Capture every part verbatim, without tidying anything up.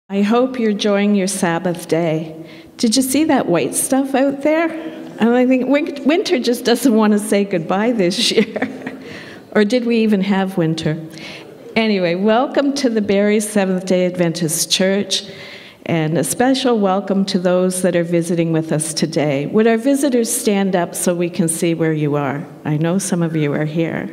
I hope you're enjoying your Sabbath day. Did you see that white stuff out there? And I think winter just doesn't want to say goodbye this year. Or did we even have winter? Anyway, welcome to the Barrie Seventh-day Adventist Church, and a special welcome to those that are visiting with us today. Would our visitors stand up so we can see where you are? I know some of you are here.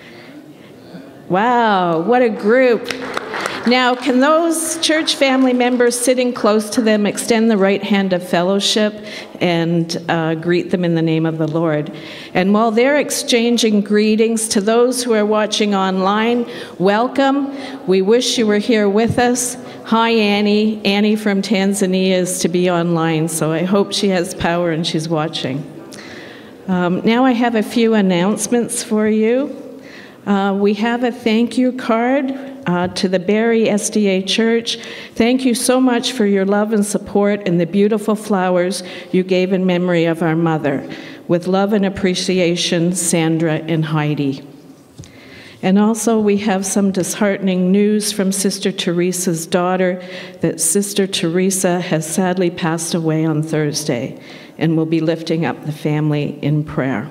Wow, what a group. Now, can those church family members sitting close to them extend the right hand of fellowship and uh, greet them in the name of the Lord? And while they're exchanging greetings to those who are watching online, welcome. We wish you were here with us. Hi, Annie. Annie from Tanzania is to be online, so I hope she has power and she's watching. Um, now I have a few announcements for you. Uh, we have a thank you card uh, to the Barrie S D A Church. Thank you so much for your love and support and the beautiful flowers you gave in memory of our mother. With love and appreciation, Sandra and Heidi. And also we have some disheartening news from Sister Teresa's daughter, that Sister Teresa has sadly passed away on Thursday, and we'll be lifting up the family in prayer.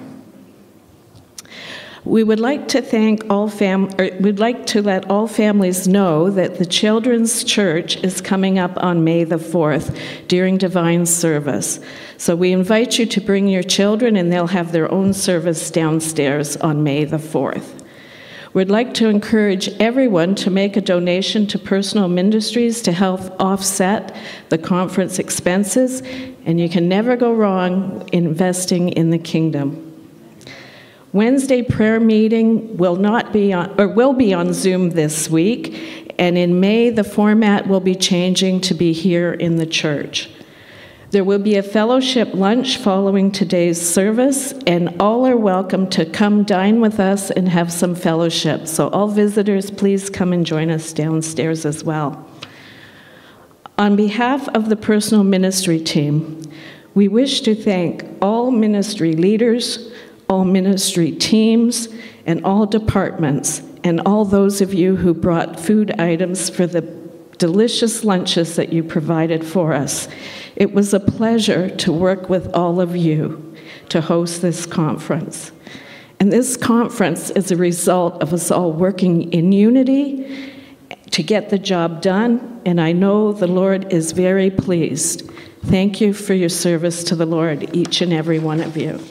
We would like to thank all fam or we'd like to let all families know that the Children's Church is coming up on May the fourth during Divine Service. So we invite you to bring your children, and they'll have their own service downstairs on May the fourth. We'd like to encourage everyone to make a donation to personal ministries to help offset the conference expenses, and you can never go wrong investing in the kingdom. Wednesday prayer meeting will not be on, or will be on Zoom this week, and in May the format will be changing to be here in the church. There will be a fellowship lunch following today's service, and all are welcome to come dine with us and have some fellowship. So all visitors, please come and join us downstairs as well. On behalf of the personal ministry team, we wish to thank all ministry leaders, all ministry teams, and all departments, and all those of you who brought food items for the delicious lunches that you provided for us. It was a pleasure to work with all of you to host this conference. And this conference is a result of us all working in unity to get the job done, and I know the Lord is very pleased. Thank you for your service to the Lord, each and every one of you.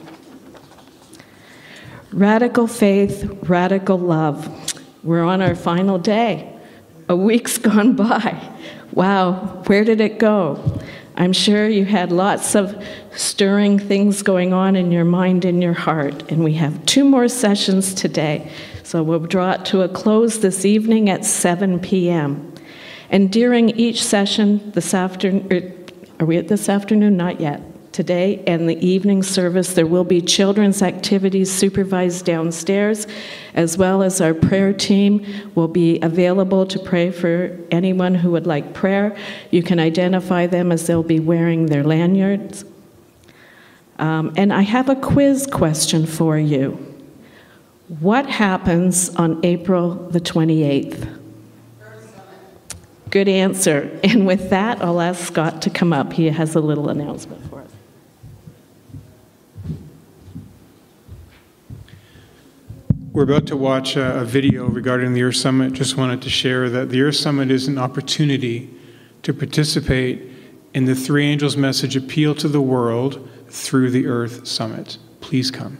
Radical faith, radical love. We're on our final day. A week's gone by. Wow, where did it go? I'm sure you had lots of stirring things going on in your mind and your heart, and we have two more sessions today. So we'll draw it to a close this evening at seven p m And during each session this afternoon, are we at this afternoon? Not yet. Today and the evening service, there will be children's activities supervised downstairs, as well as our prayer team will be available to pray for anyone who would like prayer. You can identify them as they'll be wearing their lanyards. Um, and I have a quiz question for you. What happens on April the twenty-eighth? Good answer. And with that, I'll ask Scott to come up. He has a little announcement for us. We're about to watch a, a video regarding the Earth Summit. Just wanted to share that the Earth Summit is an opportunity to participate in the Three Angels' message, Appeal to the World, through the Earth Summit. Please come.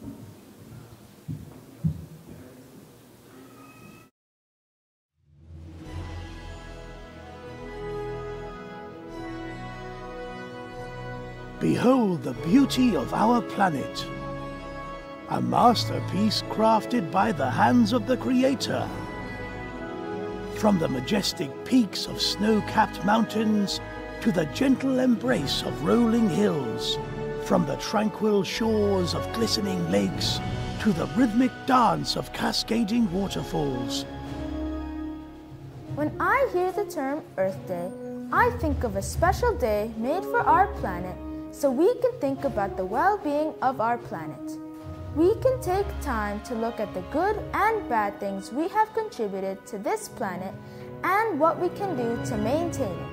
Behold the beauty of our planet. A masterpiece crafted by the hands of the Creator. From the majestic peaks of snow-capped mountains to the gentle embrace of rolling hills, from the tranquil shores of glistening lakes to the rhythmic dance of cascading waterfalls. When I hear the term Earth Day, I think of a special day made for our planet so we can think about the well-being of our planet. We can take time to look at the good and bad things we have contributed to this planet and what we can do to maintain it.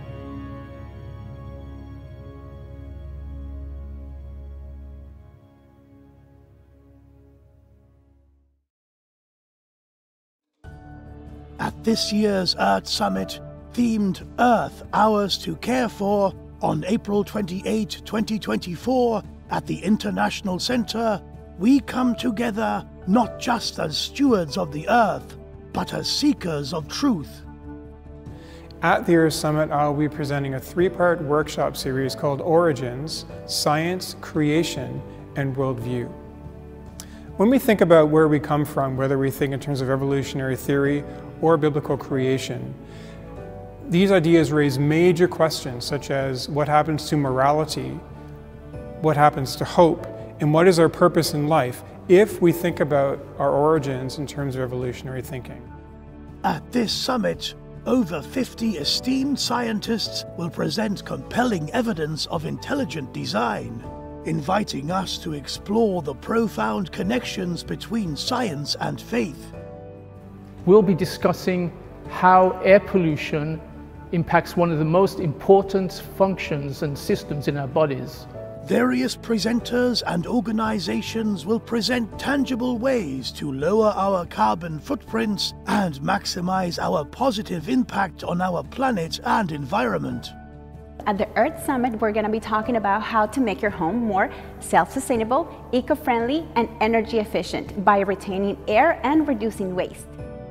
At this year's Earth Summit, themed Earth Ours to Care For, on April twenty-eighth, twenty twenty-four, at the International Center, we come together not just as stewards of the Earth, but as seekers of truth. At the Earth Summit, I'll be presenting a three-part workshop series called Origins, Science, Creation, and Worldview. When we think about where we come from, whether we think in terms of evolutionary theory or biblical creation, these ideas raise major questions such as what happens to morality, what happens to hope, and what is our purpose in life if we think about our origins in terms of evolutionary thinking. At this summit, over fifty esteemed scientists will present compelling evidence of intelligent design, inviting us to explore the profound connections between science and faith. We'll be discussing how air pollution impacts one of the most important functions and systems in our bodies. Various presenters and organizations will present tangible ways to lower our carbon footprints and maximize our positive impact on our planet and environment. At the Earth Summit, we're going to be talking about how to make your home more self-sustainable, eco-friendly, and energy efficient by retaining air and reducing waste.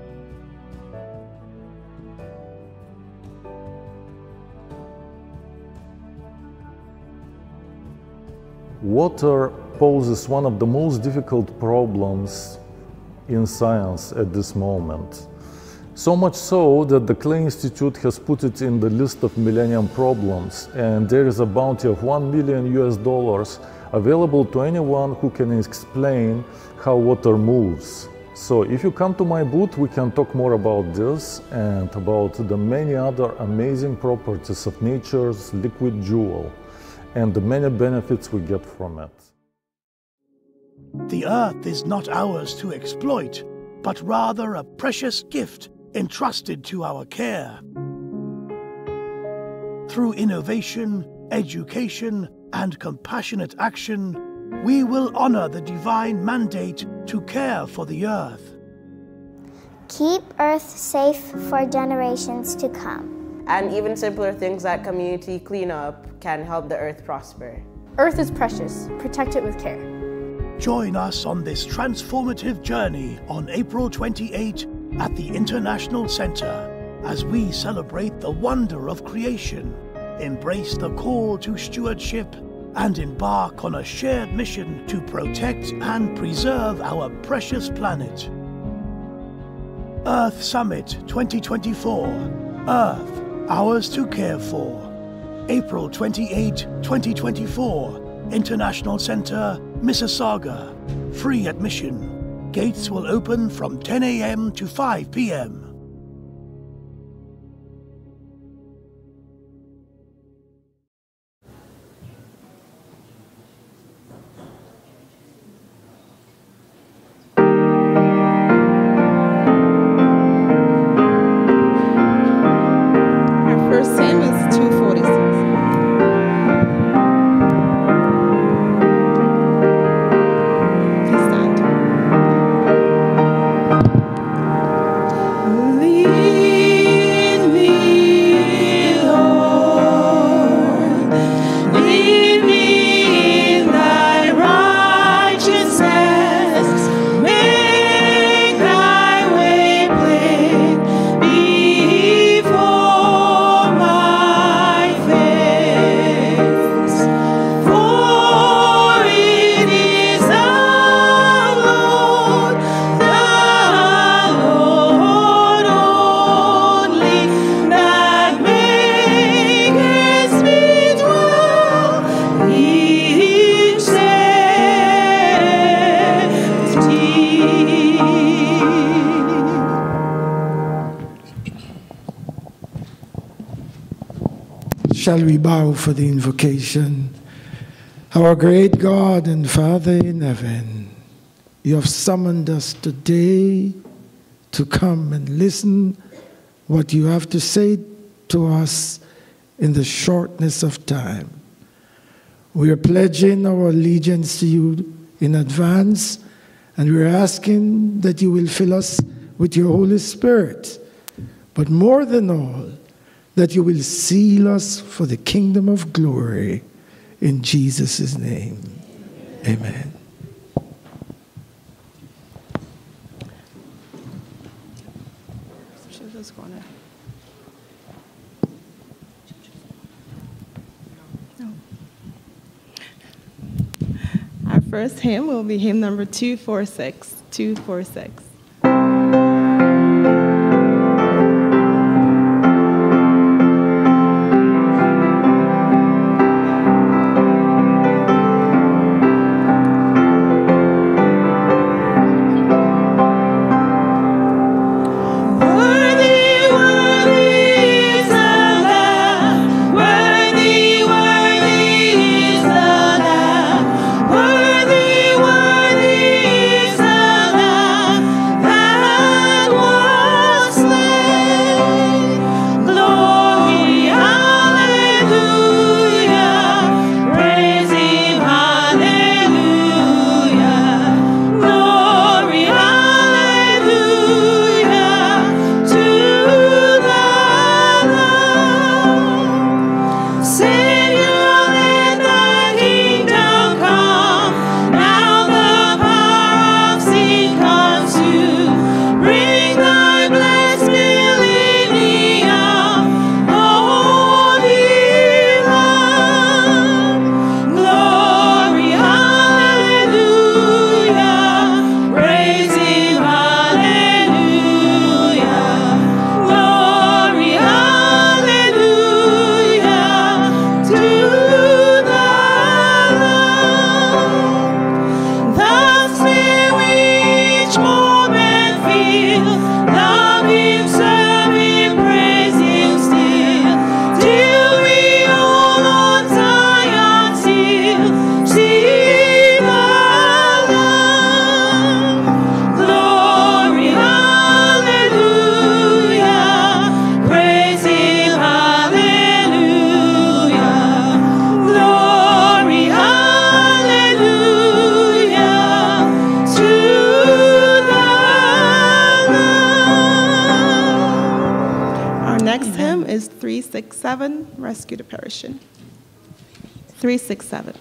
Water poses one of the most difficult problems in science at this moment. So much so that the Clay Institute has put it in the list of millennium problems, and there is a bounty of one million U S dollars available to anyone who can explain how water moves. So if you come to my booth, we can talk more about this and about the many other amazing properties of nature's liquid jewel and the many benefits we get from it. The Earth is not ours to exploit, but rather a precious gift entrusted to our care. Through innovation, education, and compassionate action, we will honor the divine mandate to care for the Earth. Keep Earth safe for generations to come. And even simpler things like community cleanup can help the Earth prosper. Earth is precious. Protect it with care. Join us on this transformative journey on April twenty-eighth at the International Center as we celebrate the wonder of creation, embrace the call to stewardship, and embark on a shared mission to protect and preserve our precious planet. Earth Summit twenty twenty-four. Earth, ours to care for. April twenty-eighth, twenty twenty-four. International Center, Mississauga. Free admission. Gates will open from ten A M to five P M Shall we bow for the invocation? Our great God and Father in heaven, you have summoned us today to come and listen what you have to say to us in the shortness of time. We are pledging our allegiance to you in advance, and we're asking that you will fill us with your Holy Spirit, but more than all, that you will seal us for the kingdom of glory. In Jesus' name, amen. Our first hymn will be hymn number two forty-six. two forty-six. three six seven, Rescue the Perishing. three six seven.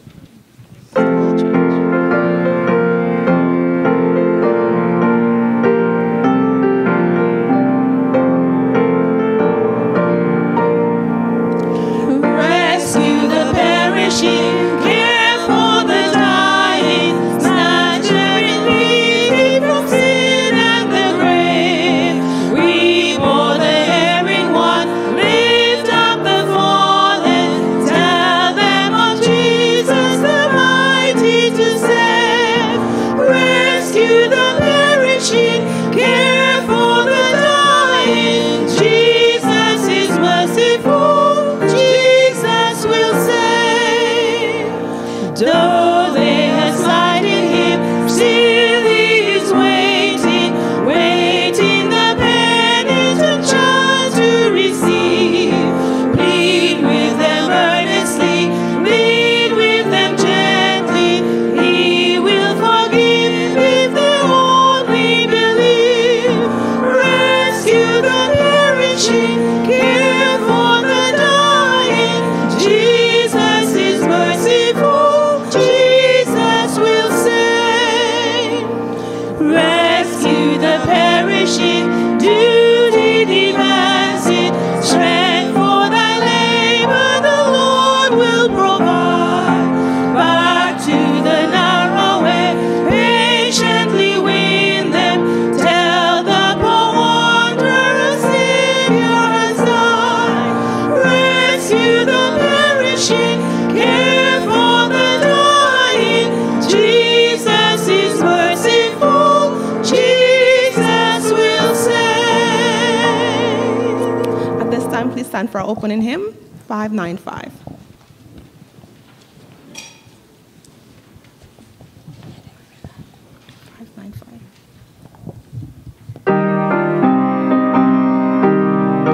Rescue the perishing, care for the dying, snatch every from sin and the grave. We bore the erring one, lift up the fallen, tell them of Jesus the mighty to save. Rescue the perishing, care for the dying, Jesus is merciful, Jesus will save. Though they have slighted him, still he is waiting, waiting the penitent child to receive. Plead with them earnestly, lead with them gently. He will forgive if they only believe. Rescue the perishing, care for the dying. Jesus is merciful, Jesus will save. Rescue the perishing, duty demands it. Strength for thy labor the Lord will provide. Back to the narrow way, patiently win them. Tell the poor wanderer, Saviour has died. Rescue the perishing, care for the dying. Jesus is merciful, Jesus will save. At this time, please stand for our opening hymn, five ninety-five. five ninety-five.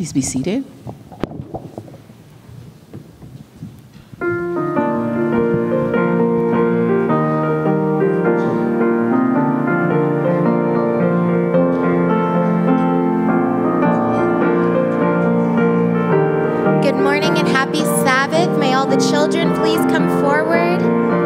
Please be seated. Good morning and happy Sabbath. May all the children please come forward.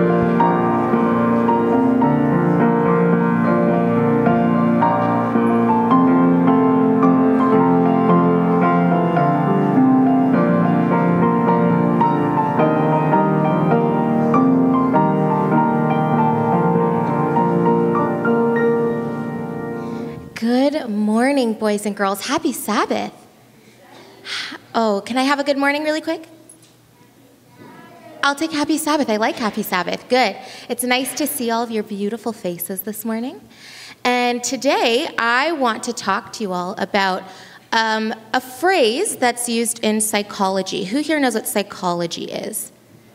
Good morning, boys and girls. Happy Sabbath. Oh, can I have a good morning really quick? I'll take Happy Sabbath. I like Happy Sabbath. Good. It's nice to see all of your beautiful faces this morning. And today, I want to talk to you all about um, a phrase that's used in psychology. Who here knows what psychology is?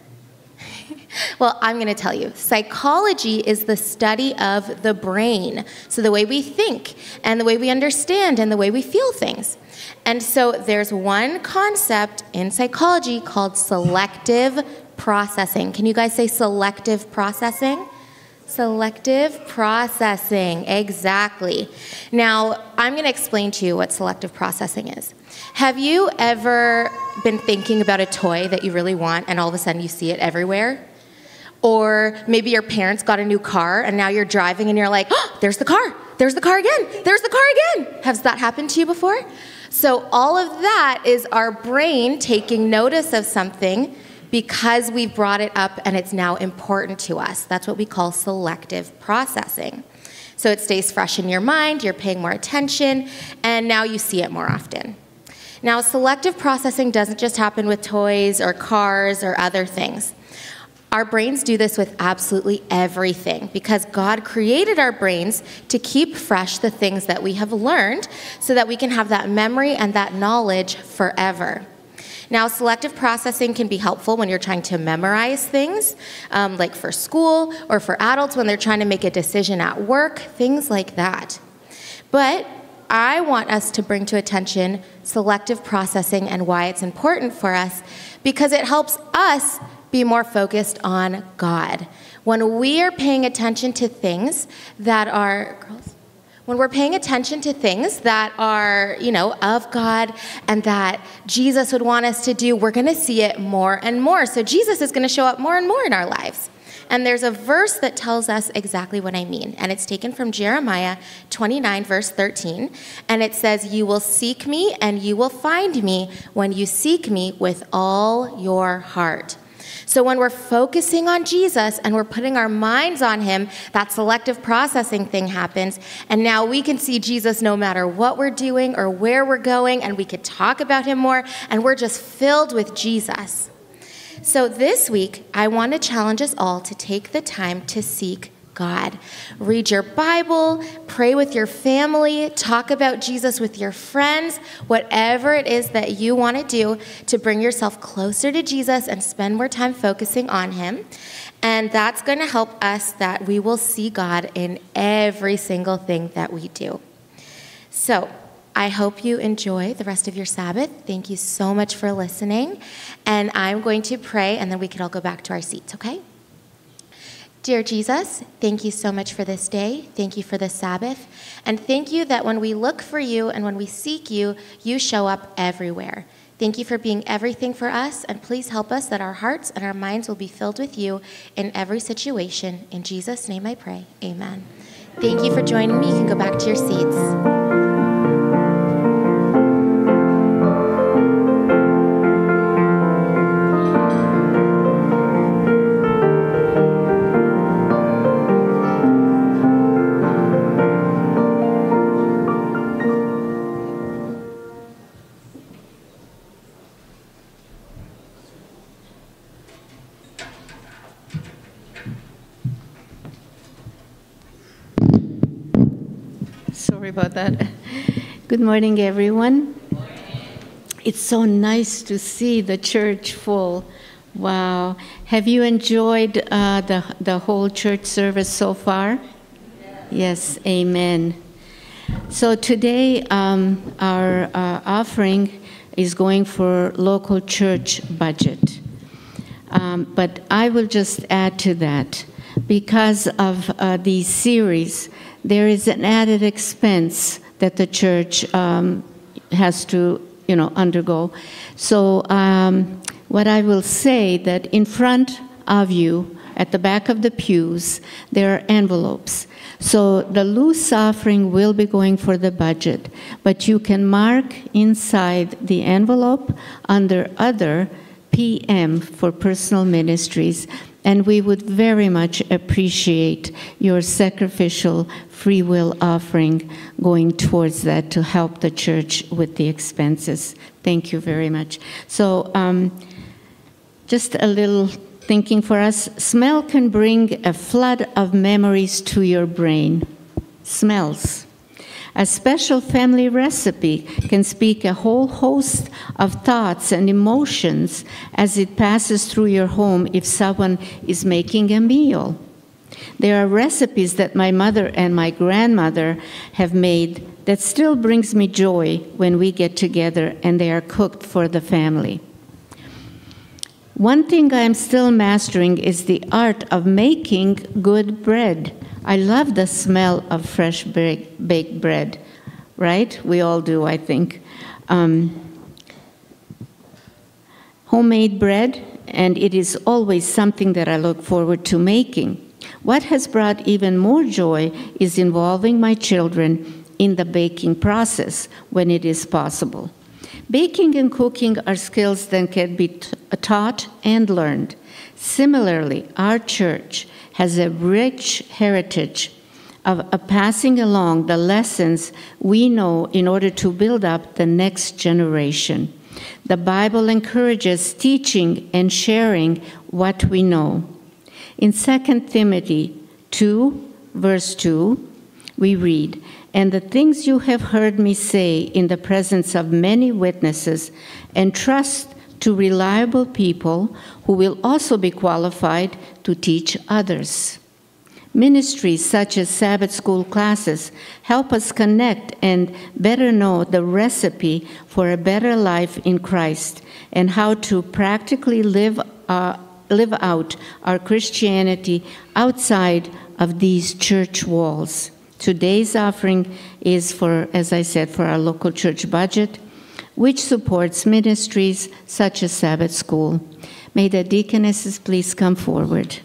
Well, I'm going to tell you. Psychology is the study of the brain. So the way we think and the way we understand and the way we feel things. And so there's one concept in psychology called selective processing. Can you guys say selective processing? Selective processing, exactly. Now, I'm going to explain to you what selective processing is. Have you ever been thinking about a toy that you really want and all of a sudden you see it everywhere? Or maybe your parents got a new car and now you're driving and you're like, oh, there's the car, there's the car again, there's the car again. Has that happened to you before? So all of that is our brain taking notice of something because we've brought it up and it's now important to us. That's what we call selective processing. So it stays fresh in your mind, you're paying more attention, and now you see it more often. Now, selective processing doesn't just happen with toys or cars or other things. Our brains do this with absolutely everything because God created our brains to keep fresh the things that we have learned so that we can have that memory and that knowledge forever. Now, selective processing can be helpful when you're trying to memorize things, um, like for school or for adults when they're trying to make a decision at work, things like that. But I want us to bring to attention selective processing and why it's important for us because it helps us be more focused on God. When we are paying attention to things that are, girls, when we're paying attention to things that are, you know, of God and that Jesus would want us to do, we're going to see it more and more. So Jesus is going to show up more and more in our lives. And there's a verse that tells us exactly what I mean. And it's taken from Jeremiah twenty-nine, verse thirteen. And it says, you will seek me and you will find me when you seek me with all your heart. So when we're focusing on Jesus and we're putting our minds on him, that selective processing thing happens. And now we can see Jesus no matter what we're doing or where we're going, and we could talk about him more, and we're just filled with Jesus. So this week, I want to challenge us all to take the time to seek God. Read your Bible, pray with your family, talk about Jesus with your friends, whatever it is that you want to do to bring yourself closer to Jesus and spend more time focusing on him. And that's going to help us that we will see God in every single thing that we do. So I hope you enjoy the rest of your Sabbath. Thank you so much for listening. And I'm going to pray, and then we can all go back to our seats, okay? Dear Jesus, thank you so much for this day. Thank you for this Sabbath. And thank you that when we look for you and when we seek you, you show up everywhere. Thank you for being everything for us. And please help us that our hearts and our minds will be filled with you in every situation. In Jesus' name I pray. Amen. Thank you for joining me. You can go back to your seats. Sorry about that. Good morning, everyone. It's so nice to see the church full. Wow. Have you enjoyed uh, the, the whole church service so far? Yes, amen. So today, um, our uh, offering is going for local church budget. Um, but I will just add to that. Because of uh, these series, there is an added expense that the church um, has to, you know, undergo. So um, what I will say that in front of you, at the back of the pews, there are envelopes. So the loose offering will be going for the budget, but you can mark inside the envelope under other P M for personal ministries, and we would very much appreciate your sacrificial free will offering going towards that to help the church with the expenses. Thank you very much. So um, just a little thinking for us. Smell can bring a flood of memories to your brain. Smells. A special family recipe can speak a whole host of thoughts and emotions as it passes through your home if someone is making a meal. There are recipes that my mother and my grandmother have made that still brings me joy when we get together and they are cooked for the family. One thing I'm still mastering is the art of making good bread. I love the smell of fresh baked bread, right? We all do, I think. Um, homemade bread, and it is always something that I look forward to making. What has brought even more joy is involving my children in the baking process when it is possible. Baking and cooking are skills that can be taught and learned. Similarly, our church has a rich heritage of, of passing along the lessons we know in order to build up the next generation. The Bible encourages teaching and sharing what we know. In Second Timothy two, verse two, we read, "And the things you have heard me say in the presence of many witnesses, entrust to reliable people who will also be qualified to teach others." Ministries such as Sabbath school classes help us connect and better know the recipe for a better life in Christ and how to practically live, uh, live out our Christianity outside of these church walls. Today's offering is for, as I said, for our local church budget, which supports ministries such as Sabbath School. May the deaconesses please come forward.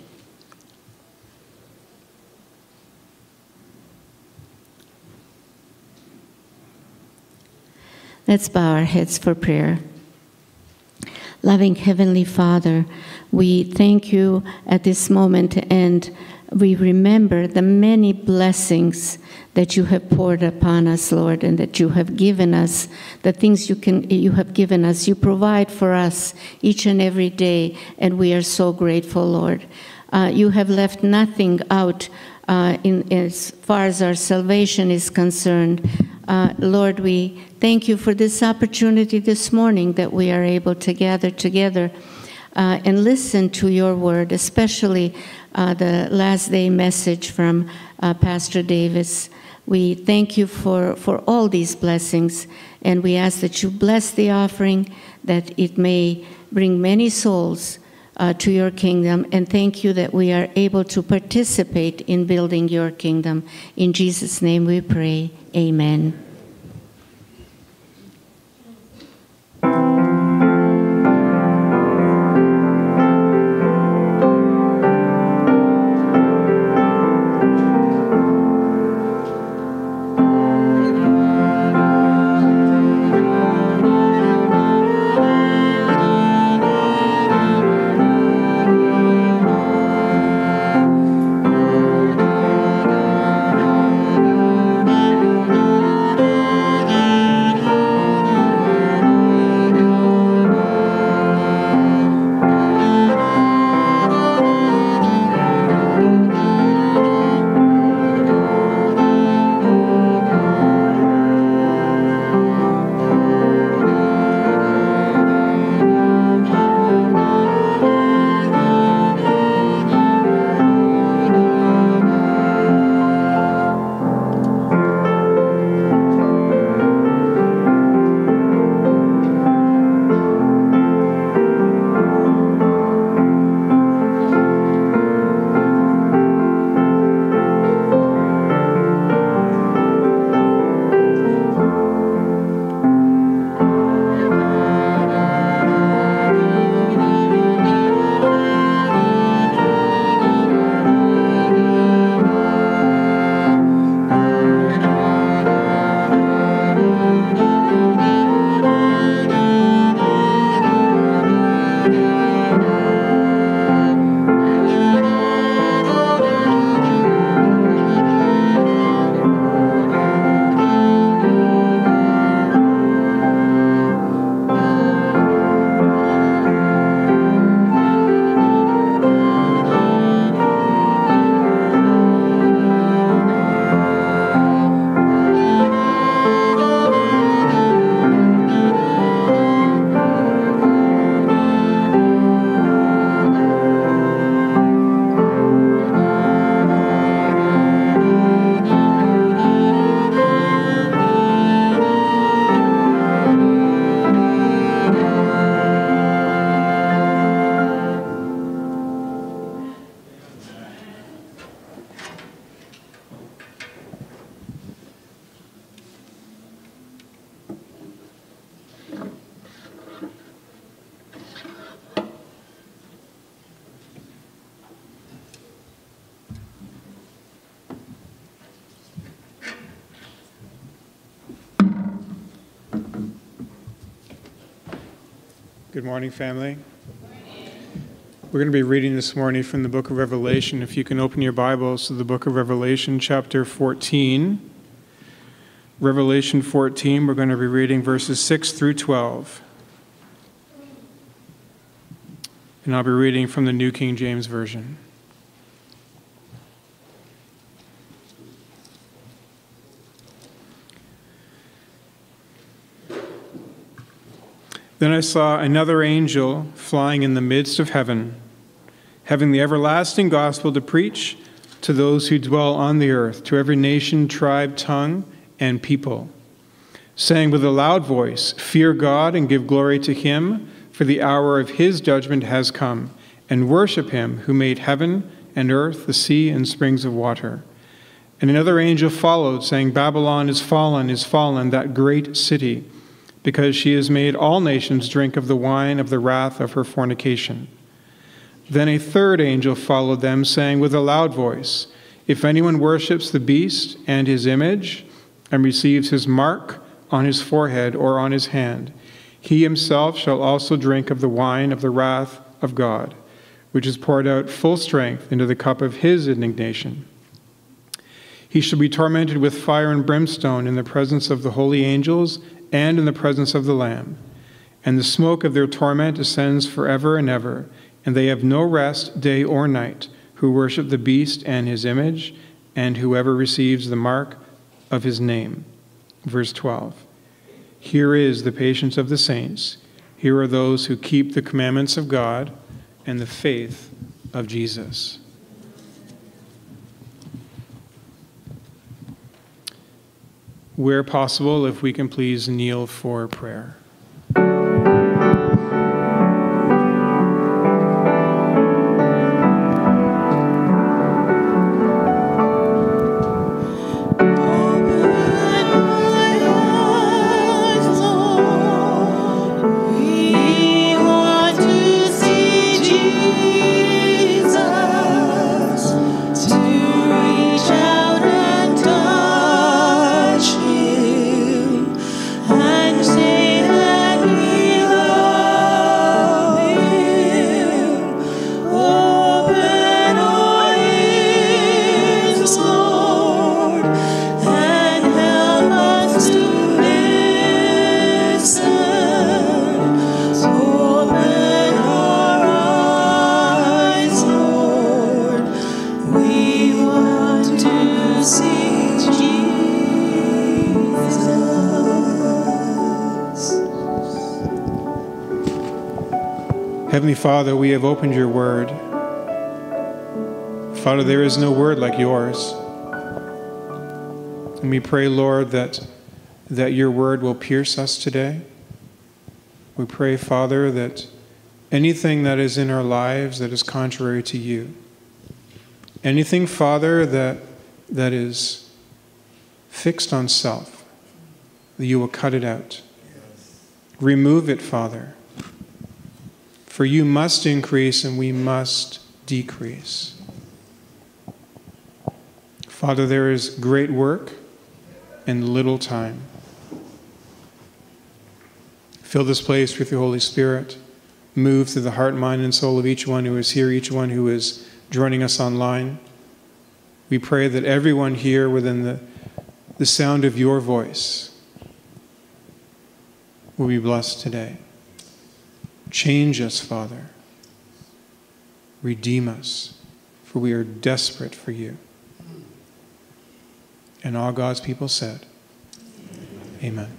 Let's bow our heads for prayer. Loving Heavenly Father, we thank you at this moment, and we remember the many blessings that you have poured upon us, Lord, and that you have given us, the things you can you have given us. You provide for us each and every day, and we are so grateful, Lord. Uh, you have left nothing out uh, in, as far as our salvation is concerned. Uh, Lord, we thank you for this opportunity this morning that we are able to gather together uh, and listen to your word, especially uh, the last day message from uh, Pastor Davis. We thank you for, for all these blessings, and we ask that you bless the offering, that it may bring many souls uh, to your kingdom, and thank you that we are able to participate in building your kingdom. In Jesus' name we pray. Amen. Thank you. Good morning, family. We're going to be reading this morning from the book of Revelation. If you can open your Bibles to the book of Revelation, chapter fourteen. Revelation fourteen, we're going to be reading verses six through twelve. And I'll be reading from the New King James Version. Then I saw another angel flying in the midst of heaven, having the everlasting gospel to preach to those who dwell on the earth, to every nation, tribe, tongue, and people, saying with a loud voice, "Fear God and give glory to him, for the hour of his judgment has come, and worship him who made heaven and earth, the sea, and springs of water." And another angel followed, saying, "Babylon is fallen, is fallen, that great city, because she has made all nations drink of the wine of the wrath of her fornication." Then a third angel followed them, saying with a loud voice, "If anyone worships the beast and his image, and receives his mark on his forehead or on his hand, he himself shall also drink of the wine of the wrath of God, which is poured out full strength into the cup of his indignation. He shall be tormented with fire and brimstone in the presence of the holy angels and in the presence of the Lamb. And the smoke of their torment ascends forever and ever, and they have no rest day or night, who worship the beast and his image, and whoever receives the mark of his name." Verse twelve. Here is the patience of the saints. Here are those who keep the commandments of God and the faith of Jesus. Where possible, if we can please kneel for prayer. Heavenly Father, we have opened your word. Father, there is no word like yours. And we pray, Lord, that, that your word will pierce us today. We pray, Father, that anything that is in our lives that is contrary to you, anything, Father, that, that is fixed on self, that you will cut it out. Remove it, Father. For you must increase and we must decrease. Father, there is great work and little time. Fill this place with your Holy Spirit. Move through the heart, mind, and soul of each one who is here, each one who is joining us online. We pray that everyone here within the, the sound of your voice will be blessed today. Change us, Father. Redeem us, for we are desperate for you. And all God's people said, Amen.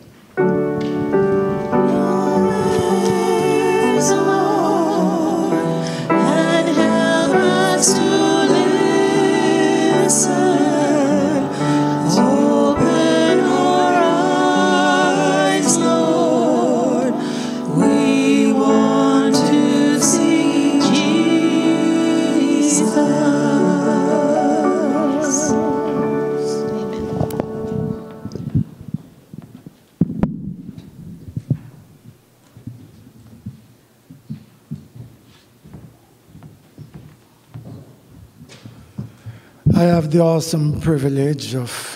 I have the awesome privilege of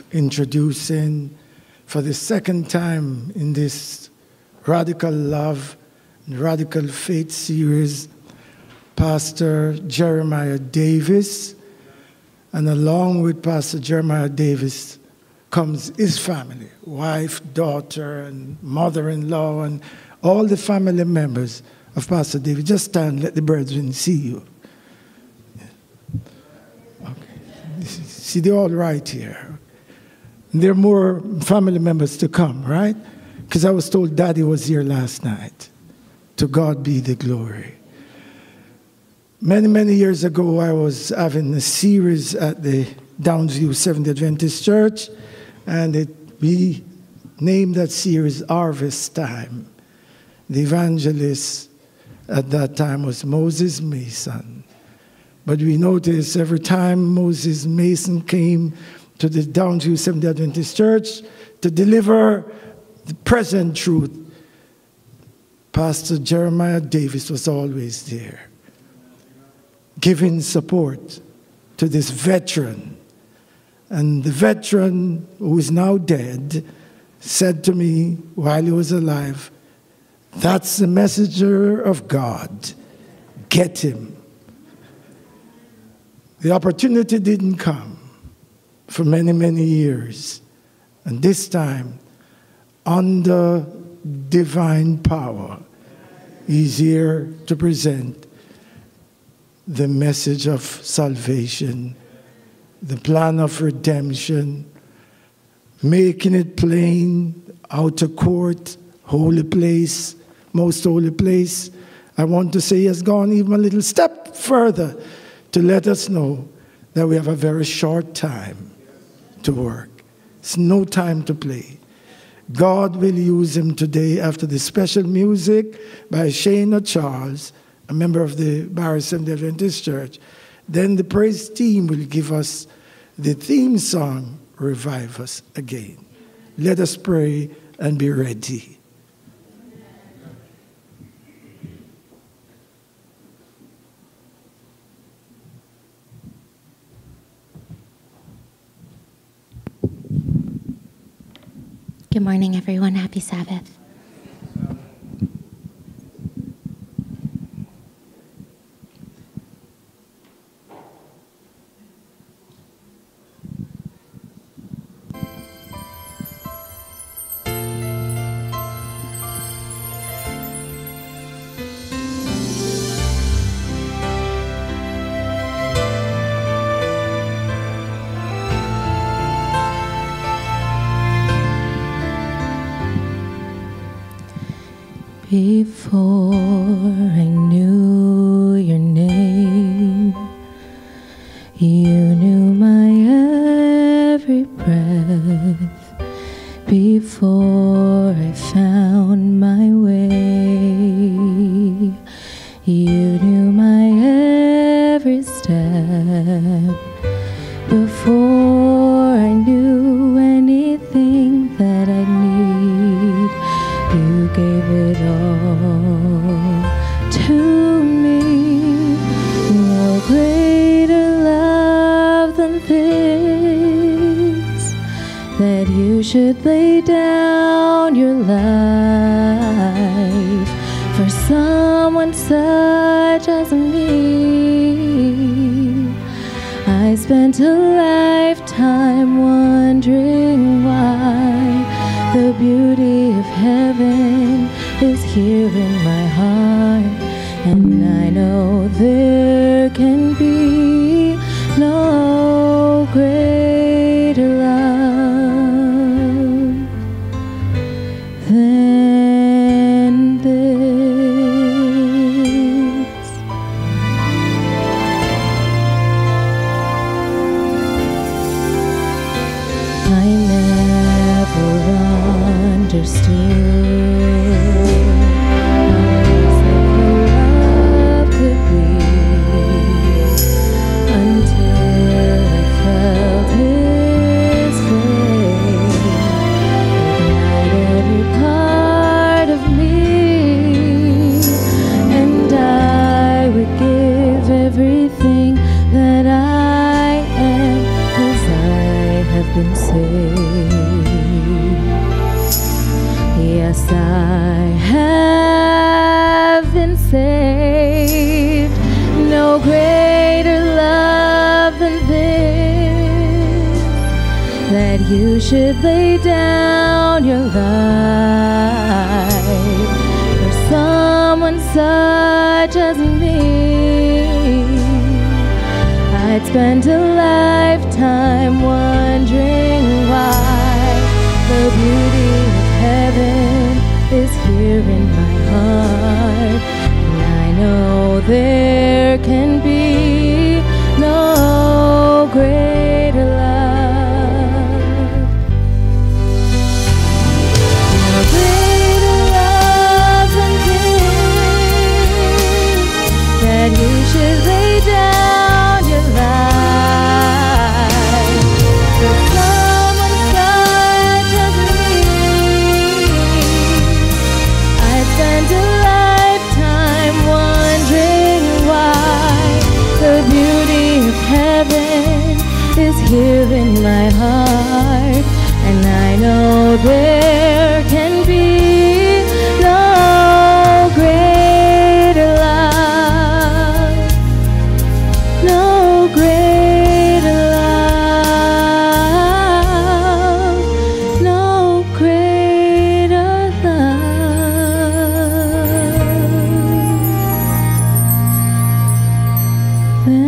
introducing for the second time in this Radical Love Radical Faith series, Pastor Jeremiah Davis, and along with Pastor Jeremiah Davis comes his family, wife, daughter, and mother-in-law, and all the family members of Pastor Davis. Just stand, let the brethren see you. Okay. See, they're all right here. And there are more family members to come, right? Because I was told Daddy was here last night. To God be the glory. Many, many years ago, I was having a series at the Downsview Seventh-day Adventist Church, and it, we named that series Harvest Time. The evangelist at that time was Moses Mason. But we noticed every time Moses Mason came to the Downsview Seventh-day Adventist Church to deliver the present truth, Pastor Jeremiah Davis was always there, giving support to this veteran. And the veteran, who is now dead, said to me while he was alive, "That's the messenger of God. Get him." The opportunity didn't come for many, many years. And this time, under divine power, he's here to present the message of salvation, the plan of redemption, making it plain, outer court, holy place, most holy place. I want to say he has gone even a little step further to let us know that we have a very short time to work. It's no time to play. God will use him today after the special music by Shayna Charles, a member of the Barrie Seventh-day Adventist Church. Then the praise team will give us the theme song, Revive Us Again. Let us pray and be ready. Good morning, everyone. Happy Sabbath. Before I knew your name, you knew my every breath. Before I found my way, you knew my every step. Before I knew anything that I need, you gave it all to me. No greater love than this, that you should lay down your life for someone such as me. I spent a lifetime wondering why the beauty of heaven is here in my heart, and I know there can be no greater love than this. I never understood how love could be until I felt His flame ignite every part of me, and I would give everything that I am, 'cause I have been saved. Yes, I have. saved. No greater love than this, that you should lay down your life for someone such as me. I'd spend a lifetime wondering why the beauty of heaven is here in my heart. And I know there can be no greater love, no greater love than this, that you should lay down your life for someone such as me. I'd spend a lifetime wondering why the beauty of heaven is here in my heart. And I know there can be no greater love, no greater love, no greater love than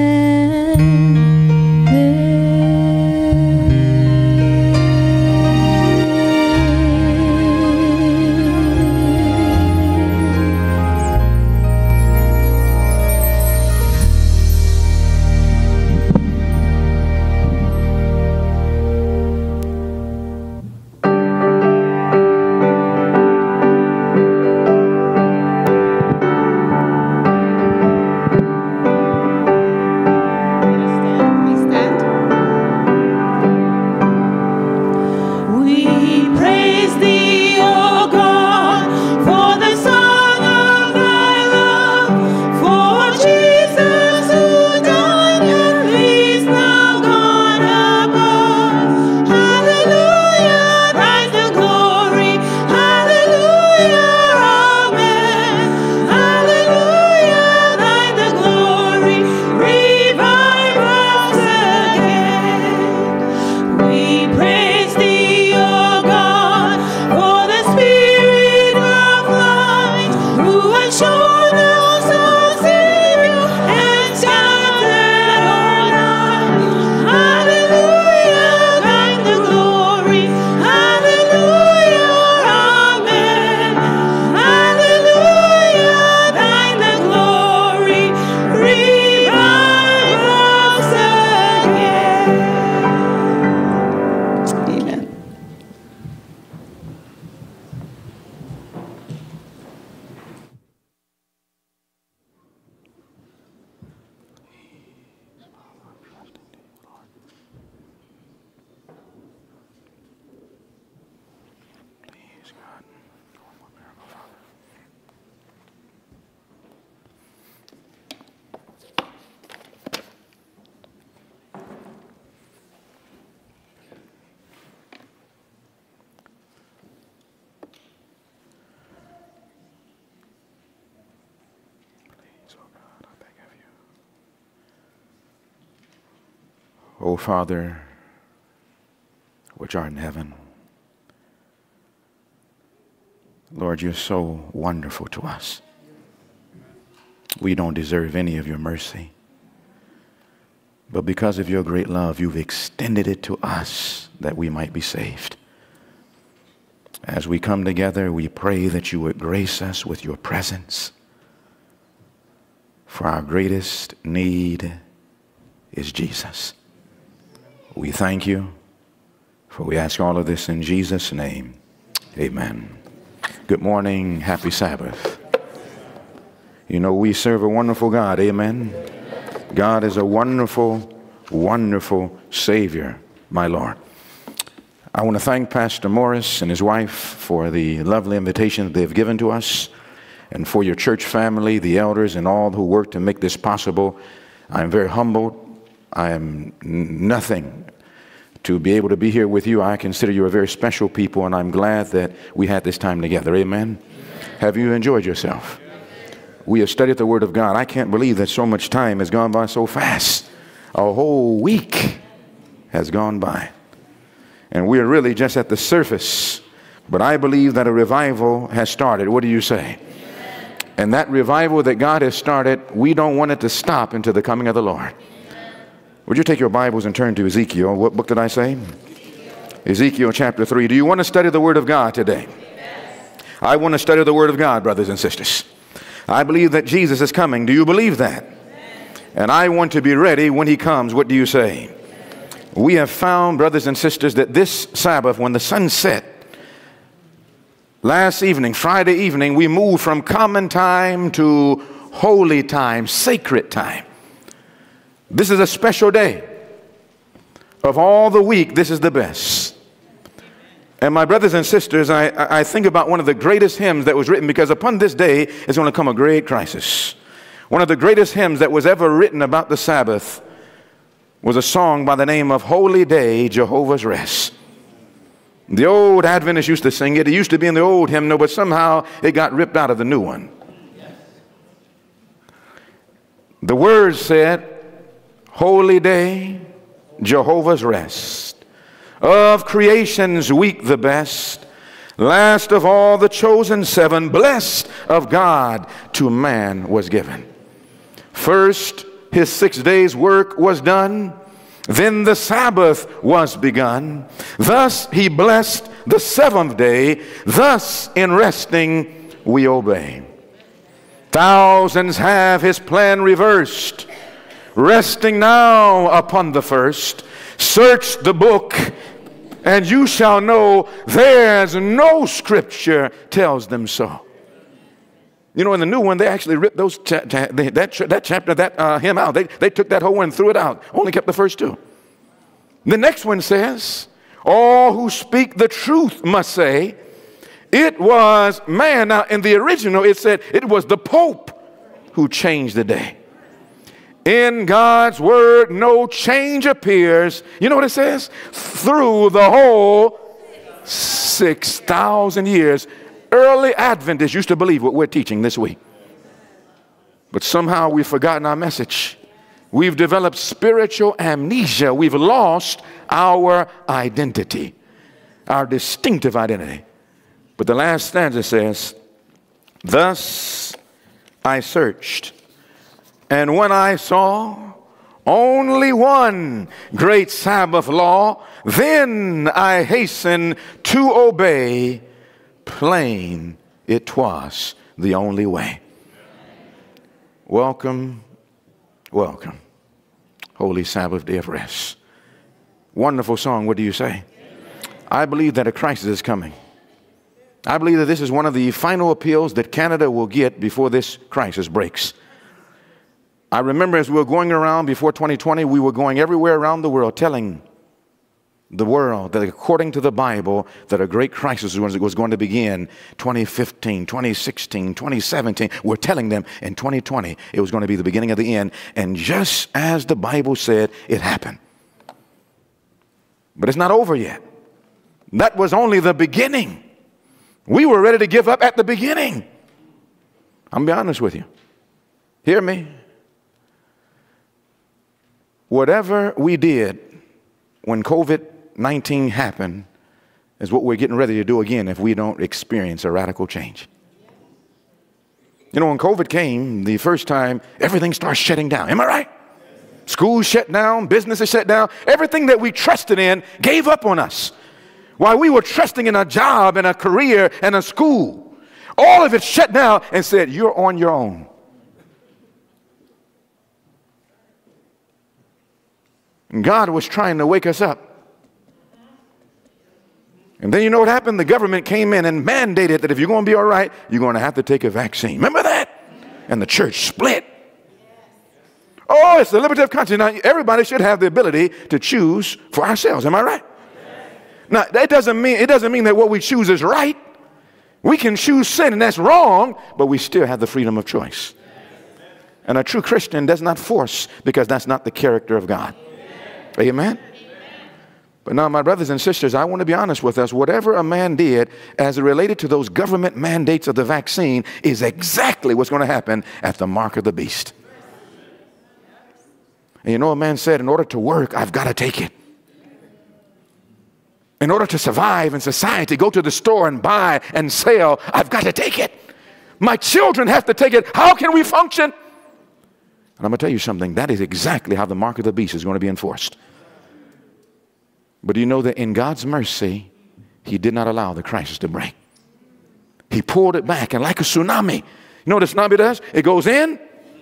O Father, which art in heaven, Lord, you're so wonderful to us. We don't deserve any of your mercy, but because of your great love, you've extended it to us that we might be saved. As we come together, we pray that you would grace us with your presence, for our greatest need is Jesus. We thank you, for we ask all of this in Jesus' name. Amen. Good morning. Happy Sabbath. You know, we serve a wonderful God. Amen. God is a wonderful, wonderful Savior, my Lord. I want to thank Pastor Morris and his wife for the lovely invitation that they've given to us, and for your church family, the elders, and all who work to make this possible. I am very humbled. I am nothing to be able to be here with you. I consider you a very special people, and I'm glad that we had this time together. Amen. Amen. Have you enjoyed yourself? We have studied the Word of God. I can't believe that so much time has gone by so fast. A whole week has gone by. And we're really just at the surface. But I believe that a revival has started. What do you say? Amen. And that revival that God has started, we don't want it to stop until the coming of the Lord. Amen. Would you take your Bibles and turn to Ezekiel? What book did I say? Ezekiel, Ezekiel chapter three. Do you want to study the Word of God today? Yes. I want to study the Word of God, brothers and sisters. I believe that Jesus is coming. Do you believe that? Yes. And I want to be ready when He comes. What do you say? Yes. We have found, brothers and sisters, that this Sabbath, when the sun set, last evening, Friday evening, we moved from common time to holy time, sacred time. This is a special day. Of all the week, this is the best. And my brothers and sisters, I, I think about one of the greatest hymns that was written, because upon this day is going to come a great crisis. One of the greatest hymns that was ever written about the Sabbath was a song by the name of Holy Day, Jehovah's Rest. The old Adventists used to sing it. It used to be in the old hymnal, but somehow it got ripped out of the new one. The words said, Holy Day, Jehovah's Rest, of creation's week the best, last of all the chosen seven, blessed of God to man was given. First, His six days' work was done, then the Sabbath was begun. Thus He blessed the seventh day, thus in resting we obey. Thousands have His plan reversed, resting now upon the first. Search the book, and you shall know there's no scripture tells them so. You know, in the new one, they actually ripped those cha cha that, cha that chapter, that uh, hymn out. They, they took that whole one and threw it out. Only kept the first two. The next one says, all who speak the truth must say, it was man. Now, in the original, it said it was the Pope who changed the day. In God's word, no change appears. You know what it says? Through the whole six thousand years. Early Adventists used to believe what we're teaching this week. But somehow we've forgotten our message. We've developed spiritual amnesia. We've lost our identity, our distinctive identity. But the last stanza says, thus I searched, and when I saw only one great Sabbath law, then I hastened to obey. Plain it 'twas the only way. Welcome, welcome, Holy Sabbath Day of Rest. Wonderful song, what do you say? I believe that a crisis is coming. I believe that this is one of the final appeals that Canada will get before this crisis breaks. I remember as we were going around before twenty twenty, we were going everywhere around the world telling the world that according to the Bible that a great crisis was going to begin twenty fifteen, twenty sixteen, twenty seventeen. We're telling them in twenty twenty it was going to be the beginning of the end. And just as the Bible said, it happened. But it's not over yet. That was only the beginning. We were ready to give up at the beginning. I'm going to be honest with you. Hear me. Whatever we did when COVID nineteen happened is what we're getting ready to do again if we don't experience a radical change. You know, when COVID came the first time, everything starts shutting down. Am I right? Schools shut down, businesses shut down. Everything that we trusted in gave up on us. While we were trusting in a job and a career and a school, all of it shut down and said, you're on your own. And God was trying to wake us up. And then you know what happened? The government came in and mandated that if you're going to be all right, you're going to have to take a vaccine. Remember that? And the church split. Oh, it's the liberty of conscience. Now, everybody should have the ability to choose for ourselves. Am I right? Now, that doesn't mean, it doesn't mean that what we choose is right. We can choose sin, and that's wrong, but we still have the freedom of choice. And a true Christian does not force, because that's not the character of God. Amen? But now, my brothers and sisters, I want to be honest with us. Whatever a man did as it related to those government mandates of the vaccine is exactly what's going to happen at the mark of the beast. And you know, a man said, in order to work, I've got to take it. In order to survive in society, go to the store and buy and sell, I've got to take it. My children have to take it. How can we function? And I'm going to tell you something. That is exactly how the mark of the beast is going to be enforced. But do you know that in God's mercy, he did not allow the crisis to break. He pulled it back, and like a tsunami, you know what a tsunami does? It goes in,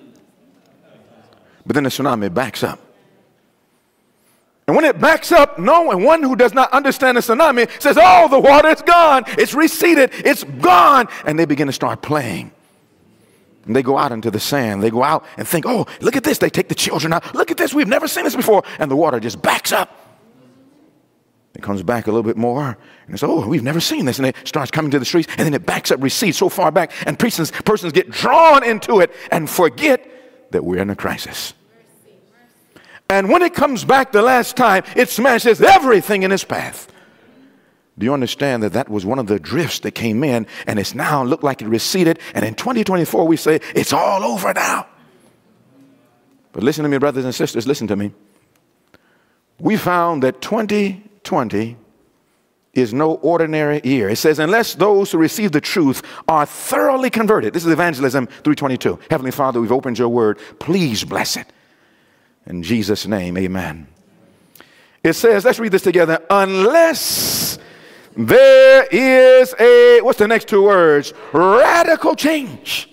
but then the tsunami backs up. And when it backs up, no one who does not understand the tsunami says, oh, the water is gone, it's receded, it's gone. And they begin to start playing. And they go out into the sand. They go out and think, oh, look at this. They take the children out. Look at this. We've never seen this before. And the water just backs up. It comes back a little bit more, and it's, oh, we've never seen this. And it starts coming to the streets, and then it backs up, recedes so far back, and persons, persons get drawn into it and forget that we're in a crisis. And when it comes back the last time, it smashes everything in its path. Do you understand that that was one of the drifts that came in, and it's now looked like it receded, and in twenty twenty-four we say, it's all over now. But listen to me, brothers and sisters, listen to me. We found that twenty twenty is no ordinary year. It says, unless those who receive the truth are thoroughly converted. This is Evangelism three twenty-two. Heavenly Father, we've opened your word. Please bless it. In Jesus' name, amen. It says, let's read this together. Unless there is a, what's the next two words? Radical change.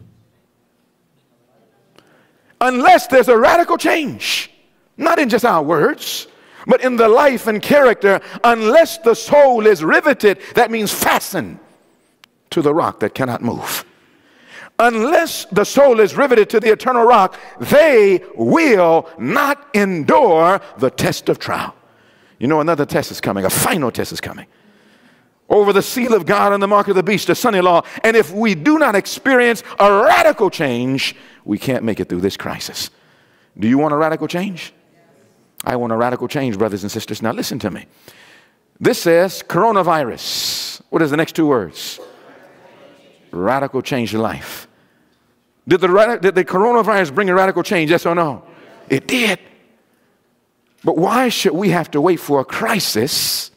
Unless there's a radical change. Not in just our words, but in the life and character. Unless the soul is riveted, that means fastened to the rock that cannot move. Unless the soul is riveted to the eternal rock, they will not endure the test of trial. You know, another test is coming. A final test is coming. Over the seal of God and the mark of the beast, the son-in-law. And if we do not experience a radical change, we can't make it through this crisis. Do you want a radical change? I want a radical change, brothers and sisters. Now listen to me. This says coronavirus. What is the next two words? Radical change in life. Did the, did the coronavirus bring a radical change? Yes or no? It did. But why should we have to wait for a crisis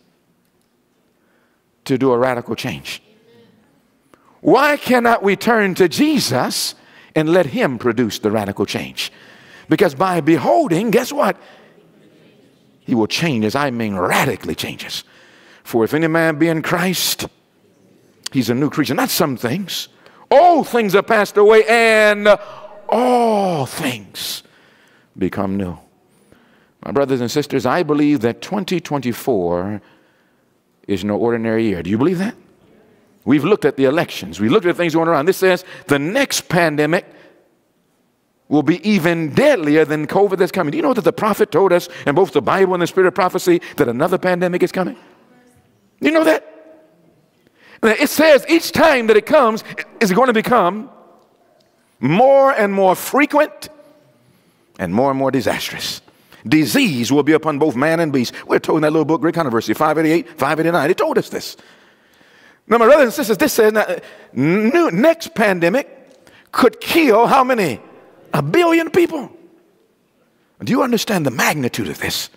to do a radical change? Why cannot we turn to Jesus and let him produce the radical change? Because by beholding, guess what? He will change us. I mean radically changes. For if any man be in Christ, he's a new creature. Not some things. All things are passed away, and all things become new. My brothers and sisters, I believe that twenty twenty-four is no ordinary year. Do you believe that? We've looked at the elections. We looked at things going around. This says the next pandemic will be even deadlier than COVID that's coming. Do you know that the prophet told us in both the Bible and the spirit of prophecy that another pandemic is coming? Do you know that? It says each time that it comes, is going to become more and more frequent and more and more disastrous. Disease will be upon both man and beast. We're told in that little book, Great Controversy, five eighty-eight, five eighty-nine. It told us this. Now, my brothers and sisters, this says now, new, next pandemic could kill how many? A billion people. Do you understand the magnitude of this?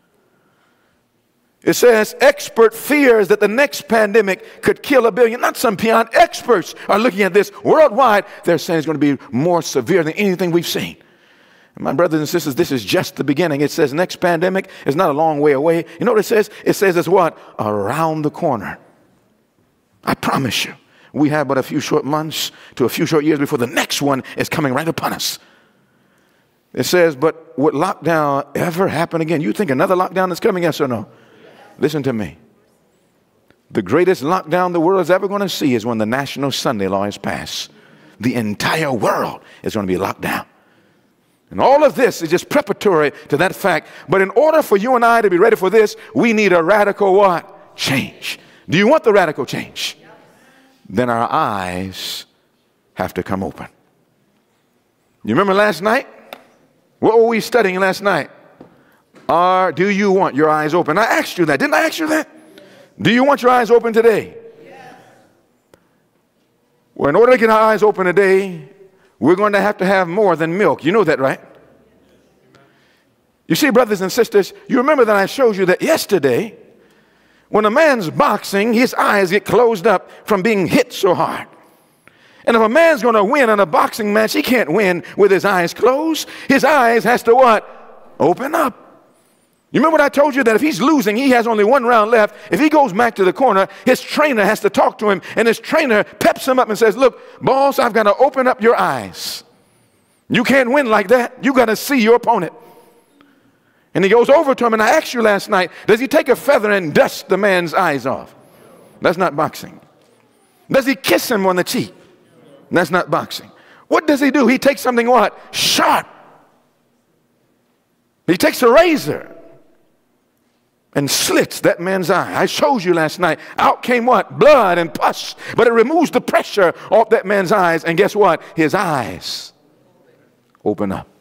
It says expert fears that the next pandemic could kill a billion. Not some peon. Experts are looking at this worldwide. They're saying it's going to be more severe than anything we've seen. And my brothers and sisters, this is just the beginning. It says next pandemic is not a long way away. You know what it says? It says it's what? Around the corner. I promise you, we have but a few short months to a few short years before the next one is coming right upon us. It says, but would lockdown ever happen again? You think another lockdown is coming, yes or no? Listen to me. The greatest lockdown the world is ever going to see is when the national Sunday law is passed. The entire world is going to be locked down. And all of this is just preparatory to that fact. But in order for you and I to be ready for this, we need a radical what? Change. Do you want the radical change? Then our eyes have to come open. You remember last night? What were we studying last night? Or do you want your eyes open? I asked you that. Didn't I ask you that? Do you want your eyes open today? Yes. Well, in order to get our eyes open today, we're going to have to have more than milk. You know that, right? You see, brothers and sisters, you remember that I showed you that yesterday, when a man's boxing, his eyes get closed up from being hit so hard. And if a man's going to win in a boxing match, he can't win with his eyes closed. His eyes has to what? Open up. You remember what I told you, that if he's losing, he has only one round left. If he goes back to the corner, his trainer has to talk to him, and his trainer peps him up and says, look, boss, I've got to open up your eyes. You can't win like that. You got to see your opponent. And he goes over to him, and I asked you last night, does he take a feather and dust the man's eyes off? That's not boxing. Does he kiss him on the cheek? That's not boxing. What does he do? He takes something what? Sharp. He takes a razor and slits that man's eye. I showed you last night. Out came what? Blood and pus. But it removes the pressure off that man's eyes. And guess what? His eyes open up.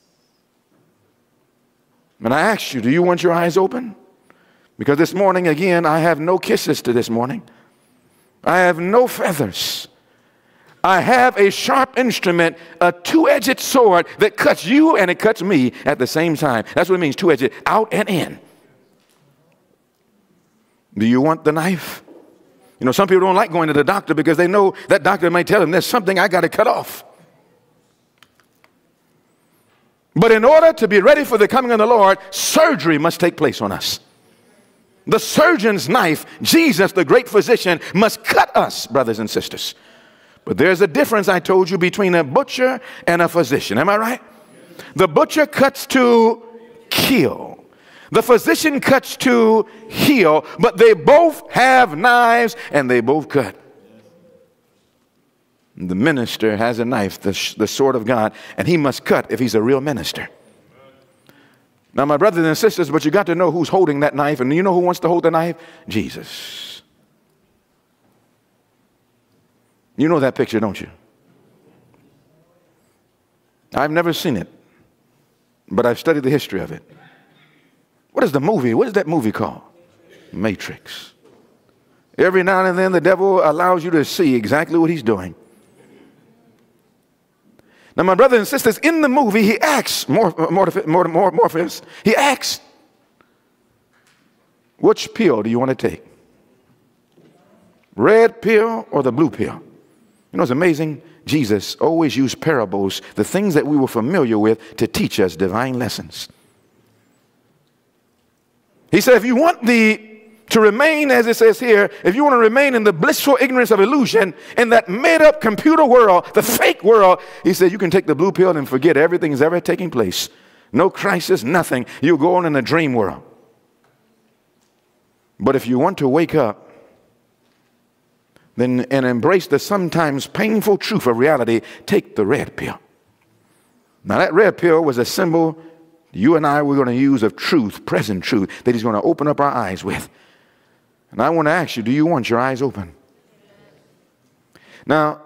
And I asked you, do you want your eyes open? Because this morning, again, I have no kisses to this morning. I have no feathers. I have a sharp instrument, a two-edged sword that cuts you and it cuts me at the same time. That's what it means, two-edged, out and in. Do you want the knife? You know, some people don't like going to the doctor because they know that doctor may tell them there's something I got to cut off. But in order to be ready for the coming of the Lord, surgery must take place on us. The surgeon's knife, Jesus, the great physician, must cut us, brothers and sisters. But there's a difference, I told you, between a butcher and a physician. Am I right? The butcher cuts to kill. The physician cuts to heal, but they both have knives and they both cut. The minister has a knife, the, the sword of God, and he must cut if he's a real minister. Now, my brothers and sisters, but you got to know who's holding that knife, and you know who wants to hold the knife? Jesus. You know that picture, don't you? I've never seen it, but I've studied the history of it. What is the movie? What is that movie called? Matrix. Every now and then the devil allows you to see exactly what he's doing. Now, my brothers and sisters, in the movie, he asks Morpheus, he asks, which pill do you want to take? Red pill or the blue pill? You know, it's amazing. Jesus always used parables, the things that we were familiar with, to teach us divine lessons. He said, if you want the to remain, as it says here, if you want to remain in the blissful ignorance of illusion, in that made-up computer world, the fake world, he said, you can take the blue pill and forget everything's ever taking place. No crisis, nothing. You'll go on in a dream world. But if you want to wake up, then and embrace the sometimes painful truth of reality, take the red pill. Now, that red pill was a symbol you and I were going to use of truth, present truth, that he's going to open up our eyes with. And I want to ask you, do you want your eyes open? Now,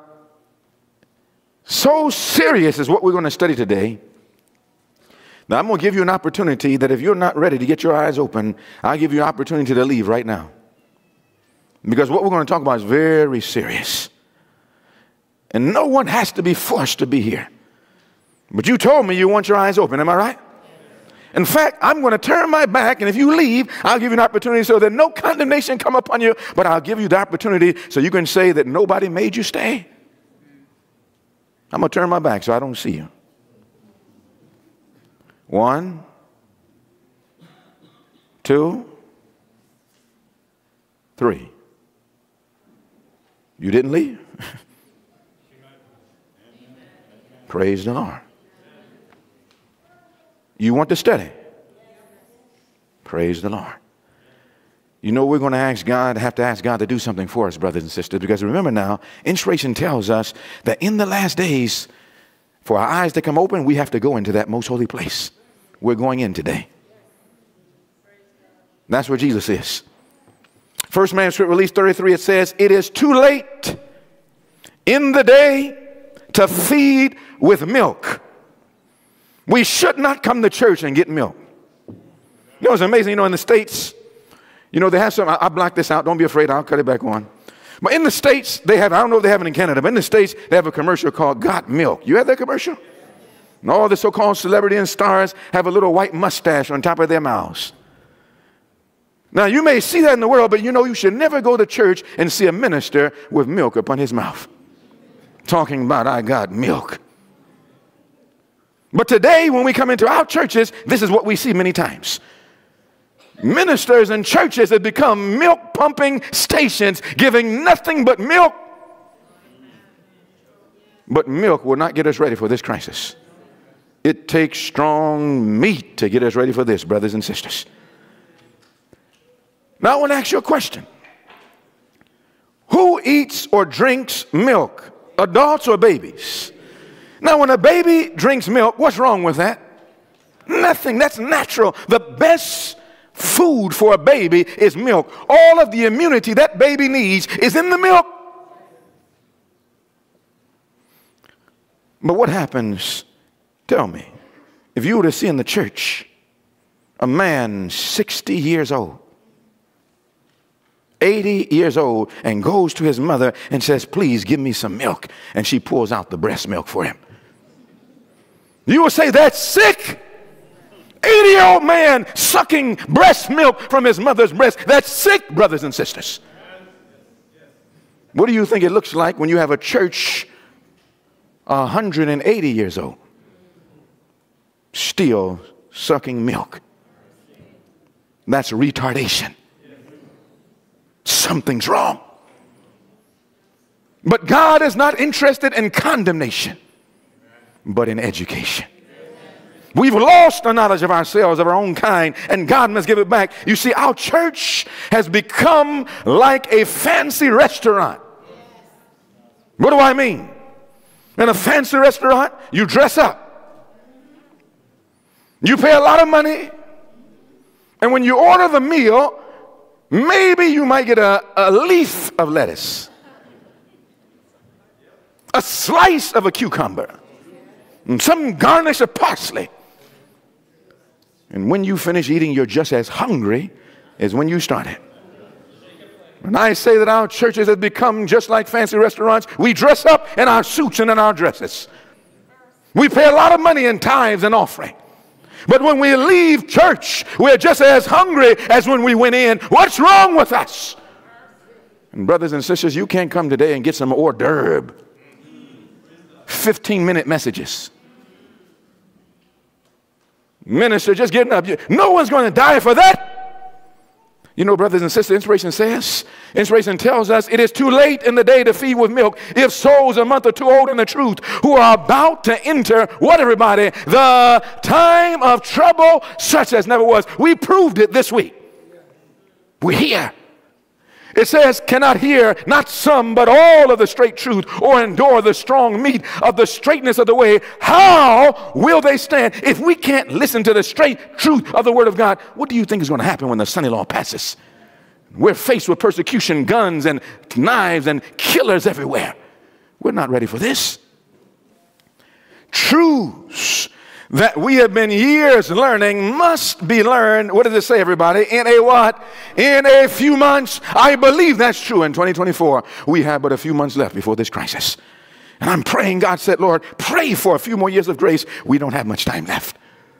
so serious is what we're going to study today. Now, I'm going to give you an opportunity that if you're not ready to get your eyes open, I'll give you an opportunity to leave right now. Because what we're going to talk about is very serious. And no one has to be forced to be here. But you told me you want your eyes open, am I right? In fact, I'm going to turn my back, and if you leave, I'll give you an opportunity so that no condemnation come upon you, but I'll give you the opportunity so you can say that nobody made you stay. I'm going to turn my back so I don't see you. One, two, three. You didn't leave? Praise the Lord. You want to study? Praise the Lord. You know, we're going to ask God, have to ask God to do something for us, brothers and sisters, because remember now, inspiration tells us that in the last days, for our eyes to come open, we have to go into that most holy place. We're going in today. That's where Jesus is. First manuscript release thirty-three, it says, it is too late in the day to feed with milk. We should not come to church and get milk. You know, it's amazing, you know, in the States, you know, they have some, I, I blocked this out, don't be afraid, I'll cut it back on. But in the States, they have, I don't know if they have it in Canada, but in the States, they have a commercial called Got Milk. You have that commercial? And all the so-called celebrity and stars have a little white mustache on top of their mouths. Now, you may see that in the world, but you know you should never go to church and see a minister with milk upon his mouth, talking about, I got milk. But today, when we come into our churches, this is what we see many times. Ministers and churches have become milk pumping stations, giving nothing but milk. But milk will not get us ready for this crisis. It takes strong meat to get us ready for this, brothers and sisters. Now I want to ask you a question. Who eats or drinks milk, adults or babies? Now when a baby drinks milk, what's wrong with that? Nothing. That's natural. The best food for a baby is milk. All of the immunity that baby needs is in the milk. But what happens, tell me, if you were to see in the church a man sixty years old, eighty years old, and goes to his mother and says, please give me some milk, and she pulls out the breast milk for him? You will say, that's sick. eighty-year-old man sucking breast milk from his mother's breast. That's sick, brothers and sisters. What do you think it looks like when you have a church one hundred eighty years old still sucking milk? That's retardation. Something's wrong. But God is not interested in condemnation, but in education. We've lost the knowledge of ourselves, of our own kind, and God must give it back. You see, our church has become like a fancy restaurant. What do I mean? In a fancy restaurant, you dress up. You pay a lot of money, and when you order the meal, maybe you might get a, a leaf of lettuce, a slice of a cucumber, and some garnish of parsley. And when you finish eating, you're just as hungry as when you started. And I say that our churches have become just like fancy restaurants. We dress up in our suits and in our dresses. We pay a lot of money in tithes and offering. But when we leave church, we're just as hungry as when we went in. What's wrong with us? And brothers and sisters, you can't come today and get some hors d'oeuvre. fifteen minute messages. Minister just getting up. No one's going to die for that. You know, brothers and sisters, inspiration says, inspiration tells us it is too late in the day to feed with milk if souls a month or two old in the truth who are about to enter, what everybody, the time of trouble such as never was. We proved it this week. We're here. It says, cannot hear not some but all of the straight truth or endure the strong meat of the straightness of the way. How will they stand? If we can't listen to the straight truth of the word of God, what do you think is going to happen when the son-in-law passes? We're faced with persecution, guns and knives and killers everywhere. We're not ready for this. Truths that we have been years learning must be learned, what does it say, everybody? In a what? In a few months. I believe that's true in twenty twenty-four. We have but a few months left before this crisis. And I'm praying, God said, Lord, pray for a few more years of grace. We don't have much time left.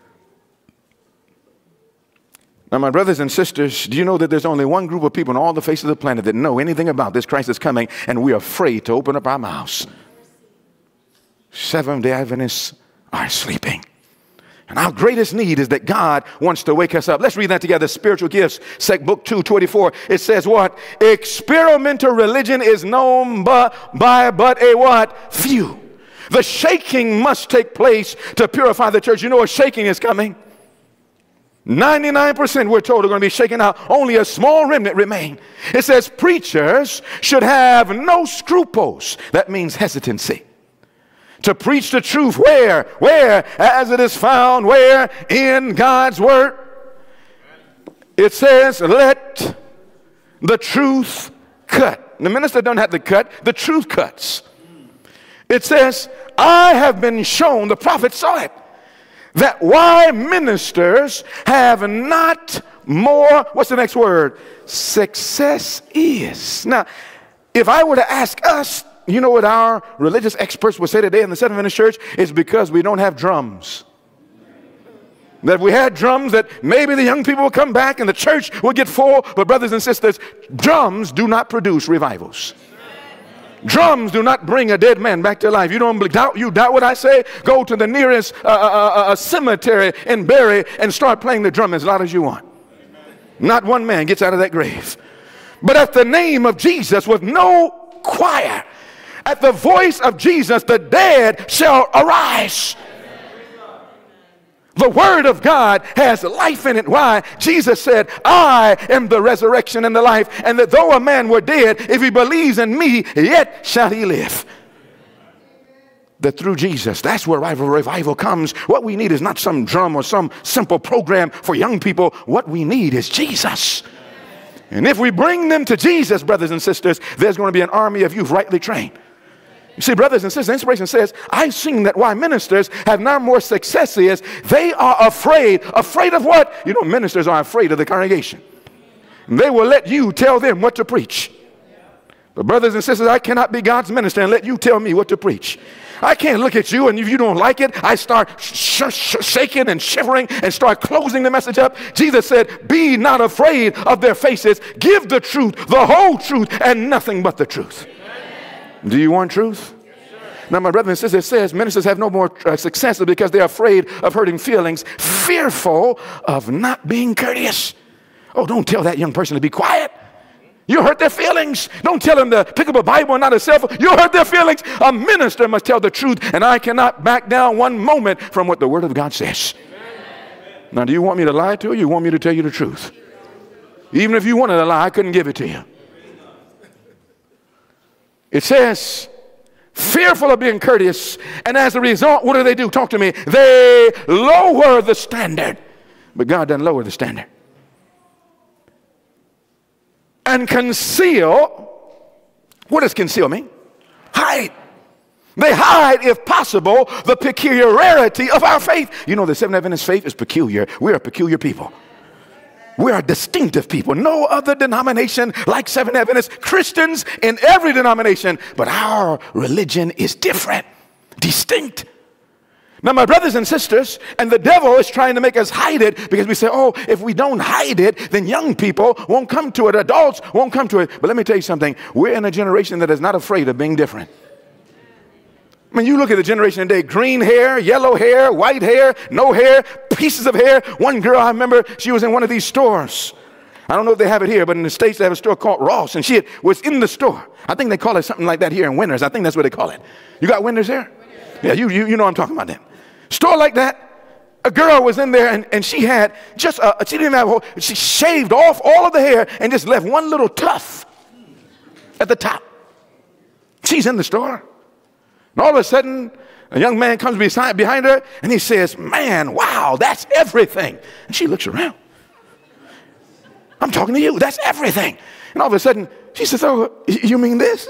Now, my brothers and sisters, do you know that there's only one group of people on all the face of the planet that know anything about this crisis coming, and we're afraid to open up our mouths? Seventh-day Adventists are sleeping. And our greatest need is that God wants to wake us up. Let's read that together. Spiritual Gifts, Sec Book two twenty-four. It says what? Experimental religion is known by, by but a what? Few. The shaking must take place to purify the church. You know a shaking is coming. ninety-nine percent we're told are going to be shaken out. Only a small remnant remain. It says preachers should have no scruples. That means hesitancy. To preach the truth where? Where? As it is found where? In God's word. It says, let the truth cut. The minister don't have to cut. The truth cuts. It says, I have been shown, the prophet saw it, that why ministers have not more, what's the next word? Success is. Now, if I were to ask us, you know what our religious experts would say today in the Seventh-day Adventist Church? It's because we don't have drums. That if we had drums, that maybe the young people will come back and the church will get full. But brothers and sisters, drums do not produce revivals. Drums do not bring a dead man back to life. You don't doubt, you doubt what I say? Go to the nearest uh, uh, uh, cemetery in Barrie and start playing the drum as loud as you want. Not one man gets out of that grave. But at the name of Jesus, with no choir, at the voice of Jesus, the dead shall arise. The word of God has life in it. Why? Jesus said, I am the resurrection and the life, and that though a man were dead, if he believes in me, yet shall he live. That through Jesus, that's where revival comes. What we need is not some drum or some simple program for young people. What we need is Jesus. And if we bring them to Jesus, brothers and sisters, there's going to be an army of youth rightly trained. You see, brothers and sisters, inspiration says, I've seen that why ministers have now more success is they are afraid. Afraid of what? You know, ministers are afraid of the congregation. And they will let you tell them what to preach. But brothers and sisters, I cannot be God's minister and let you tell me what to preach. I can't look at you, and if you don't like it, I start sh sh shaking and shivering and start closing the message up. Jesus said, be not afraid of their faces. Give the truth, the whole truth, and nothing but the truth. Do you want truth? Now, my brothers and sisters, it says ministers have no more uh, success because they're afraid of hurting feelings, fearful of not being courteous. Oh, don't tell that young person to be quiet. You hurt their feelings. Don't tell them to pick up a Bible and not a cell phone. You hurt their feelings. A minister must tell the truth, and I cannot back down one moment from what the Word of God says. Amen. Now, do you want me to lie to you? Or you want me to tell you the truth? Even if you wanted to lie, I couldn't give it to you. It says, fearful of being courteous, and as a result, what do they do? Talk to me. They lower the standard. But God doesn't lower the standard. And conceal, what does conceal mean? Hide. They hide, if possible, the peculiarity of our faith. You know, the Seventh-day Adventist faith is peculiar. We are peculiar people. We are distinctive people. No other denomination like Seventh-day Adventists. Christians in every denomination. But our religion is different, distinct. Now, my brothers and sisters, and the devil is trying to make us hide it because we say, oh, if we don't hide it, then young people won't come to it. Adults won't come to it. But let me tell you something. We're in a generation that is not afraid of being different. I mean, you look at the generation today, green hair, yellow hair, white hair, no hair, pieces of hair. One girl, I remember, she was in one of these stores. I don't know if they have it here, but in the States they have a store called Ross, and she had, was in the store. I think they call it something like that here in Winters. I think that's what they call it. You got Winters here? Yeah, you, you, you know what I'm talking about then. Store like that, a girl was in there, and, and she had just, a, she didn't have a whole, she shaved off all of the hair and just left one little tuft at the top. She's in the store. And all of a sudden, a young man comes beside, behind her, and he says, man, wow, that's everything. And she looks around. I'm talking to you, that's everything. And all of a sudden, she says, oh, you mean this?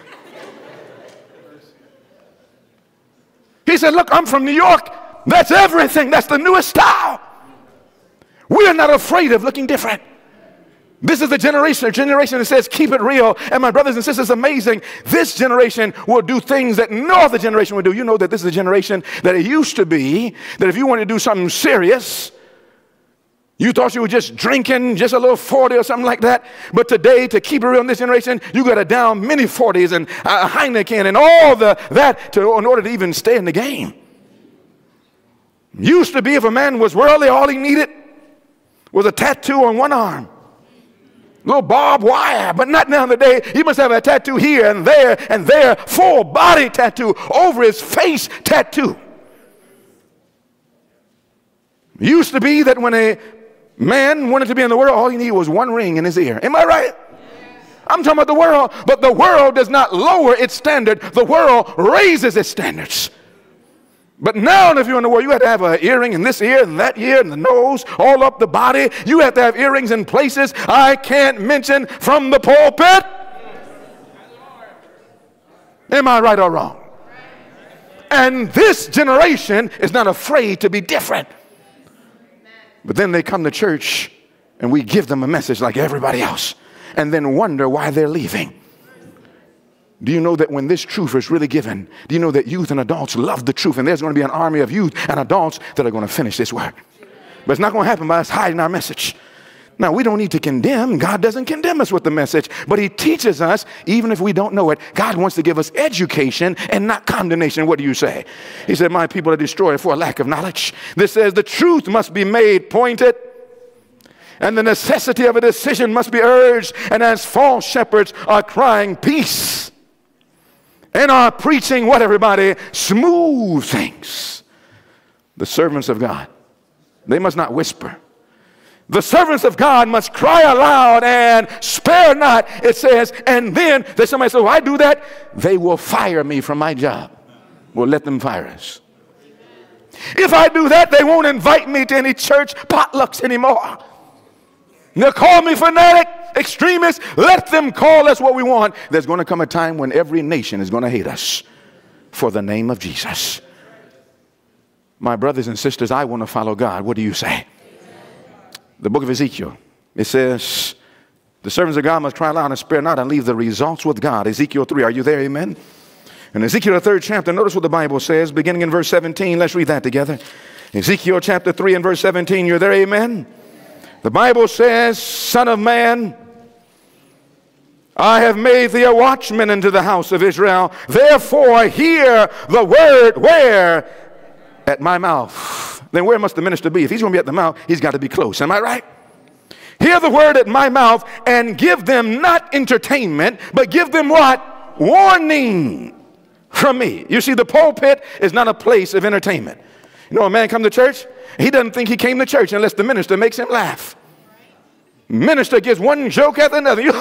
He said, look, I'm from New York. That's everything. That's the newest style. We are not afraid of looking different. This is the generation, a generation that says, keep it real. And my brothers and sisters, amazing. This generation will do things that no other generation would do. You know that this is a generation that it used to be, that if you wanted to do something serious, you thought you were just drinking just a little forty or something like that. But today, to keep it real in this generation, you got to down many forties and a Heineken and all the that to, in order to even stay in the game. Used to be if a man was worldly, all he needed was a tattoo on one arm. Little barbed wire, but not now today. He must have a tattoo here and there and there, full body tattoo, over his face tattoo. Used to be that when a man wanted to be in the world, all he needed was one ring in his ear. Am I right? I'm talking about the world, but the world does not lower its standard. The world raises its standards. But now, if you're in the world, you have to have an earring in this ear and that ear and the nose, all up the body. You have to have earrings in places I can't mention from the pulpit. Am I right or wrong? And this generation is not afraid to be different. But then they come to church and we give them a message like everybody else and then wonder why they're leaving. Do you know that when this truth is really given, do you know that youth and adults love the truth, and there's going to be an army of youth and adults that are going to finish this work. But it's not going to happen by us hiding our message. Now, we don't need to condemn. God doesn't condemn us with the message, but he teaches us, even if we don't know it. God wants to give us education and not condemnation. What do you say? He said, my people are destroyed for a lack of knowledge. This says the truth must be made pointed, and the necessity of a decision must be urged. And as false shepherds are crying peace and are preaching what, everybody? Smooth things. The servants of God, they must not whisper. The servants of God must cry aloud and spare not. It says, and then there's somebody says, well, I do that, they will fire me from my job. We'll let them fire us. If I do that, they won't invite me to any church potlucks anymore. They'll call me fanatic, extremist. Let them call us what we want. There's going to come a time when every nation is going to hate us for the name of Jesus. My brothers and sisters, I want to follow God. What do you say? The book of Ezekiel, it says, the servants of God must cry loud and spare not and leave the results with God. Ezekiel three, are you there? Amen. In Ezekiel, the third chapter, notice what the Bible says, beginning in verse seventeen. Let's read that together. Ezekiel chapter three and verse seventeen, you're there? Amen. The Bible says, Son of man, I have made thee a watchman into the house of Israel. Therefore hear the word where? At my mouth. Then where must the minister be? If he's going to be at the mouth, he's got to be close. Am I right? Hear the word at my mouth and give them not entertainment, but give them what? Warning from me. You see, the pulpit is not a place of entertainment. You know, a man come to church, he doesn't think he came to church unless the minister makes him laugh. Minister gives one joke after another. You,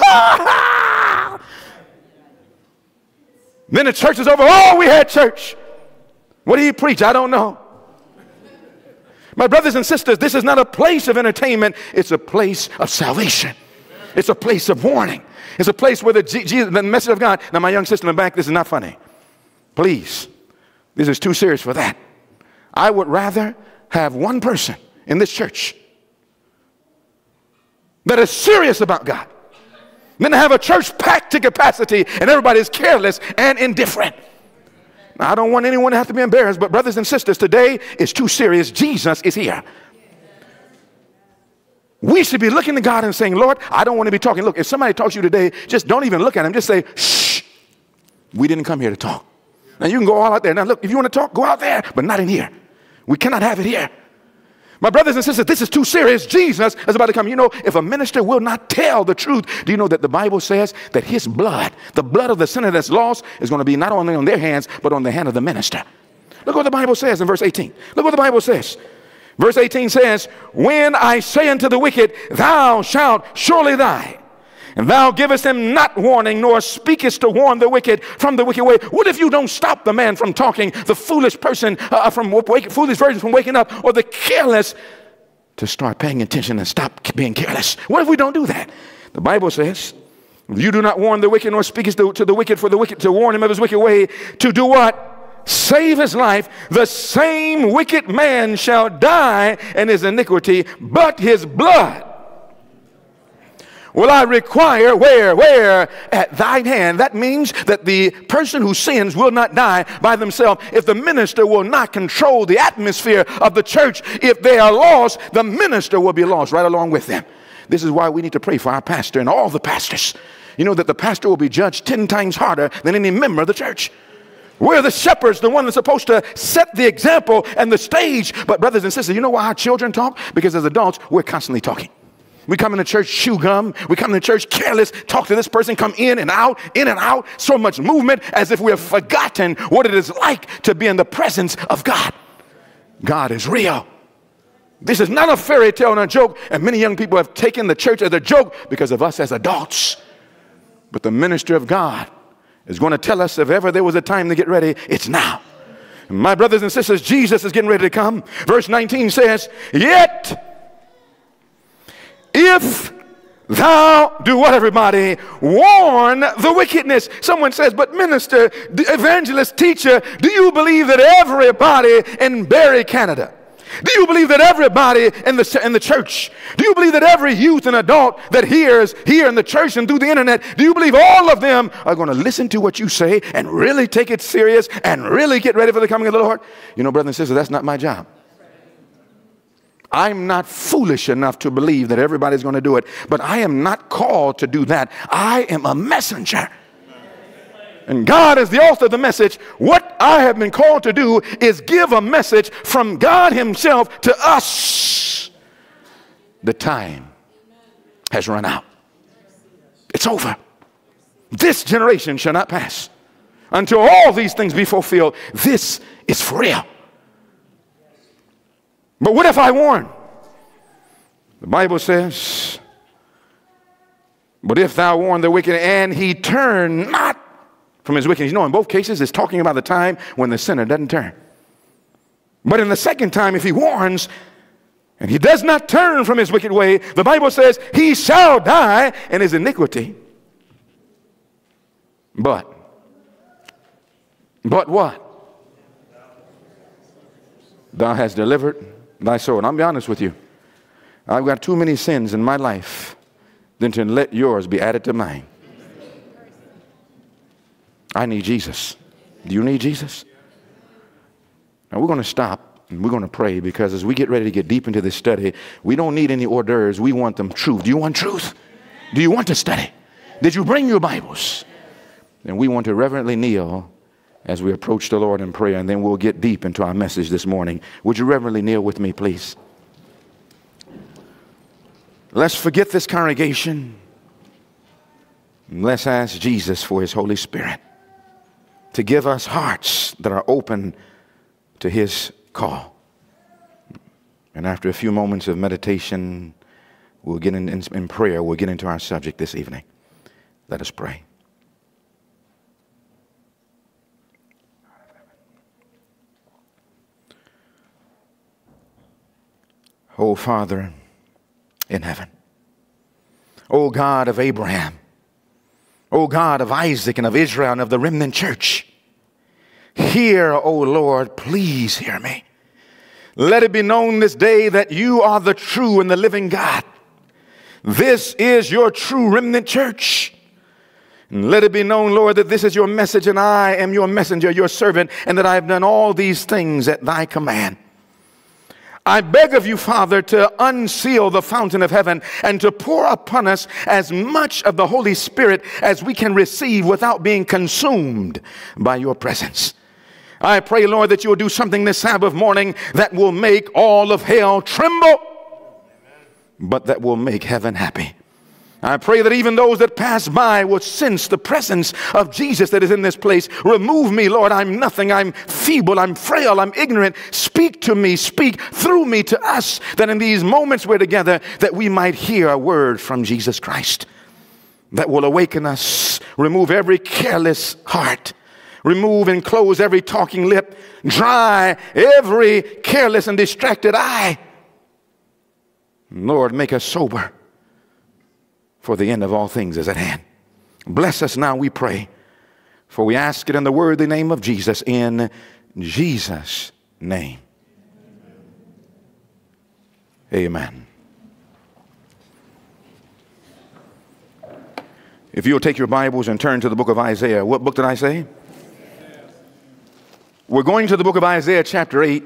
then the church is over. Oh, we had church. What did he preach? I don't know. My brothers and sisters, this is not a place of entertainment. It's a place of salvation. It's a place of warning. It's a place where the, Jesus, the message of God. Now, my young sister in the back, this is not funny. Please, this is too serious for that. I would rather have one person in this church that is serious about God than to have a church packed to capacity and everybody's careless and indifferent. Now, I don't want anyone to have to be embarrassed, but brothers and sisters, today is too serious. Jesus is here. We should be looking to God and saying, Lord, I don't want to be talking. Look, if somebody talks to you today, just don't even look at him. Just say, shh, we didn't come here to talk. Now, you can go all out there. Now, look, if you want to talk, go out there, but not in here. We cannot have it here. My brothers and sisters, this is too serious. Jesus is about to come. You know, if a minister will not tell the truth, do you know that the Bible says that his blood, the blood of the sinner that's lost, is going to be not only on their hands, but on the hand of the minister. Look what the Bible says in verse eighteen. Look what the Bible says. Verse eighteen says, when I say unto the wicked, thou shalt surely die, and thou givest him not warning, nor speakest to warn the wicked from the wicked way. What if you don't stop the man from talking, the foolish person uh, from wake, foolish virgin from waking up, or the careless to start paying attention and stop being careless? What if we don't do that? The Bible says, you do not warn the wicked, nor speakest to, to the wicked for the wicked, to warn him of his wicked way, to do what? Save his life. The same wicked man shall die in his iniquity, but his blood will I require where? Where? At thine hand. That means that the person who sins will not die by themselves. If the minister will not control the atmosphere of the church, if they are lost, the minister will be lost right along with them. This is why we need to pray for our pastor and all the pastors. You know that the pastor will be judged ten times harder than any member of the church. We're the shepherds, the one that's supposed to set the example and the stage. But brothers and sisters, you know why our children talk? Because as adults, we're constantly talking. We come into church, chew gum. We come into church careless, talk to this person, come in and out, in and out. So much movement as if we have forgotten what it is like to be in the presence of God. God is real. This is not a fairy tale and a joke. And many young people have taken the church as a joke because of us as adults. But the minister of God is going to tell us if ever there was a time to get ready, it's now. My brothers and sisters, Jesus is getting ready to come. Verse nineteen says, yet if thou do what, everybody? Warn the wickedness. Someone says, but minister, evangelist, teacher, do you believe that everybody in Barrie, Canada, do you believe that everybody in the, in the church, do you believe that every youth and adult that hears here in the church and through the internet, do you believe all of them are going to listen to what you say and really take it serious and really get ready for the coming of the Lord? You know, brothers and sisters, that's not my job. I'm not foolish enough to believe that everybody's going to do it, but I am not called to do that. I am a messenger. And God is the author of the message. What I have been called to do is give a message from God himself to us. The time has run out. It's over. This generation shall not pass until all these things be fulfilled. This is for real. But what if I warn? The Bible says, but if thou warn the wicked and he turn not from his wickedness. You know, in both cases, it's talking about the time when the sinner doesn't turn. But in the second time, if he warns and he does not turn from his wicked way, the Bible says he shall die in his iniquity. But, but what? Thou hast delivered thy soul. And I'll be honest with you. I've got too many sins in my life than to let yours be added to mine. I need Jesus. Do you need Jesus? Now we're going to stop and we're going to pray, because as we get ready to get deep into this study, we don't need any hors d'oeuvres. We want them truth. Do you want truth? Do you want to study? Did you bring your Bibles? And we want to reverently kneel as we approach the Lord in prayer, and then we'll get deep into our message this morning. Would you reverently kneel with me, please? Let's forget this congregation. Let's ask Jesus for his Holy Spirit to give us hearts that are open to his call. And after a few moments of meditation, we'll get in, in, in prayer, we'll get into our subject this evening. Let us pray. Oh, Father in heaven, oh God of Abraham, oh God of Isaac and of Israel and of the remnant church, hear, oh Lord, please hear me. Let it be known this day that you are the true and the living God. This is your true remnant church. And let it be known, Lord, that this is your message and I am your messenger, your servant, and that I have done all these things at thy command. I beg of you, Father, to unseal the fountain of heaven and to pour upon us as much of the Holy Spirit as we can receive without being consumed by your presence. I pray, Lord, that you will do something this Sabbath morning that will make all of hell tremble, but that will make heaven happy. I pray that even those that pass by will sense the presence of Jesus that is in this place. Remove me, Lord. I'm nothing. I'm feeble. I'm frail. I'm ignorant. Speak to me. Speak through me to us, that in these moments we're together, that we might hear a word from Jesus Christ that will awaken us. Remove every careless heart. Remove and close every talking lip. Dry every careless and distracted eye. Lord, make us sober, for the end of all things is at hand. Bless us now, we pray, for we ask it in the worthy name of Jesus, in Jesus' name. Amen. If you'll take your Bibles and turn to the book of Isaiah. What book did I say? We're going to the book of Isaiah chapter eight.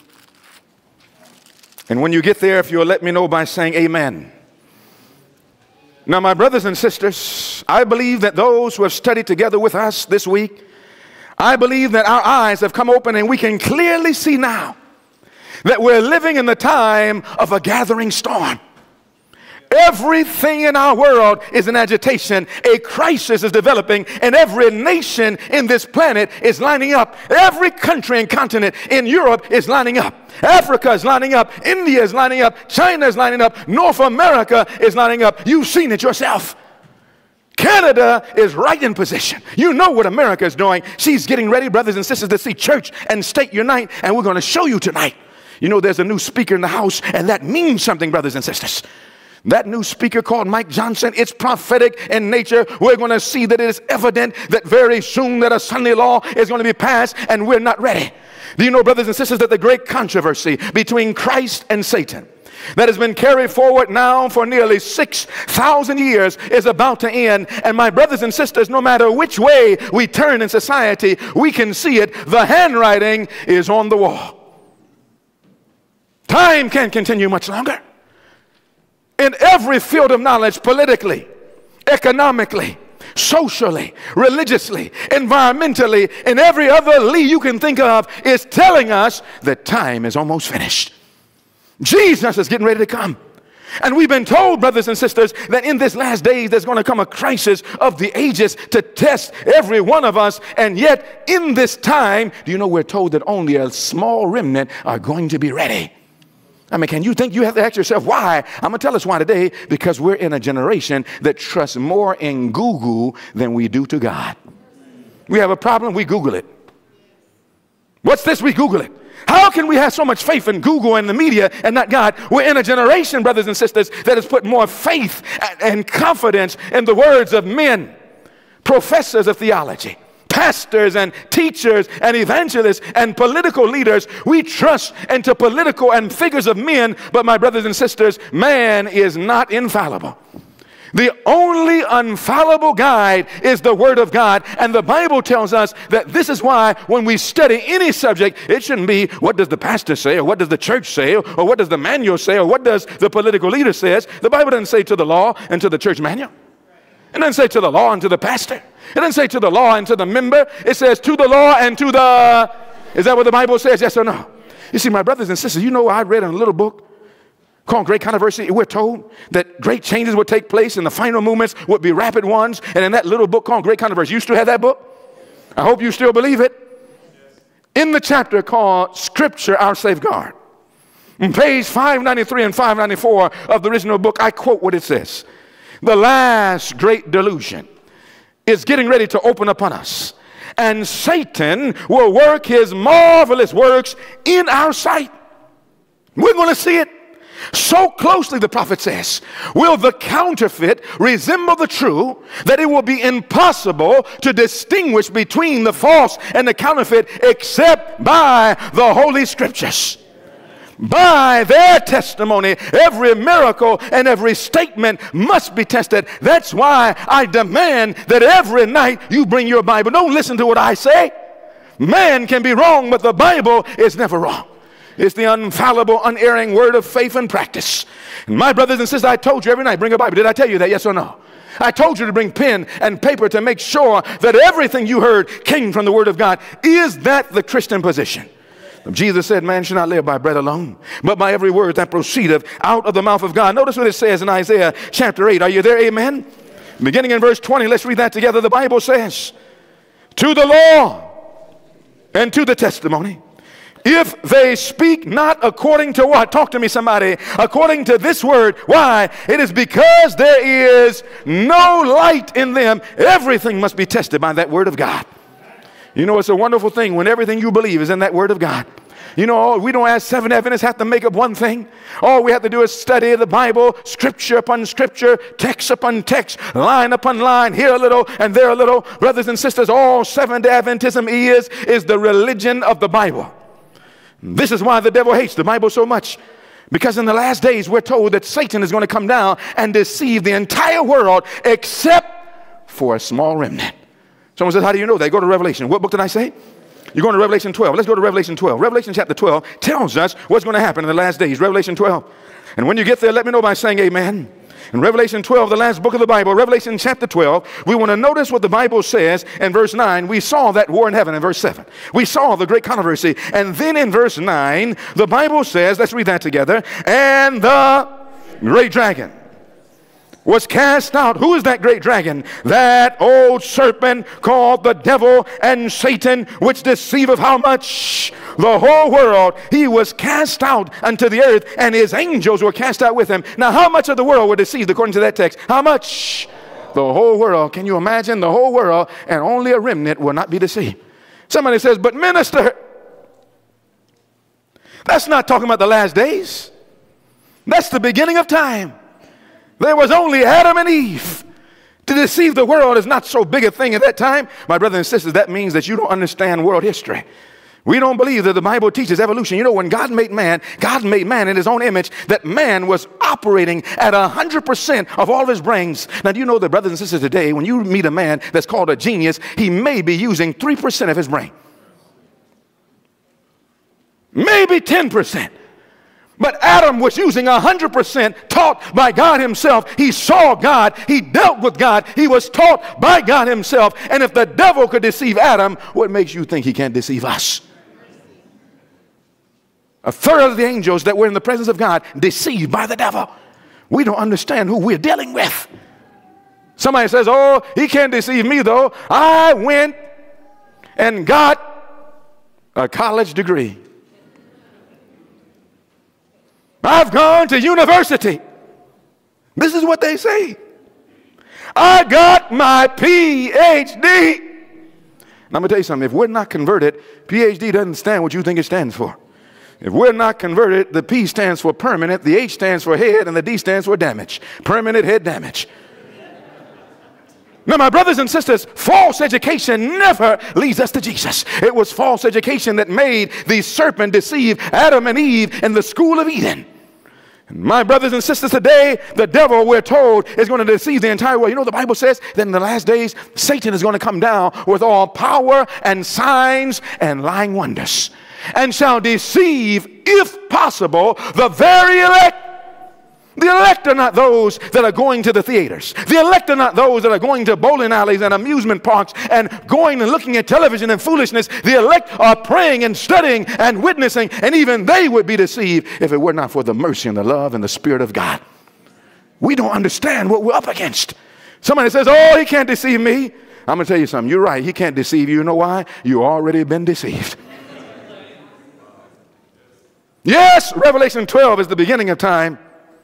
And when you get there, if you'll let me know by saying amen. Now, my brothers and sisters, I believe that those who have studied together with us this week, I believe that our eyes have come open and we can clearly see now that we're living in the time of a gathering storm. Everything in our world is in agitation. A crisis is developing, and every nation in this planet is lining up. Every country and continent in Europe is lining up. Africa is lining up. India is lining up. China is lining up. North America is lining up. You've seen it yourself. Canada is right in position. You know what America is doing. She's getting ready, brothers and sisters, to see church and state unite, and we're going to show you tonight. You know, there's a new speaker in the house, and that means something, brothers and sisters. That new speaker called Mike Johnson, it's prophetic in nature. We're going to see that it is evident that very soon that a Sunday law is going to be passed, and we're not ready. Do you know, brothers and sisters, that the great controversy between Christ and Satan that has been carried forward now for nearly six thousand years is about to end? And my brothers and sisters, no matter which way we turn in society, we can see it. The handwriting is on the wall. Time can't continue much longer. In every field of knowledge, politically, economically, socially, religiously, environmentally, and every other lee you can think of is telling us that time is almost finished. Jesus is getting ready to come. And we've been told, brothers and sisters, that in this last days there's going to come a crisis of the ages to test every one of us. And yet in this time, do you know we're told that only a small remnant are going to be ready? I mean, can you think? You have to ask yourself why. I'm going to tell us why today. Because we're in a generation that trusts more in Google than we do to God. We have a problem, we Google it. What's this? We Google it. How can we have so much faith in Google and the media and not God? We're in a generation, brothers and sisters, that has put more faith and confidence in the words of men, professors of theology, pastors and teachers and evangelists and political leaders. We trust into political and figures of men, but my brothers and sisters, man is not infallible. The only infallible guide is the Word of God, and the Bible tells us that this is why when we study any subject, it shouldn't be what does the pastor say, or what does the church say, or, or what does the manual say, or what does the political leader says. The Bible doesn't say to the law and to the church manual. It doesn't say to the law and to the pastor. It doesn't say to the law and to the member. It says to the law and to the... Is that what the Bible says? Yes or no? You see, my brothers and sisters, you know I read in a little book called Great Controversy. We're told that great changes would take place and the final movements would be rapid ones. And in that little book called Great Controversy, you still have that book? I hope you still believe it. In the chapter called Scripture, Our Safeguard, on page five ninety-three and five ninety-four of the original book, I quote what it says. The last great delusion is getting ready to open upon us, and Satan will work his marvelous works in our sight. We're going to see it so closely, the prophet says, will the counterfeit resemble the true, that it will be impossible to distinguish between the false and the counterfeit except by the Holy Scriptures. By their testimony, every miracle and every statement must be tested. That's why I demand that every night you bring your Bible. Don't listen to what I say. Man can be wrong, but the Bible is never wrong. It's the infallible, unerring word of faith and practice. And my brothers and sisters, I told you every night, bring a Bible. Did I tell you that? Yes or no? I told you to bring pen and paper to make sure that everything you heard came from the Word of God. Is that the Christian position? Jesus said, man should not live by bread alone, but by every word that proceedeth out of the mouth of God. Notice what it says in Isaiah chapter eight. Are you there? Amen? Beginning in verse twenty, let's read that together. The Bible says, to the law and to the testimony, if they speak not according to what? Talk to me, somebody. According to this word. Why? It is because there is no light in them. Everything must be tested by that word of God. You know, it's a wonderful thing when everything you believe is in that word of God. You know, we don't ask seven Adventists have to make up one thing. All we have to do is study the Bible, scripture upon scripture, text upon text, line upon line, here a little and there a little. Brothers and sisters, all Seventh-day Adventism is, is the religion of the Bible. This is why the devil hates the Bible so much. Because in the last days, we're told that Satan is going to come down and deceive the entire world except for a small remnant. Someone says, how do you know that? Go to Revelation. What book did I say? You're going to Revelation twelve. Let's go to Revelation twelve. Revelation chapter twelve tells us what's going to happen in the last days. Revelation twelve. And when you get there, let me know by saying amen. In Revelation twelve, the last book of the Bible, Revelation chapter twelve, we want to notice what the Bible says in verse nine. We saw that war in heaven in verse seven. We saw the great controversy. And then in verse nine, the Bible says, let's read that together, and the great dragon was cast out. Who is that great dragon? That old serpent called the devil and Satan, which deceiveth how much? The whole world. He was cast out unto the earth, and his angels were cast out with him. Now, how much of the world were deceived according to that text? How much? The whole world. Can you imagine? The whole world, and only a remnant will not be deceived. Somebody says, but minister, that's not talking about the last days. That's the beginning of time. There was only Adam and Eve. To deceive the world is not so big a thing at that time. My brothers and sisters, that means that you don't understand world history. We don't believe that the Bible teaches evolution. You know, when God made man, God made man in his own image, that man was operating at one hundred percent of all of his brains. Now, do you know that, brothers and sisters, today, when you meet a man that's called a genius, he may be using three percent of his brain. Maybe ten percent. But Adam was using one hundred percent, taught by God himself. He saw God. He dealt with God. He was taught by God himself. And if the devil could deceive Adam, what makes you think he can't deceive us? A third of the angels that were in the presence of God deceived by the devil. We don't understand who we're dealing with. Somebody says, oh, he can't deceive me though. I went and got a college degree. I've gone to university. This is what they say. I got my P H D. Now, I'm going to tell you something. If we're not converted, P H D doesn't stand what you think it stands for. If we're not converted, the P stands for permanent, the H stands for head, and the D stands for damage. Permanent head damage. Now, my brothers and sisters, false education never leads us to Jesus. It was false education that made the serpent deceive Adam and Eve in the School of Eden. And my brothers and sisters, today, the devil, we're told, is going to deceive the entire world. You know, the Bible says that in the last days, Satan is going to come down with all power and signs and lying wonders, and shall deceive, if possible, the very elect. The elect are not those that are going to the theaters. The elect are not those that are going to bowling alleys and amusement parks and going and looking at television and foolishness. The elect are praying and studying and witnessing, and even they would be deceived if it were not for the mercy and the love and the Spirit of God. We don't understand what we're up against. Somebody says, oh, he can't deceive me. I'm going to tell you something. You're right. He can't deceive you. You know why? You've already been deceived. Yes, Revelation twelve is the beginning of time.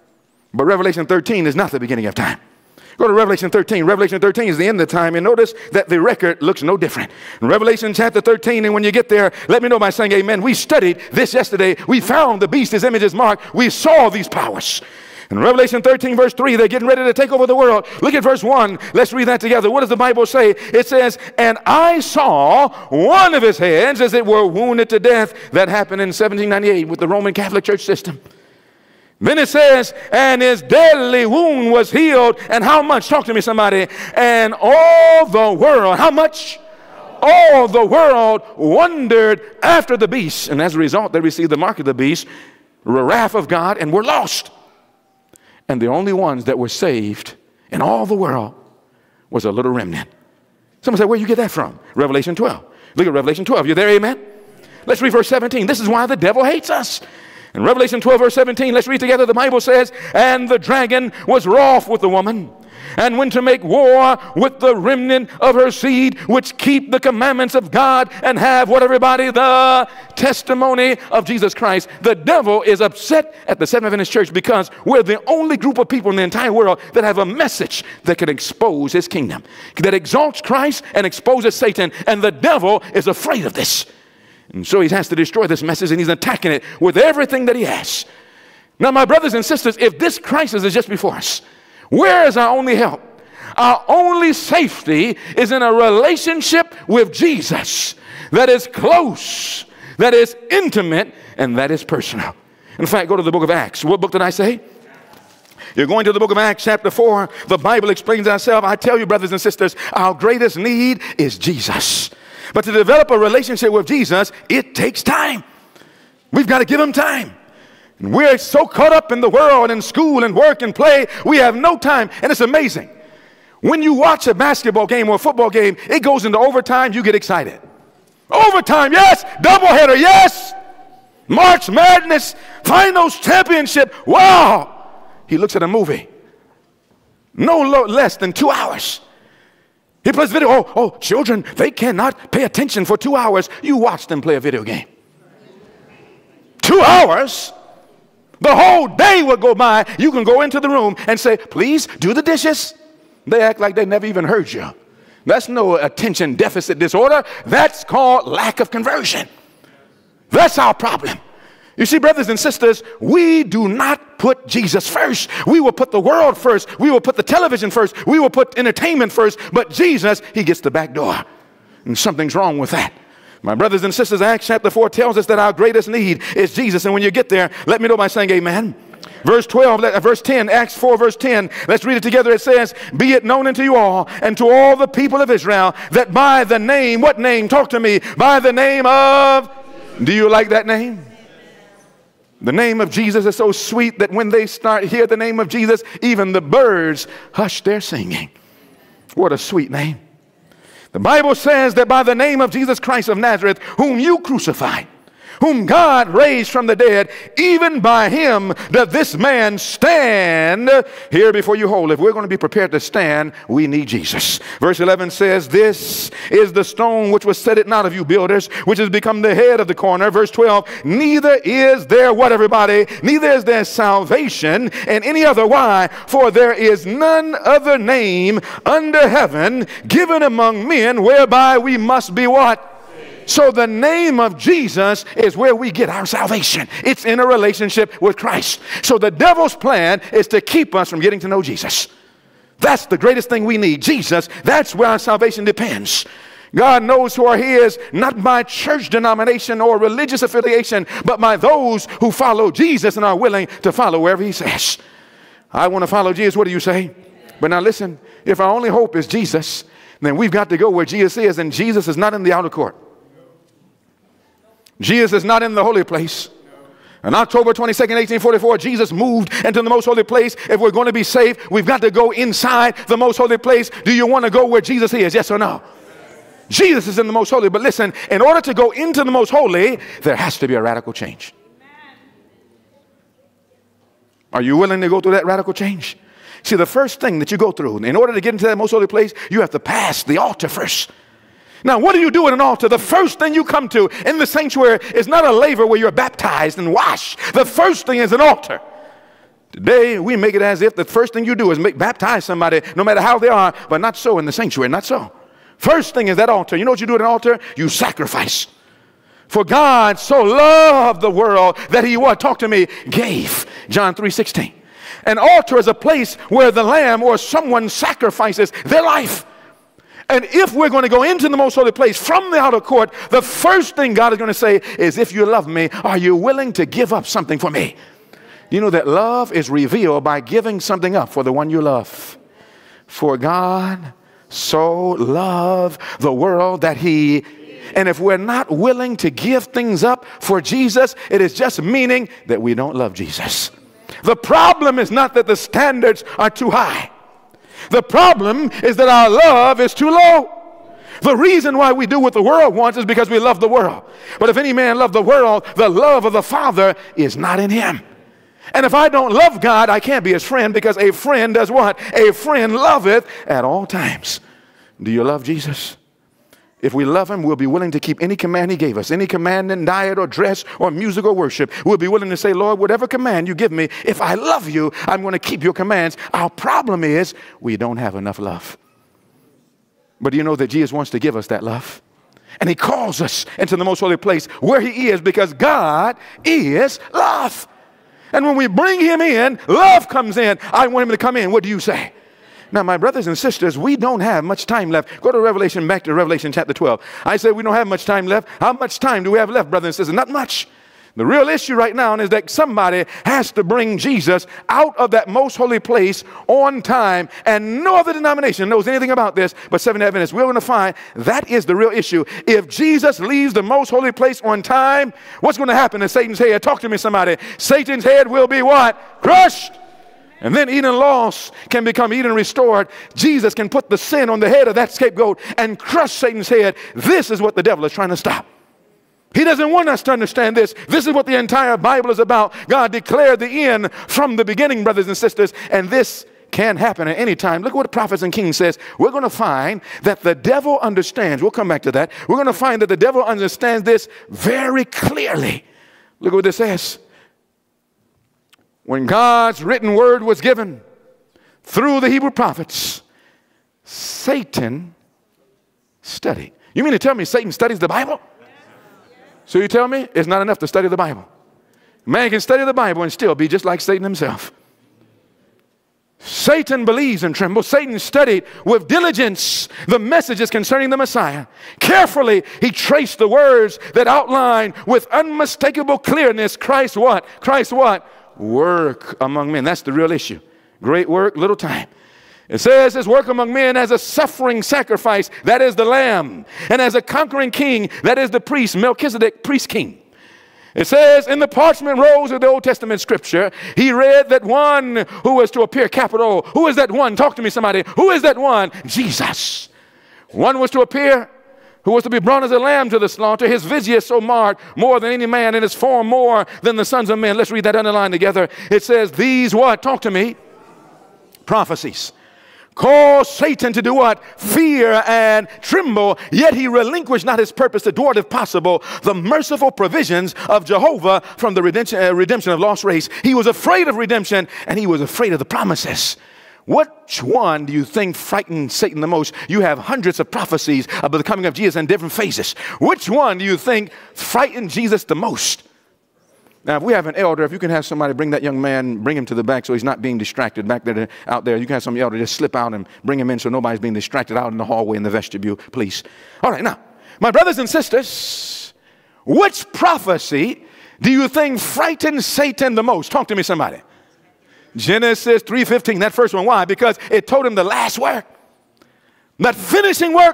But Revelation thirteen is not the beginning of time. Go to Revelation thirteen. Revelation thirteen is the end of time. And notice that the record looks no different. In Revelation chapter thirteen, and when you get there, let me know by saying amen. We studied this yesterday. We found the beast, his image is marked. We saw these powers. In Revelation thirteen, verse three, they're getting ready to take over the world. Look at verse one. Let's read that together. What does the Bible say? It says, and I saw one of his heads as it were wounded to death. That happened in seventeen ninety-eight with the Roman Catholic Church system. Then it says, and his deadly wound was healed. And how much? Talk to me, somebody. And all the world, how much? All the world wondered after the beast. And as a result, they received the mark of the beast, the wrath of God, and were lost. And the only ones that were saved in all the world was a little remnant. Someone said, where you get that from? Revelation twelve. Look at Revelation twelve. You there, amen? Let's read verse seventeen. This is why the devil hates us. In Revelation twelve, verse seventeen, let's read together. The Bible says, and the dragon was wroth with the woman, and went to make war with the remnant of her seed, which keep the commandments of God and have what, everybody? The testimony of Jesus Christ. The devil is upset at the Seventh-day Adventist Church because we're the only group of people in the entire world that have a message that can expose his kingdom, that exalts Christ and exposes Satan, and the devil is afraid of this. And so he has to destroy this message, and he's attacking it with everything that he has. Now, my brothers and sisters, if this crisis is just before us, where is our only help? Our only safety is in a relationship with Jesus that is close, that is intimate, and that is personal. In fact, go to the book of Acts. What book did I say? You're going to the book of Acts chapter four. The Bible explains itself. I tell you, brothers and sisters, our greatest need is Jesus. But to develop a relationship with Jesus, it takes time. We've got to give him time. And we're so caught up in the world and school and work and play, we have no time. And it's amazing. When you watch a basketball game or a football game, it goes into overtime, you get excited. Overtime, yes. Doubleheader, yes. March Madness, Finals Championship, wow. He looks at a movie. No less than two hours. He plays video. Oh, oh, children, they cannot pay attention for two hours. You watch them play a video game. Two hours? The whole day will go by. You can go into the room and say, please do the dishes. They act like they never even heard you. That's no attention deficit disorder. That's called lack of conversion. That's our problem. You see, brothers and sisters, we do not put Jesus first. We will put the world first. We will put the television first. We will put entertainment first. But Jesus, he gets the back door. And something's wrong with that. My brothers and sisters, Acts chapter four tells us that our greatest need is Jesus. And when you get there, let me know by saying amen. Verse twelve, verse ten, Acts four, verse ten. Let's read it together. It says, be it known unto you all and to all the people of Israel that by the name, what name? Talk to me. By the name of, do you like that name? The name of Jesus is so sweet that when they start hear the name of Jesus, even the birds hush their singing. What a sweet name. The Bible says that by the name of Jesus Christ of Nazareth, whom you crucified, whom God raised from the dead, even by him doth this man stand here before you whole. If we're going to be prepared to stand, we need Jesus. Verse eleven says, this is the stone which was set at naught of you builders, which has become the head of the corner. Verse twelve, neither is there, what everybody? Neither is there salvation in any other. Why? For there is none other name under heaven given among men whereby we must be what? So the name of Jesus is where we get our salvation. It's in a relationship with Christ. So the devil's plan is to keep us from getting to know Jesus. That's the greatest thing we need, Jesus. That's where our salvation depends. God knows who are his, not by church denomination or religious affiliation, but by those who follow Jesus and are willing to follow wherever he says. I want to follow Jesus. What do you say? But now listen, if our only hope is Jesus, then we've got to go where Jesus is, and Jesus is not in the outer court. Jesus is not in the holy place. On October twenty-second, eighteen forty-four, Jesus moved into the most holy place. If we're going to be saved, we've got to go inside the most holy place. Do you want to go where Jesus is? Yes or no? Jesus is in the most holy. But listen, in order to go into the most holy, there has to be a radical change. Are you willing to go through that radical change? See, the first thing that you go through, in order to get into that most holy place, you have to pass the altar first. Now, what do you do at an altar? The first thing you come to in the sanctuary is not a laver where you're baptized and washed. The first thing is an altar. Today, we make it as if the first thing you do is make, baptize somebody, no matter how they are, but not so in the sanctuary, not so. First thing is that altar. You know what you do at an altar? You sacrifice. For God so loved the world that he what? Talk to me. Gave. John three sixteen. An altar is a place where the lamb or someone sacrifices their life. And if we're going to go into the most holy place from the outer court, the first thing God is going to say is, if you love me, are you willing to give up something for me? You know that love is revealed by giving something up for the one you love. For God so loved the world that he, and if we're not willing to give things up for Jesus, it is just meaning that we don't love Jesus. The problem is not that the standards are too high. The problem is that our love is too low. The reason why we do what the world wants is because we love the world. But if any man love the world, the love of the Father is not in him. And if I don't love God, I can't be his friend, because a friend does what? A friend loveth at all times. Do you love Jesus? If we love him, we'll be willing to keep any command he gave us, any command in diet or dress or music or worship. We'll be willing to say, Lord, whatever command you give me, if I love you, I'm going to keep your commands. Our problem is we don't have enough love. But do you know that Jesus wants to give us that love? And he calls us into the most holy place where he is, because God is love. And when we bring him in, love comes in. I want him to come in. What do you say? Now, my brothers and sisters, we don't have much time left. Go to Revelation, back to Revelation chapter twelve. I said we don't have much time left. How much time do we have left, brothers and sisters? Not much. The real issue right now is that somebody has to bring Jesus out of that most holy place on time, and no other denomination knows anything about this but Seventh-day Adventists. We're going to find that is the real issue. If Jesus leaves the most holy place on time, what's going to happen to Satan's head? Talk to me, somebody. Satan's head will be what? Crushed. And then Eden lost can become Eden restored. Jesus can put the sin on the head of that scapegoat and crush Satan's head. This is what the devil is trying to stop. He doesn't want us to understand this. This is what the entire Bible is about. God declared the end from the beginning, brothers and sisters, and this can happen at any time. Look at what Prophets and Kings says. We're going to find that the devil understands. We'll come back to that. We're going to find that the devil understands this very clearly. Look at what this says. When God's written word was given through the Hebrew prophets, Satan studied. You mean to tell me Satan studies the Bible? So you tell me it's not enough to study the Bible. Man can study the Bible and still be just like Satan himself. Satan believes and trembles. Satan studied with diligence the messages concerning the Messiah. Carefully, he traced the words that outline with unmistakable clearness Christ what? Christ what? Work among men. That's the real issue. Great work, little time. It says his work among men as a suffering sacrifice, that is the Lamb, and as a conquering king, that is the priest, Melchizedek, priest king. It says in the parchment rolls of the Old Testament scripture, he read that one who was to appear, capital, who is that one? Talk to me, somebody. Who is that one? Jesus. One was to appear who was to be brought as a lamb to the slaughter. His visage so marked more than any man, and his form more than the sons of men. Let's read that underline together. It says these what? Talk to me. Prophecies. Cause Satan to do what? Fear and tremble, yet he relinquished not his purpose to thwart, if possible, the merciful provisions of Jehovah from the redemption, uh, redemption of lost race. He was afraid of redemption, and he was afraid of the promises. Which one do you think frightened Satan the most? You have hundreds of prophecies about the coming of Jesus in different phases. Which one do you think frightened Jesus the most? Now, if we have an elder, if you can have somebody bring that young man, bring him to the back so he's not being distracted back there, out there. You can have some elder just slip out and bring him in so nobody's being distracted out in the hallway in the vestibule, please. All right, now, my brothers and sisters, which prophecy do you think frightened Satan the most? Talk to me, somebody. Genesis three fifteen, that first one. Why? Because it told him the last work. That finishing work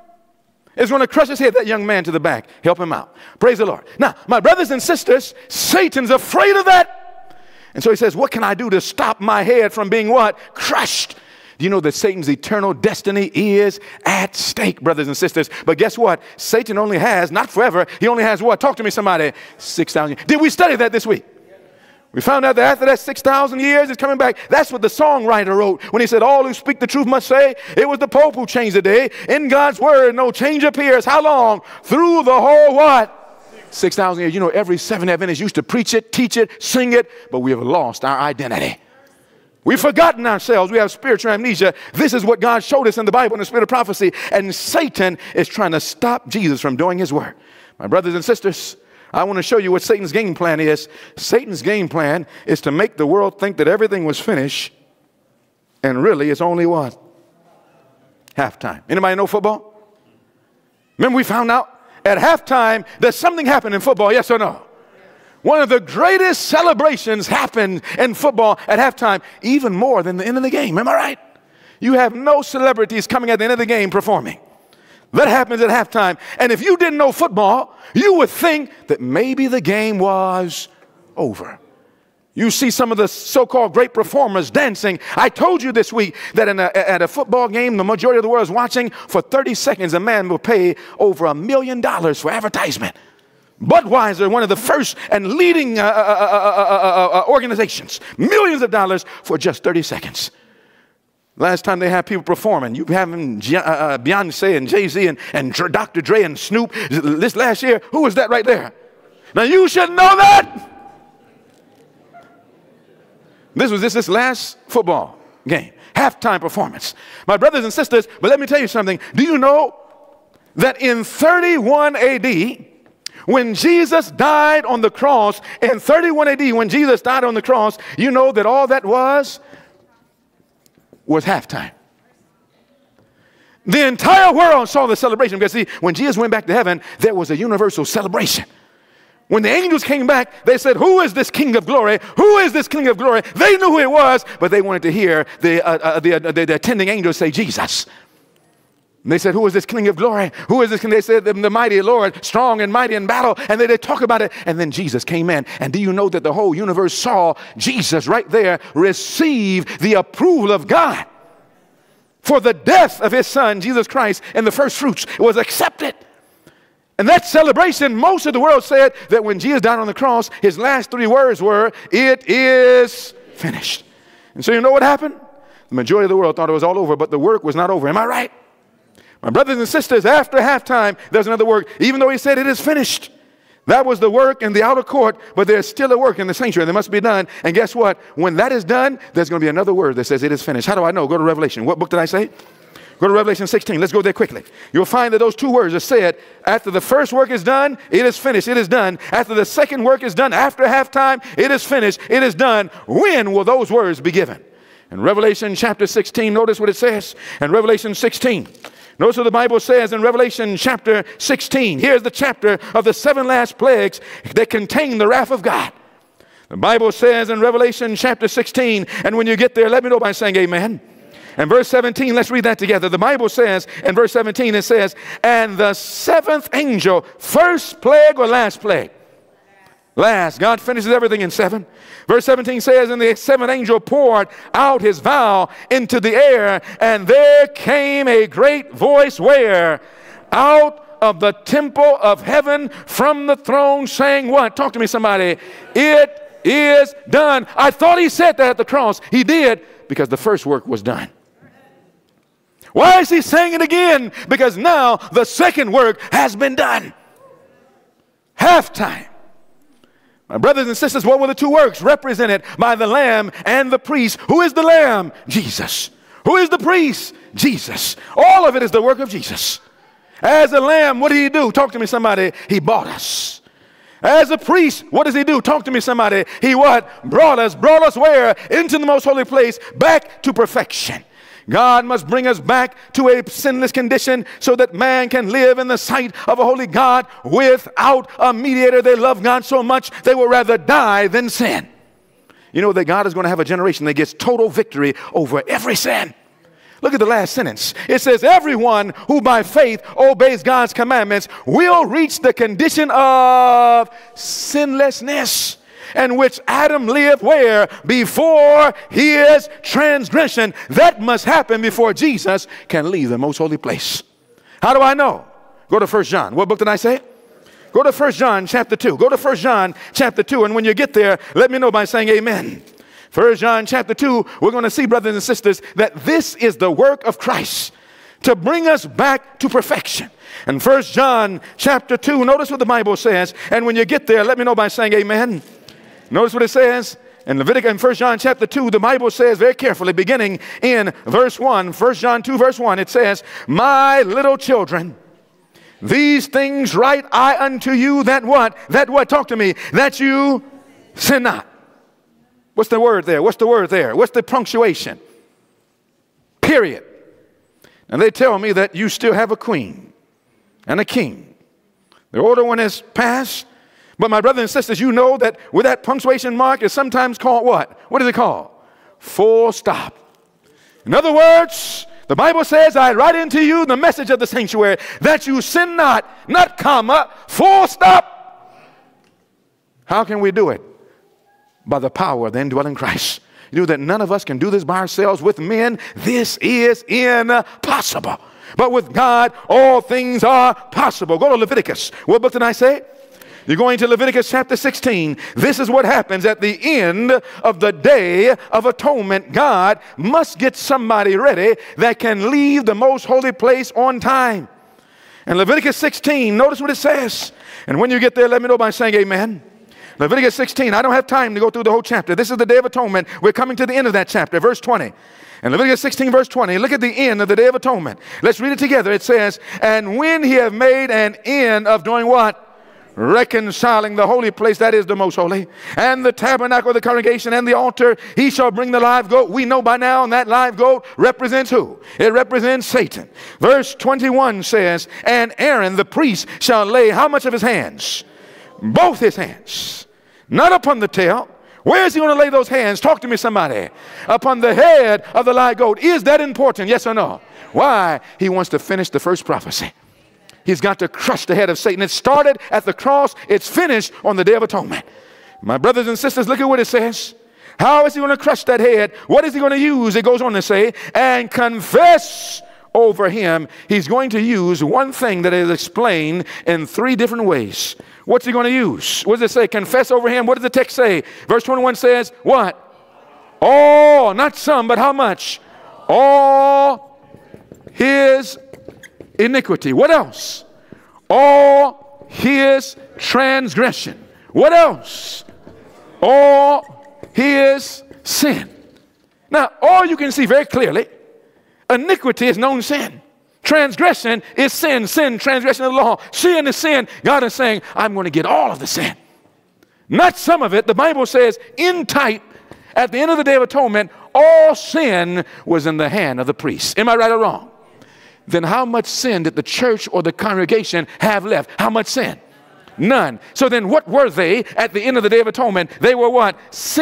is going to crush his head. That young man to the back. Help him out. Praise the Lord. Now, my brothers and sisters, Satan's afraid of that. And so he says, what can I do to stop my head from being what? Crushed. Do you know that Satan's eternal destiny is at stake, brothers and sisters? But guess what? Satan only has, not forever, he only has what? Talk to me, somebody. six thousand. Did we study that this week? We found out that after that six thousand years, it's coming back. That's what the songwriter wrote when he said, all who speak the truth must say, it was the Pope who changed the day. In God's word, no change appears. How long? Through the whole what? six thousand years. You know, every Seventh-day Adventist used to preach it, teach it, sing it, but we have lost our identity. We've forgotten ourselves. We have spiritual amnesia. This is what God showed us in the Bible in the spirit of prophecy. And Satan is trying to stop Jesus from doing his work. My brothers and sisters, I want to show you what Satan's game plan is. Satan's game plan is to make the world think that everything was finished, and really it's only what? Halftime. Anybody know football? Remember we found out at halftime that something happened in football, yes or no? One of the greatest celebrations happened in football at halftime, even more than the end of the game. Am I right? You have no celebrities coming at the end of the game performing. That happens at halftime. And if you didn't know football, you would think that maybe the game was over. You see some of the so-called great performers dancing. I told you this week that in a, at a football game, the majority of the world is watching. For thirty seconds, a man will pay over a million dollars for advertisement. Budweiser, one of the first and leading uh, uh, uh, uh, uh, organizations, millions of dollars for just thirty seconds. Last time they had people performing, you having uh, Beyonce and Jay-Z and, and Doctor Dre and Snoop. This last year, who was that right there? Now you should know that. This was this, this last football game, halftime performance. My brothers and sisters, but let me tell you something. Do you know that in thirty-one A D, when Jesus died on the cross, in thirty-one A D, when Jesus died on the cross, you know that all that was? was halftime. The entire world saw the celebration because see, when Jesus went back to heaven, there was a universal celebration. When the angels came back, they said, who is this King of glory? Who is this King of glory? They knew who it was, but they wanted to hear the, uh, uh, the, uh, the, the attending angels say, Jesus. And they said, who is this King of glory? Who is this King? They said, the, the mighty Lord, strong and mighty in battle. And they, they talk about it. And then Jesus came in. And do you know that the whole universe saw Jesus right there receive the approval of God for the death of his son, Jesus Christ, and the first fruits? It was accepted. And that celebration, most of the world said that when Jesus died on the cross, his last three words were, it is finished. And so you know what happened? The majority of the world thought it was all over, but the work was not over. Am I right? My brothers and sisters, after halftime, there's another work. Even though he said it is finished, that was the work in the outer court, but there's still a work in the sanctuary that must be done. And guess what? When that is done, there's going to be another word that says it is finished. How do I know? Go to Revelation. What book did I say? Go to Revelation sixteen. Let's go there quickly. You'll find that those two words are said after the first work is done, it is finished, it is done. After the second work is done, after halftime, it is finished, it is done. When will those words be given? In Revelation chapter sixteen, notice what it says in Revelation sixteen. Notice what the Bible says in Revelation chapter sixteen. Here's the chapter of the seven last plagues that contain the wrath of God. The Bible says in Revelation chapter sixteen, and when you get there, let me know by saying amen. And verse seventeen, let's read that together. The Bible says in verse seventeen, it says, and the seventh angel, first plague or last plague? Last. God finishes everything in seven. Verse seventeen says, and the seventh angel poured out his vial into the air, and there came a great voice where? Out of the temple of heaven from the throne, saying what? Talk to me, somebody. It is done. I thought he said that at the cross. He did, because the first work was done. Why is he saying it again? Because now the second work has been done. Halftime. My brothers and sisters, what were the two works? Represented by the lamb and the priest. Who is the lamb? Jesus. Who is the priest? Jesus. All of it is the work of Jesus. As a lamb, what did he do? Talk to me, somebody. He bought us. As a priest, what does he do? Talk to me, somebody. He what? Brought us. Brought us where? Into the most holy place. Back to perfection. God must bring us back to a sinless condition so that man can live in the sight of a holy God without a mediator. They love God so much they would rather die than sin. You know that God is going to have a generation that gets total victory over every sin. Look at the last sentence. It says, everyone who by faith obeys God's commandments will reach the condition of sinlessness, in which Adam lived where? Before his transgression. That must happen before Jesus can leave the most holy place. How do I know? Go to First John. What book did I say? Go to First John chapter two. Go to First John chapter two, and when you get there, let me know by saying amen. First John chapter two, we're going to see, brothers and sisters, that this is the work of Christ to bring us back to perfection. In First John chapter two, notice what the Bible says, and when you get there, let me know by saying amen. Notice what it says in Leviticus, in First John chapter two, the Bible says very carefully, beginning in verse one, First John two verse one, it says, my little children, these things write I unto you, that what? That what? Talk to me. That you sin not. What's the word there? What's the word there? What's the punctuation? Period. And they tell me that you still have a queen and a king. The older one has passed. But my brothers and sisters, you know that with that punctuation mark is sometimes called what? What is it called? Full stop. In other words, the Bible says, I write unto you the message of the sanctuary, that you sin not, not comma, full stop. How can we do it? By the power of the indwelling Christ. You know that none of us can do this by ourselves. With men, this is impossible. But with God, all things are possible. Go to Leviticus. What book did I say? You're going to Leviticus chapter sixteen. This is what happens at the end of the Day of Atonement. God must get somebody ready that can leave the most holy place on time. In Leviticus sixteen, notice what it says. And when you get there, let me know by saying amen. Leviticus sixteen, I don't have time to go through the whole chapter. This is the Day of Atonement. We're coming to the end of that chapter, verse twenty. In Leviticus sixteen, verse twenty, look at the end of the Day of Atonement. Let's read it together. It says, and when he have made an end of doing what? Reconciling the holy place, that is the most holy, and the tabernacle of the congregation and the altar, he shall bring the live goat. We know by now, and that live goat represents who? It represents Satan. Verse twenty-one says, and Aaron the priest shall lay how much of his hands? Both his hands. Not upon the tail. Where is he going to lay those hands? Talk to me, somebody. Upon the head of the live goat. Is that important? Yes or no? Why? He wants to finish the first prophecy. He's got to crush the head of Satan. It started at the cross. It's finished on the Day of Atonement. My brothers and sisters, look at what it says. How is he going to crush that head? What is he going to use? It goes on to say, and confess over him. He's going to use one thing that is explained in three different ways. What's he going to use? What does it say? Confess over him. What does the text say? Verse twenty-one says, what? All, not some, but how much? All his iniquity. What else? All his transgression. What else? All his sin. Now, all you can see very clearly Iniquity is known sin. Transgression is sin. Sin, transgression of the law. Sin is sin. God is saying, I'm going to get all of the sin. Not some of it. The Bible says, in type, at the end of the Day of Atonement, all sin was in the hand of the priest. Am I right or wrong? Then how much sin did the church or the congregation have left? How much sin? None. So then what were they at the end of the Day of Atonement? They were what?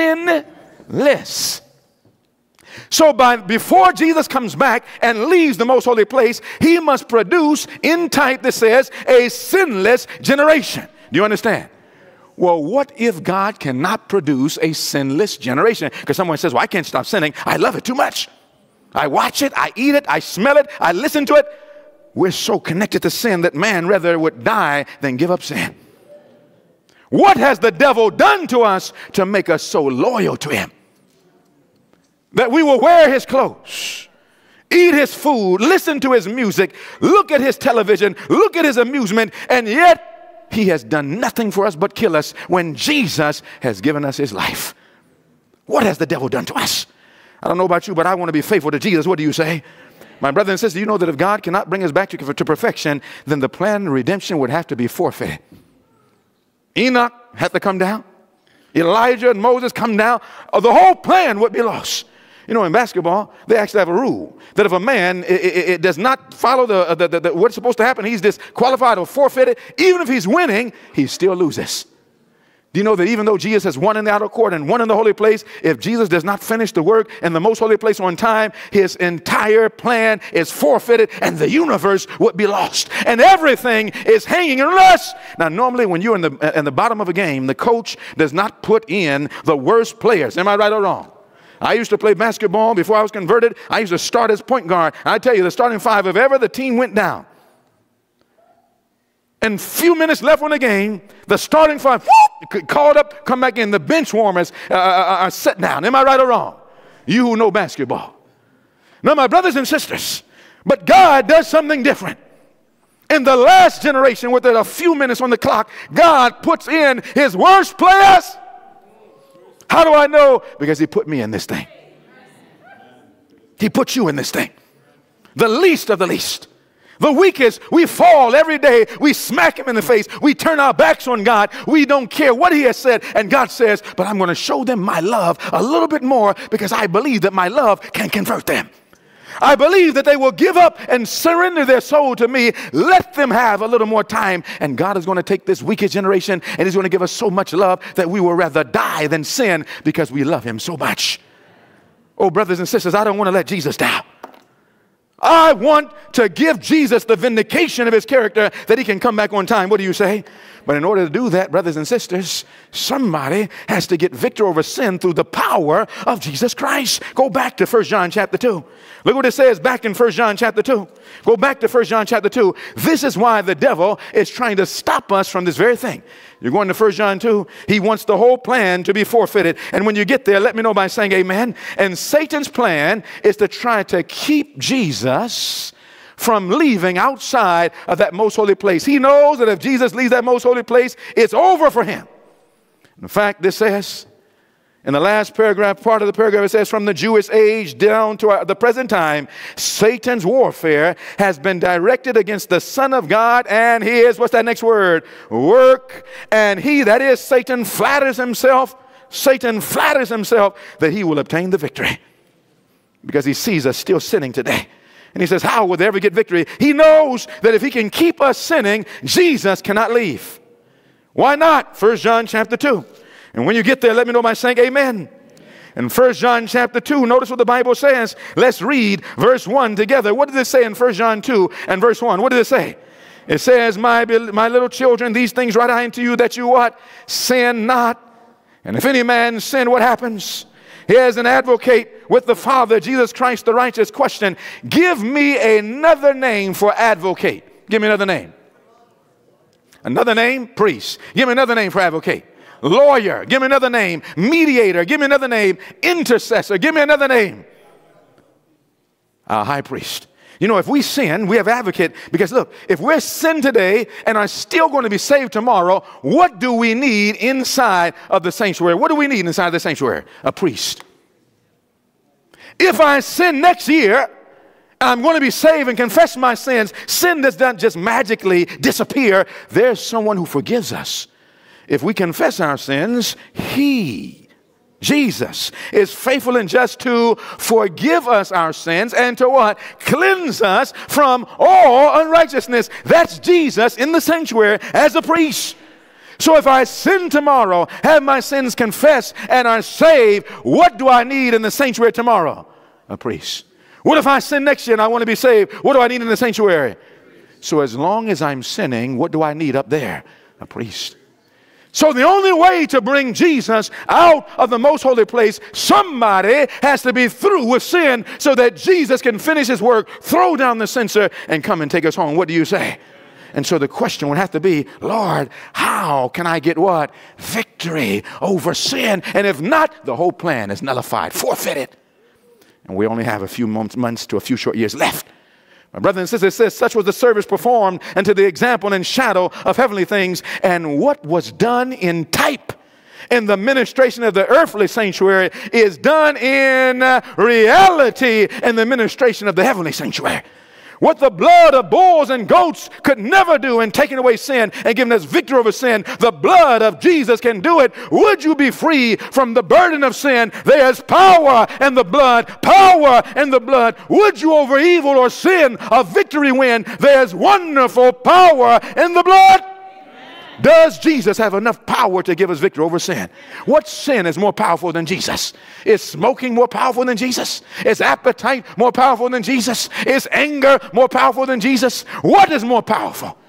Sinless. So by before Jesus comes back and leaves the most holy place, he must produce in type that says a sinless generation. Do you understand? Well, what if God cannot produce a sinless generation? Because someone says, well, I can't stop sinning. I love it too much. I watch it, I eat it, I smell it, I listen to it. We're so connected to sin that man rather would die than give up sin. What has the devil done to us to make us so loyal to him? That we will wear his clothes, eat his food, listen to his music, look at his television, look at his amusement, and yet he has done nothing for us but kill us when Jesus has given us his life. What has the devil done to us? I don't know about you, but I want to be faithful to Jesus. What do you say? My brother and sister, you know that if God cannot bring us back to, to perfection, then the plan of redemption would have to be forfeited. Enoch had to come down. Elijah and Moses come down. Or the whole plan would be lost. You know, in basketball, they actually have a rule that if a man it, it, it does not follow the, the, the, the what's supposed to happen, he's disqualified or forfeited. Even if he's winning, he still loses. Do you know that even though Jesus has won in the outer court and won in the holy place, if Jesus does not finish the work in the most holy place on time, his entire plan is forfeited and the universe would be lost. And everything is hanging on us. Now, normally when you're in the, in the bottom of a game, the coach does not put in the worst players. Am I right or wrong? I used to play basketball before I was converted. I used to start as point guard. I tell you, the starting five, if ever the team went down, and few minutes left on the game, the starting five, whoop, called up, come back in. The bench warmers uh, are set down. Am I right or wrong? You who know basketball. Now, my brothers and sisters, but God does something different. In the last generation, with a few minutes on the clock, God puts in his worst players. How do I know? Because he put me in this thing. He put you in this thing. The least of the least. The weakest, we fall every day. We smack him in the face. We turn our backs on God. We don't care what he has said. And God says, but I'm going to show them my love a little bit more because I believe that my love can convert them. I believe that they will give up and surrender their soul to me. Let them have a little more time. And God is going to take this weakest generation and he's going to give us so much love that we will rather die than sin because we love him so much. Oh, brothers and sisters, I don't want to let Jesus down. I want to give Jesus the vindication of his character that he can come back on time. What do you say? But in order to do that, brothers and sisters, somebody has to get victory over sin through the power of Jesus Christ. Go back to First John chapter two. Look what it says back in First John chapter two. Go back to First John chapter two. This is why the devil is trying to stop us from this very thing. You're going to First John two. He wants the whole plan to be forfeited. And when you get there, let me know by saying amen. And Satan's plan is to try to keep Jesus from leaving outside of that most holy place. He knows that if Jesus leaves that most holy place, it's over for him. In fact, this says, in the last paragraph, part of the paragraph, it says, from the Jewish age down to our, the present time, Satan's warfare has been directed against the Son of God and his, what's that next word? Work. And he, that is Satan, flatters himself, Satan flatters himself that he will obtain the victory because he sees us still sinning today. And he says, how will they ever get victory? He knows that if he can keep us sinning, Jesus cannot leave. Why not? First John chapter two. And when you get there, let me know by saying amen. In First John chapter two, notice what the Bible says. Let's read verse one together. What does it say in First John two and verse one? What does it say? It says, my, my little children, these things write I unto you that you what? Sin not. And if any man sin, what happens? He has an advocate with the Father, Jesus Christ, the righteous. Question, give me another name for advocate. Give me another name. Another name, priest. Give me another name for advocate. Lawyer. Give me another name. Mediator. Give me another name. Intercessor. Give me another name. Our high priest. You know, if we sin, we have advocate. Because look, if we're sin today and are still going to be saved tomorrow, what do we need inside of the sanctuary? What do we need inside the sanctuary? A priest. If I sin next year I'm going to be saved and confess my sins. Sin does not just magically disappear. There's someone who forgives us. If we confess our sins, He, Jesus, is faithful and just to forgive us our sins and to what? Cleanse us from all unrighteousness. That's Jesus in the sanctuary as a priest. So if I sin tomorrow, have my sins confessed, and are saved, what do I need in the sanctuary tomorrow? A priest. What if I sin next year and I want to be saved? What do I need in the sanctuary? So as long as I'm sinning, what do I need up there? A priest. So the only way to bring Jesus out of the most holy place, somebody has to be through with sin so that Jesus can finish His work, throw down the censer, and come and take us home. What do you say? And so the question would have to be, Lord, how can I get what? Victory over sin. And if not, the whole plan is nullified, forfeited. And we only have a few months to a few short years left. My brothers and sisters, it says, such was the service performed unto the example and shadow of heavenly things. And what was done in type in the ministration of the earthly sanctuary is done in reality in the ministration of the heavenly sanctuary. What the blood of bulls and goats could never do in taking away sin and giving us victory over sin, the blood of Jesus can do it. Would you be free from the burden of sin? There's power in the blood, power in the blood. Would you over evil or sin a victory win? There's wonderful power in the blood. Does Jesus have enough power to give us victory over sin? What sin is more powerful than Jesus? Is smoking more powerful than Jesus? Is appetite more powerful than Jesus? Is anger more powerful than Jesus? What is more powerful?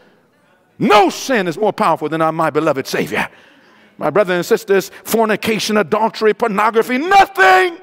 No sin is more powerful than our my beloved Savior. My brothers and sisters, fornication, adultery, pornography, nothing.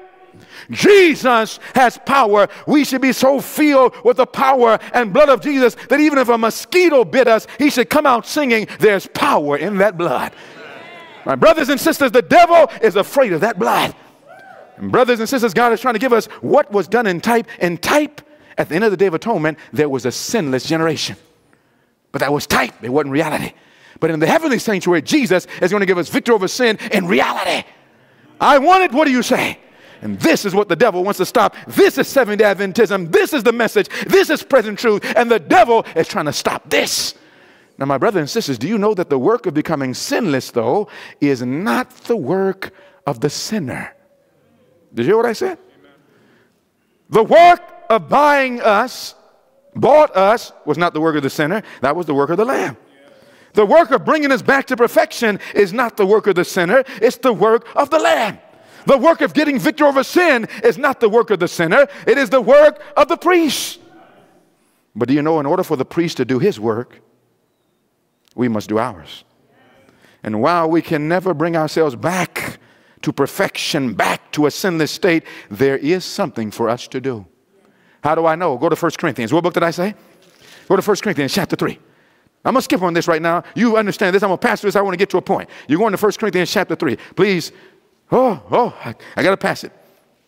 Jesus has power. We should be so filled with the power and blood of Jesus that even if a mosquito bit us, he should come out singing, there's power in that blood. My brothers and sisters, the devil is afraid of that blood. And brothers and sisters, God is trying to give us what was done in type. In type, at the end of the Day of Atonement, there was a sinless generation. But that was type. It wasn't reality. But in the heavenly sanctuary, Jesus is going to give us victory over sin in reality. I want it. What do you say? And this is what the devil wants to stop. This is Seventh-day Adventism. This is the message. This is present truth. And the devil is trying to stop this. Now, my brothers and sisters, do you know that the work of becoming sinless, though, is not the work of the sinner? Did you hear what I said? Amen. The work of buying us, bought us, was not the work of the sinner. That was the work of the Lamb. Yeah. The work of bringing us back to perfection is not the work of the sinner. It's the work of the Lamb. The work of getting victory over sin is not the work of the sinner. It is the work of the priest. But do you know, in order for the priest to do his work, we must do ours. And while we can never bring ourselves back to perfection, back to a sinless state, there is something for us to do. How do I know? Go to First Corinthians. What book did I say? Go to First Corinthians chapter three. I'm going to skip on this right now. You understand this. I'm going to pass through this. I want to get to a point. You're going to First Corinthians chapter three. Please. Oh, oh, I, I got to pass it.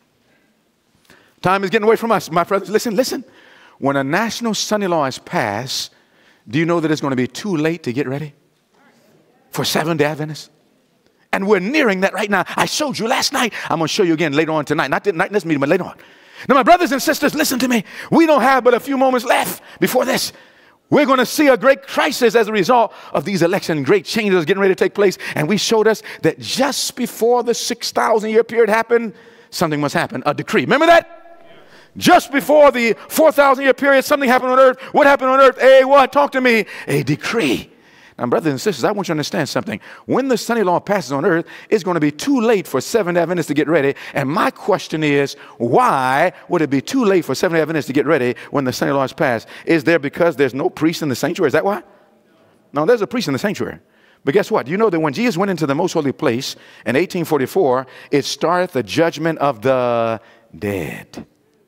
Time is getting away from us. My brothers, listen, listen. When a national Sunday law is passed, do you know that it's going to be too late to get ready for Seventh-day Adventists? And we're nearing that right now. I showed you last night. I'm going to show you again later on tonight. Not tonight in this meeting, but later on. Now, my brothers and sisters, listen to me. We don't have but a few moments left before this. We're going to see a great crisis as a result of these elections, great changes getting ready to take place. And we showed us that just before the six thousand year period happened, something must happen, a decree. Remember that? Yeah. Just before the four thousand year period, something happened on earth. What happened on earth? A what? Talk to me. A decree. Now, brothers and sisters, I want you to understand something. When the Sunday law passes on earth, it's going to be too late for Seventh-day Adventists to get ready. And my question is, why would it be too late for Seventh-day Adventists to get ready when the Sunday law is passed? Is there because there's no priest in the sanctuary? Is that why? No, there's a priest in the sanctuary. But guess what? You know that when Jesus went into the most holy place in eighteen forty-four, it started the judgment of the dead.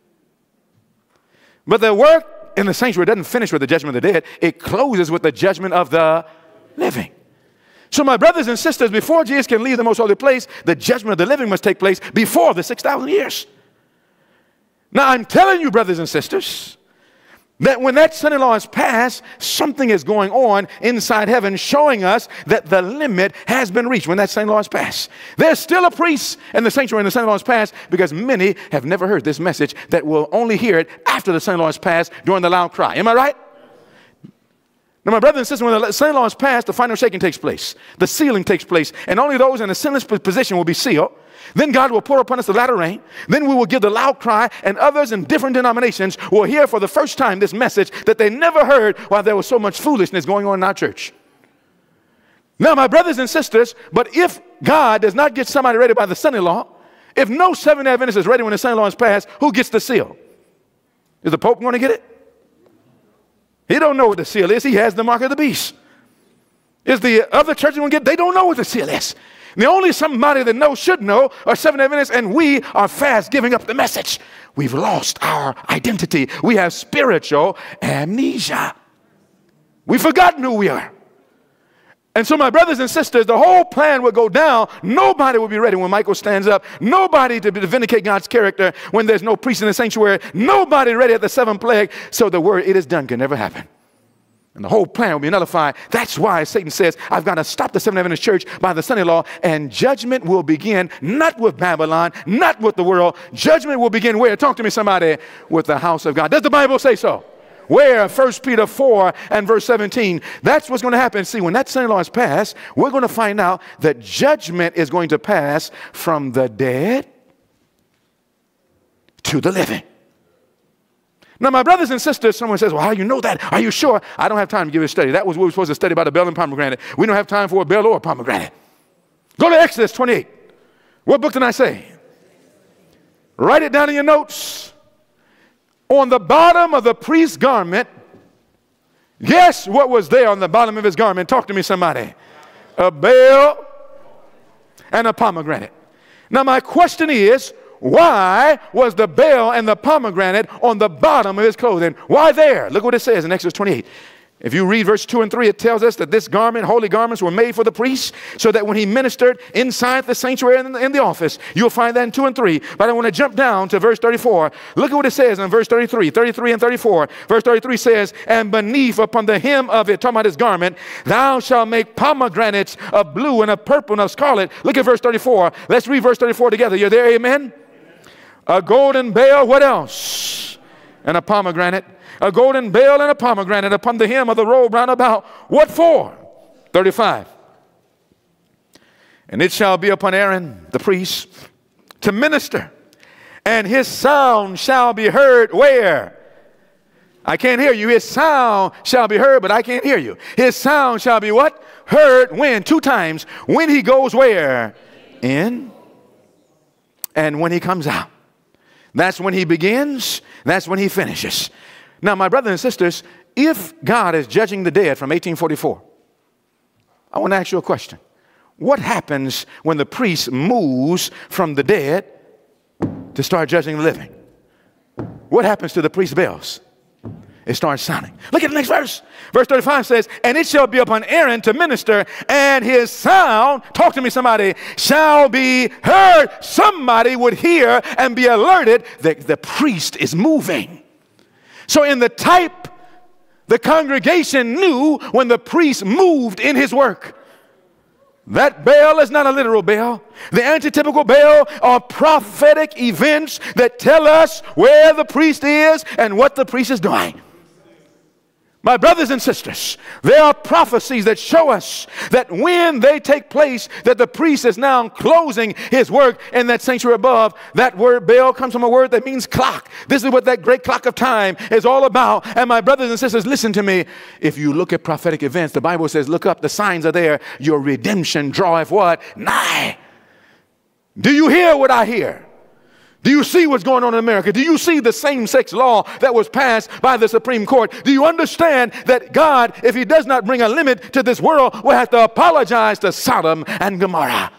But the work in the sanctuary doesn't finish with the judgment of the dead. It closes with the judgment of the living. So my brothers and sisters, before Jesus can leave the most holy place, the judgment of the living must take place before the six thousand years. Now I'm telling you, brothers and sisters, that when that Sunday law is passed, something is going on inside heaven showing us that the limit has been reached when that Sunday law is passed. There's still a priest in the sanctuary when the Sunday law is passed, because many have never heard this message that will only hear it after the Sunday law is passed during the loud cry. Am I right? Now, my brothers and sisters, when the Sunday law is passed, the final shaking takes place. The sealing takes place, and only those in a sinless position will be sealed. Then God will pour upon us the latter rain. Then we will give the loud cry, and others in different denominations will hear for the first time this message that they never heard while there was so much foolishness going on in our church. Now, my brothers and sisters, but if God does not get somebody ready by the Sunday law, if no Seventh-day Adventist is ready when the Sunday law is passed, who gets the seal? Is the Pope going to get it? He don't know what the seal is. He has the mark of the beast. Is the other church going to get it? They don't know what the seal is. The only somebody that knows should know are Seventh-day Adventists, and we are fast giving up the message. We've lost our identity. We have spiritual amnesia. We've forgotten who we are. And so, my brothers and sisters, the whole plan would go down. Nobody will be ready when Michael stands up. Nobody to vindicate God's character when there's no priest in the sanctuary. Nobody ready at the seventh plague. So the word "it is done" can never happen. And the whole plan will be nullified. That's why Satan says, I've got to stop the Seventh-day Adventist Church by the Sunday law, and judgment will begin not with Babylon, not with the world. Judgment will begin where? Talk to me, somebody. With the house of God. Does the Bible say so? Where? First Peter four and verse seventeen. That's what's going to happen. See, when that Sunday law is passed, we're going to find out that judgment is going to pass from the dead to the living. Now, my brothers and sisters, someone says, well, how do you know that? Are you sure? I don't have time to give you a study. That was what we were supposed to study about a bell and pomegranate. We don't have time for a bell or a pomegranate. Go to Exodus twenty-eight. What book did I say? Write it down in your notes. On the bottom of the priest's garment, guess what was there on the bottom of his garment? Talk to me, somebody. A bell and a pomegranate. Now, my question is, why was the bell and the pomegranate on the bottom of his clothing? Why there? Look what it says in Exodus twenty-eight. If you read verse two and three, it tells us that this garment, holy garments, were made for the priest so that when he ministered inside the sanctuary and in the office, you'll find that in two and three. But I want to jump down to verse thirty-four. Look at what it says in verse thirty-three, thirty-three and thirty-four. Verse thirty-three says, and beneath upon the hem of it, talking about his garment, thou shalt make pomegranates of blue and of purple and of scarlet. Look at verse thirty-four. Let's read verse thirty-four together. You're there, amen? A golden bell, what else? And a pomegranate. A golden bell and a pomegranate upon the hem of the robe round about. What for? thirty-five. And it shall be upon Aaron, the priest, to minister. And his sound shall be heard where? I can't hear you. His sound shall be heard, but I can't hear you. His sound shall be what? Heard when? Two times. When he goes where? In. And when he comes out. That's when he begins. That's when he finishes. Now, my brothers and sisters, if God is judging the dead from eighteen forty-four, I want to ask you a question. What happens when the priest moves from the dead to start judging the living? What happens to the priest's bells? It starts sounding. Look at the next verse. Verse thirty-five says, and it shall be upon Aaron to minister, and his sound, talk to me somebody, shall be heard. Somebody would hear and be alerted that the priest is moving. So in the type, the congregation knew when the priest moved in his work. That bell is not a literal bell. The antitypical bell are prophetic events that tell us where the priest is and what the priest is doing. My brothers and sisters, there are prophecies that show us that when they take place, that the priest is now closing his work in that sanctuary above. That word bell comes from a word that means clock. This is what that great clock of time is all about. And my brothers and sisters, listen to me. If you look at prophetic events, the Bible says, look up, the signs are there. Your redemption draweth what? Nigh. Do you hear what I hear? Do you see what's going on in America? Do you see the same-sex law that was passed by the Supreme Court? Do you understand that God, if he does not bring a limit to this world, will have to apologize to Sodom and Gomorrah?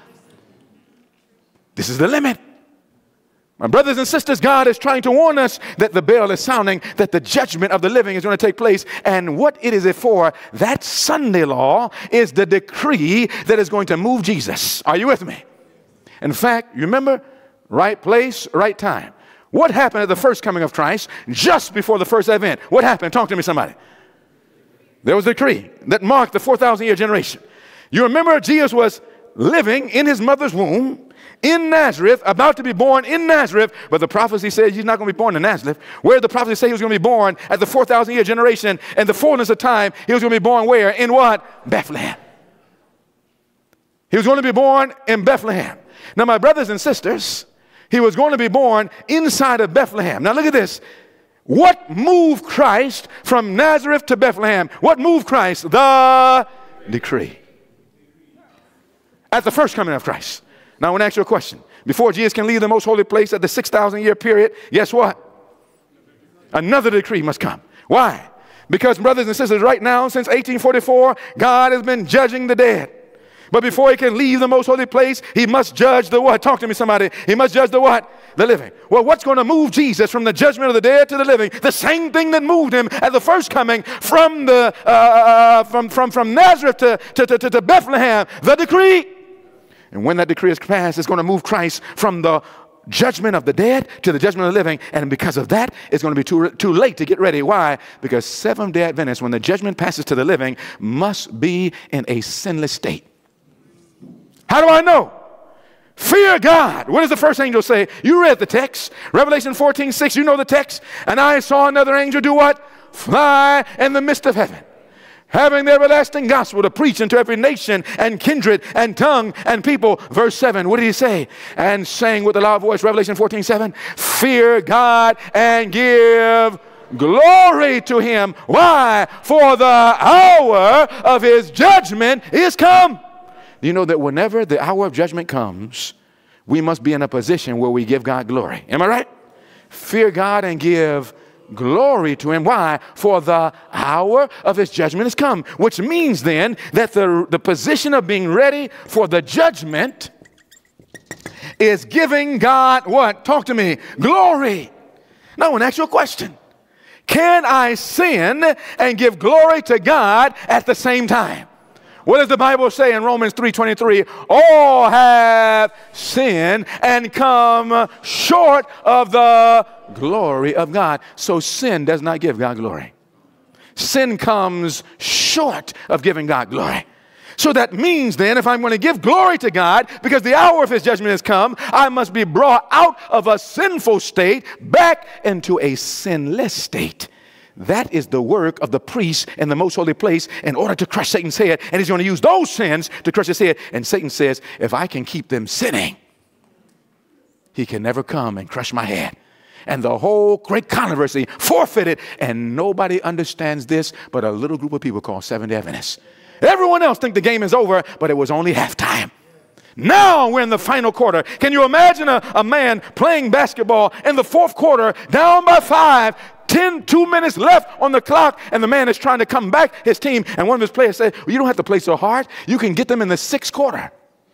This is the limit. My brothers and sisters, God is trying to warn us that the bell is sounding, that the judgment of the living is going to take place. And what it is it for? That Sunday law is the decree that is going to move Jesus. Are you with me? In fact, you remember? Right place, right time. What happened at the first coming of Christ, just before the first advent? What happened? Talk to me, somebody. There was a decree that marked the four thousand year generation. You remember Jesus was living in his mother's womb in Nazareth, about to be born in Nazareth, but the prophecy said he's not going to be born in Nazareth. Where did the prophecy say he was going to be born at the four thousand year generation, and the fullness of time, he was going to be born where? In what? Bethlehem. He was going to be born in Bethlehem. Now, my brothers and sisters, he was going to be born inside of Bethlehem. Now, look at this. What moved Christ from Nazareth to Bethlehem? What moved Christ? The decree. At the first coming of Christ. Now, I want to ask you a question. Before Jesus can leave the most holy place at the six thousand year period, guess what? Another decree must come. Why? Because, brothers and sisters, right now, since eighteen forty-four, God has been judging the dead. But before he can leave the most holy place, he must judge the what? Talk to me, somebody. He must judge the what? The living. Well, what's going to move Jesus from the judgment of the dead to the living? The same thing that moved him at the first coming from the uh, from from from Nazareth to to, to to Bethlehem, the decree. And when that decree is passed, it's going to move Christ from the judgment of the dead to the judgment of the living. And because of that, it's going to be too, too late to get ready. Why? Because Seventh-day Adventists, when the judgment passes to the living, must be in a sinless state. How do I know? Fear God. What does the first angel say? You read the text. Revelation fourteen six, you know the text. And I saw another angel do what? Fly in the midst of heaven, having the everlasting gospel to preach unto every nation and kindred and tongue and people. Verse seven, what did he say? And saying with a loud voice, Revelation fourteen seven, fear God and give glory to him. Why? For the hour of his judgment is come. You know that whenever the hour of judgment comes, we must be in a position where we give God glory. Am I right? Fear God and give glory to him. Why? For the hour of his judgment has come. Which means then that the, the position of being ready for the judgment is giving God what? Talk to me. Glory. Now I want to ask you a question. Can I sin and give glory to God at the same time? What does the Bible say in Romans three twenty-three? All have sinned and come short of the glory of God. So sin does not give God glory. Sin comes short of giving God glory. So that means then, if I'm going to give glory to God, because the hour of his judgment has come, I must be brought out of a sinful state back into a sinless state. That is the work of the priest in the most holy place in order to crush Satan's head. And he's going to use those sins to crush his head. And Satan says, if I can keep them sinning, he can never come and crush my head. And the whole great controversy forfeited. And nobody understands this but a little group of people called Seventh-day Adventists. Everyone else think the game is over, but it was only halftime. Now we're in the final quarter. Can you imagine a, a man playing basketball in the fourth quarter, down by five, ten, two minutes left on the clock, and the man is trying to come back his team, and one of his players said, well, you don't have to play so hard. You can get them in the sixth quarter.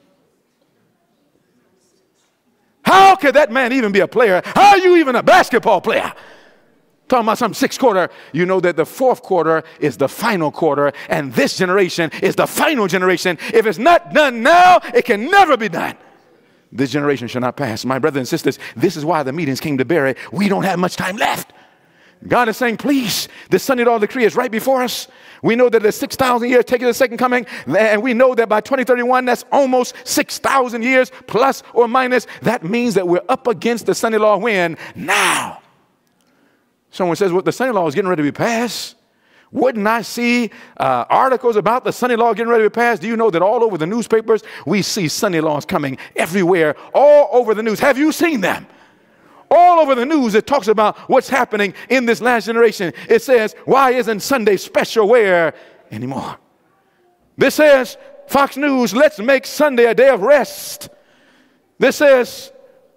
How could that man even be a player? How are you even a basketball player? Talking about some sixth quarter. You know that the fourth quarter is the final quarter, and this generation is the final generation. If it's not done now, it can never be done. This generation shall not pass. My brothers and sisters, this is why the meetings came to Barrie. We don't have much time left. God is saying, please, the Sunday law decree is right before us. We know that the six thousand years taking the second coming, and we know that by twenty thirty-one, that's almost six thousand years, plus or minus. That means that we're up against the Sunday law when? Now. Someone says, well, the Sunday law is getting ready to be passed. Wouldn't I see uh, articles about the Sunday law getting ready to be passed? Do you know that all over the newspapers, we see Sunday laws coming everywhere, all over the news. Have you seen them? All over the news, it talks about what's happening in this last generation. It says, why isn't Sunday special wear anymore? This says, Fox News, let's make Sunday a day of rest. This says,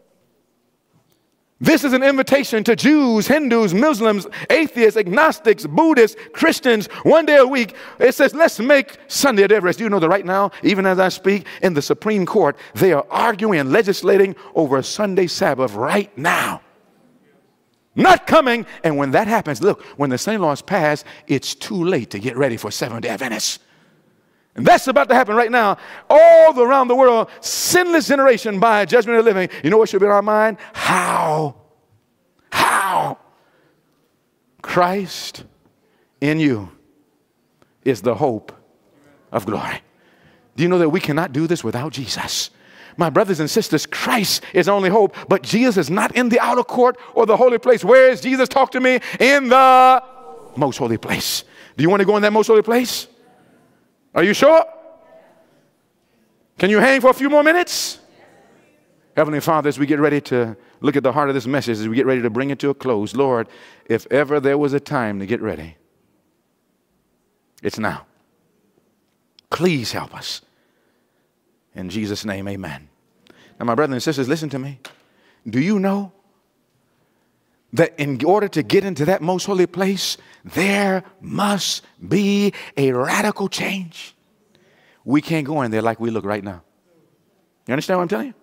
this is an invitation to Jews, Hindus, Muslims, atheists, agnostics, Buddhists, Christians, one day a week. It says, let's make Sunday a day of rest. Do you know that right now, even as I speak, in the Supreme Court, they are arguing and legislating over a Sunday Sabbath right now. Not coming. And when that happens, look, when the Sunday law is passed, it's too late to get ready for Seventh-day Adventists. And that's about to happen right now. All around the world, sinless generation by judgment of the living. You know what should be in our mind? How Christ in you is the hope of glory. Do you know that we cannot do this without Jesus? My brothers and sisters, Christ is only hope, but Jesus is not in the outer court or the holy place. Where is Jesus? Talk to me. In the most holy place. Do you want to go in that most holy place? Are you sure? Can you hang for a few more minutes? Heavenly Father, as we get ready to look at the heart of this message, as we get ready to bring it to a close, Lord, if ever there was a time to get ready, it's now. Please help us. In Jesus' name, amen. Now, my brothers and sisters, listen to me. Do you know that in order to get into that most holy place, there must be a radical change? We can't go in there like we look right now. You understand what I'm telling you?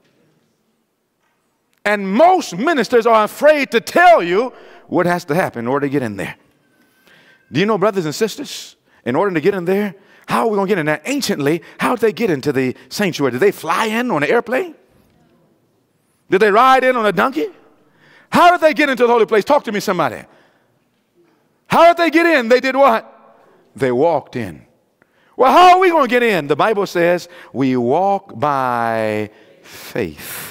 And most ministers are afraid to tell you what has to happen in order to get in there. Do you know, brothers and sisters, in order to get in there, how are we going to get in there? Anciently, how did they get into the sanctuary? Did they fly in on an airplane? Did they ride in on a donkey? How did they get into the holy place? Talk to me, somebody. How did they get in? They did what? They walked in. Well, how are we going to get in? The Bible says we walk by faith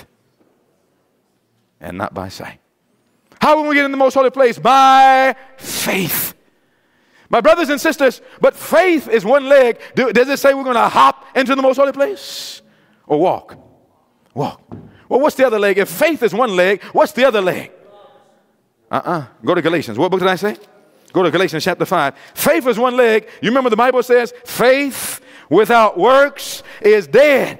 and not by sight. How are we going to get in the most holy place? By faith. My brothers and sisters, but faith is one leg. Do, does it say we're going to hop into the most holy place? Or walk? Walk. Well, what's the other leg? If faith is one leg, what's the other leg? Uh-uh. Go to Galatians. What book did I say? Go to Galatians chapter five. Faith is one leg. You remember the Bible says, faith without works is dead.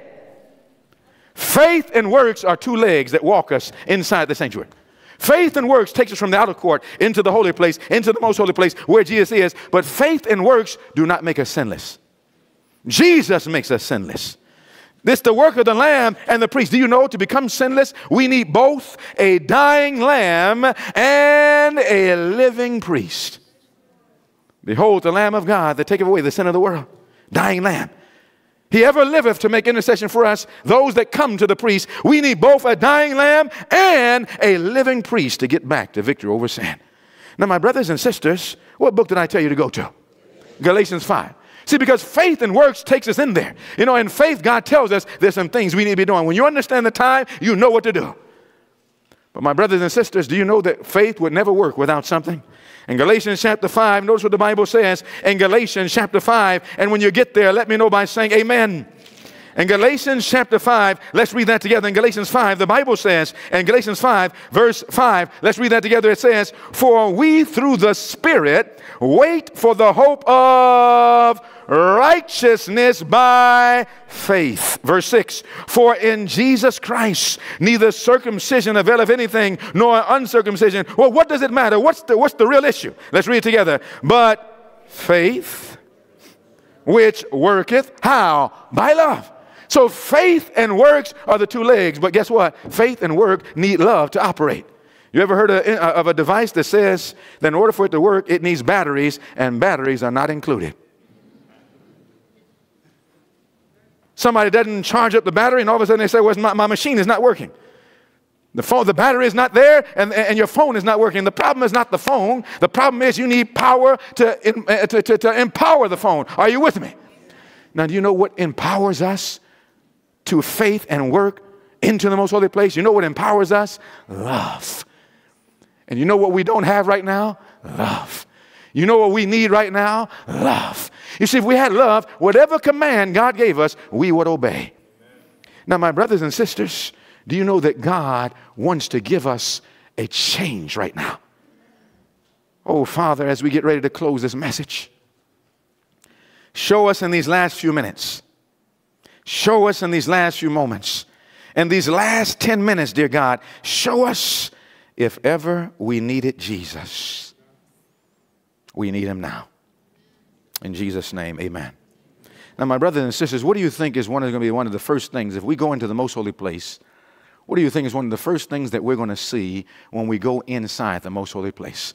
Faith and works are two legs that walk us inside the sanctuary. Faith and works takes us from the outer court into the holy place, into the most holy place where Jesus is. But faith and works do not make us sinless. Jesus makes us sinless. This is the work of the Lamb and the priest. Do you know, to become sinless, we need both a dying lamb and a living priest. Behold, the Lamb of God that taketh away the sin of the world. Dying lamb. He ever liveth to make intercession for us, those that come to the priest. We need both a dying lamb and a living priest to get back to victory over sin. Now, my brothers and sisters, what book did I tell you to go to? Galatians five. See, because faith and works takes us in there. You know, in faith, God tells us there's some things we need to be doing. When you understand the time, you know what to do. But my brothers and sisters, do you know that faith would never work without something? In Galatians chapter five, notice what the Bible says in Galatians chapter five. And when you get there, let me know by saying amen. In Galatians chapter five, let's read that together. In Galatians five, the Bible says, in Galatians five, verse five, let's read that together. It says, for we through the Spirit wait for the hope of righteousness by faith. Verse six, for in Jesus Christ neither circumcision availeth anything nor uncircumcision. Well, what does it matter? What's the, what's the real issue? Let's read it together. But faith which worketh how? By love. So faith and works are the two legs, but guess what? Faith and work need love to operate. You ever heard of, of a device that says that in order for it to work, it needs batteries, and batteries are not included? Somebody doesn't charge up the battery, and all of a sudden they say, well, my, my machine is not working. The phone, the battery is not there, and, and your phone is not working. The problem is not the phone. The problem is you need power to, uh, to, to, to empower the phone. Are you with me? Now, do you know what empowers us to faith and work into the most holy place? You know what empowers us? Love. And you know what we don't have right now? Love. You know what we need right now? Love. You see, if we had love, whatever command God gave us, we would obey. Now, my brothers and sisters, do you know that God wants to give us a change right now? Oh, Father, as we get ready to close this message, show us in these last few minutes, show us in these last few moments, in these last ten minutes, dear God, show us if ever we needed Jesus. We need him now. In Jesus' name, amen. Now, my brothers and sisters, what do you think is one of going to be one of the first things if we go into the most holy place? What do you think is one of the first things that we're going to see when we go inside the most holy place?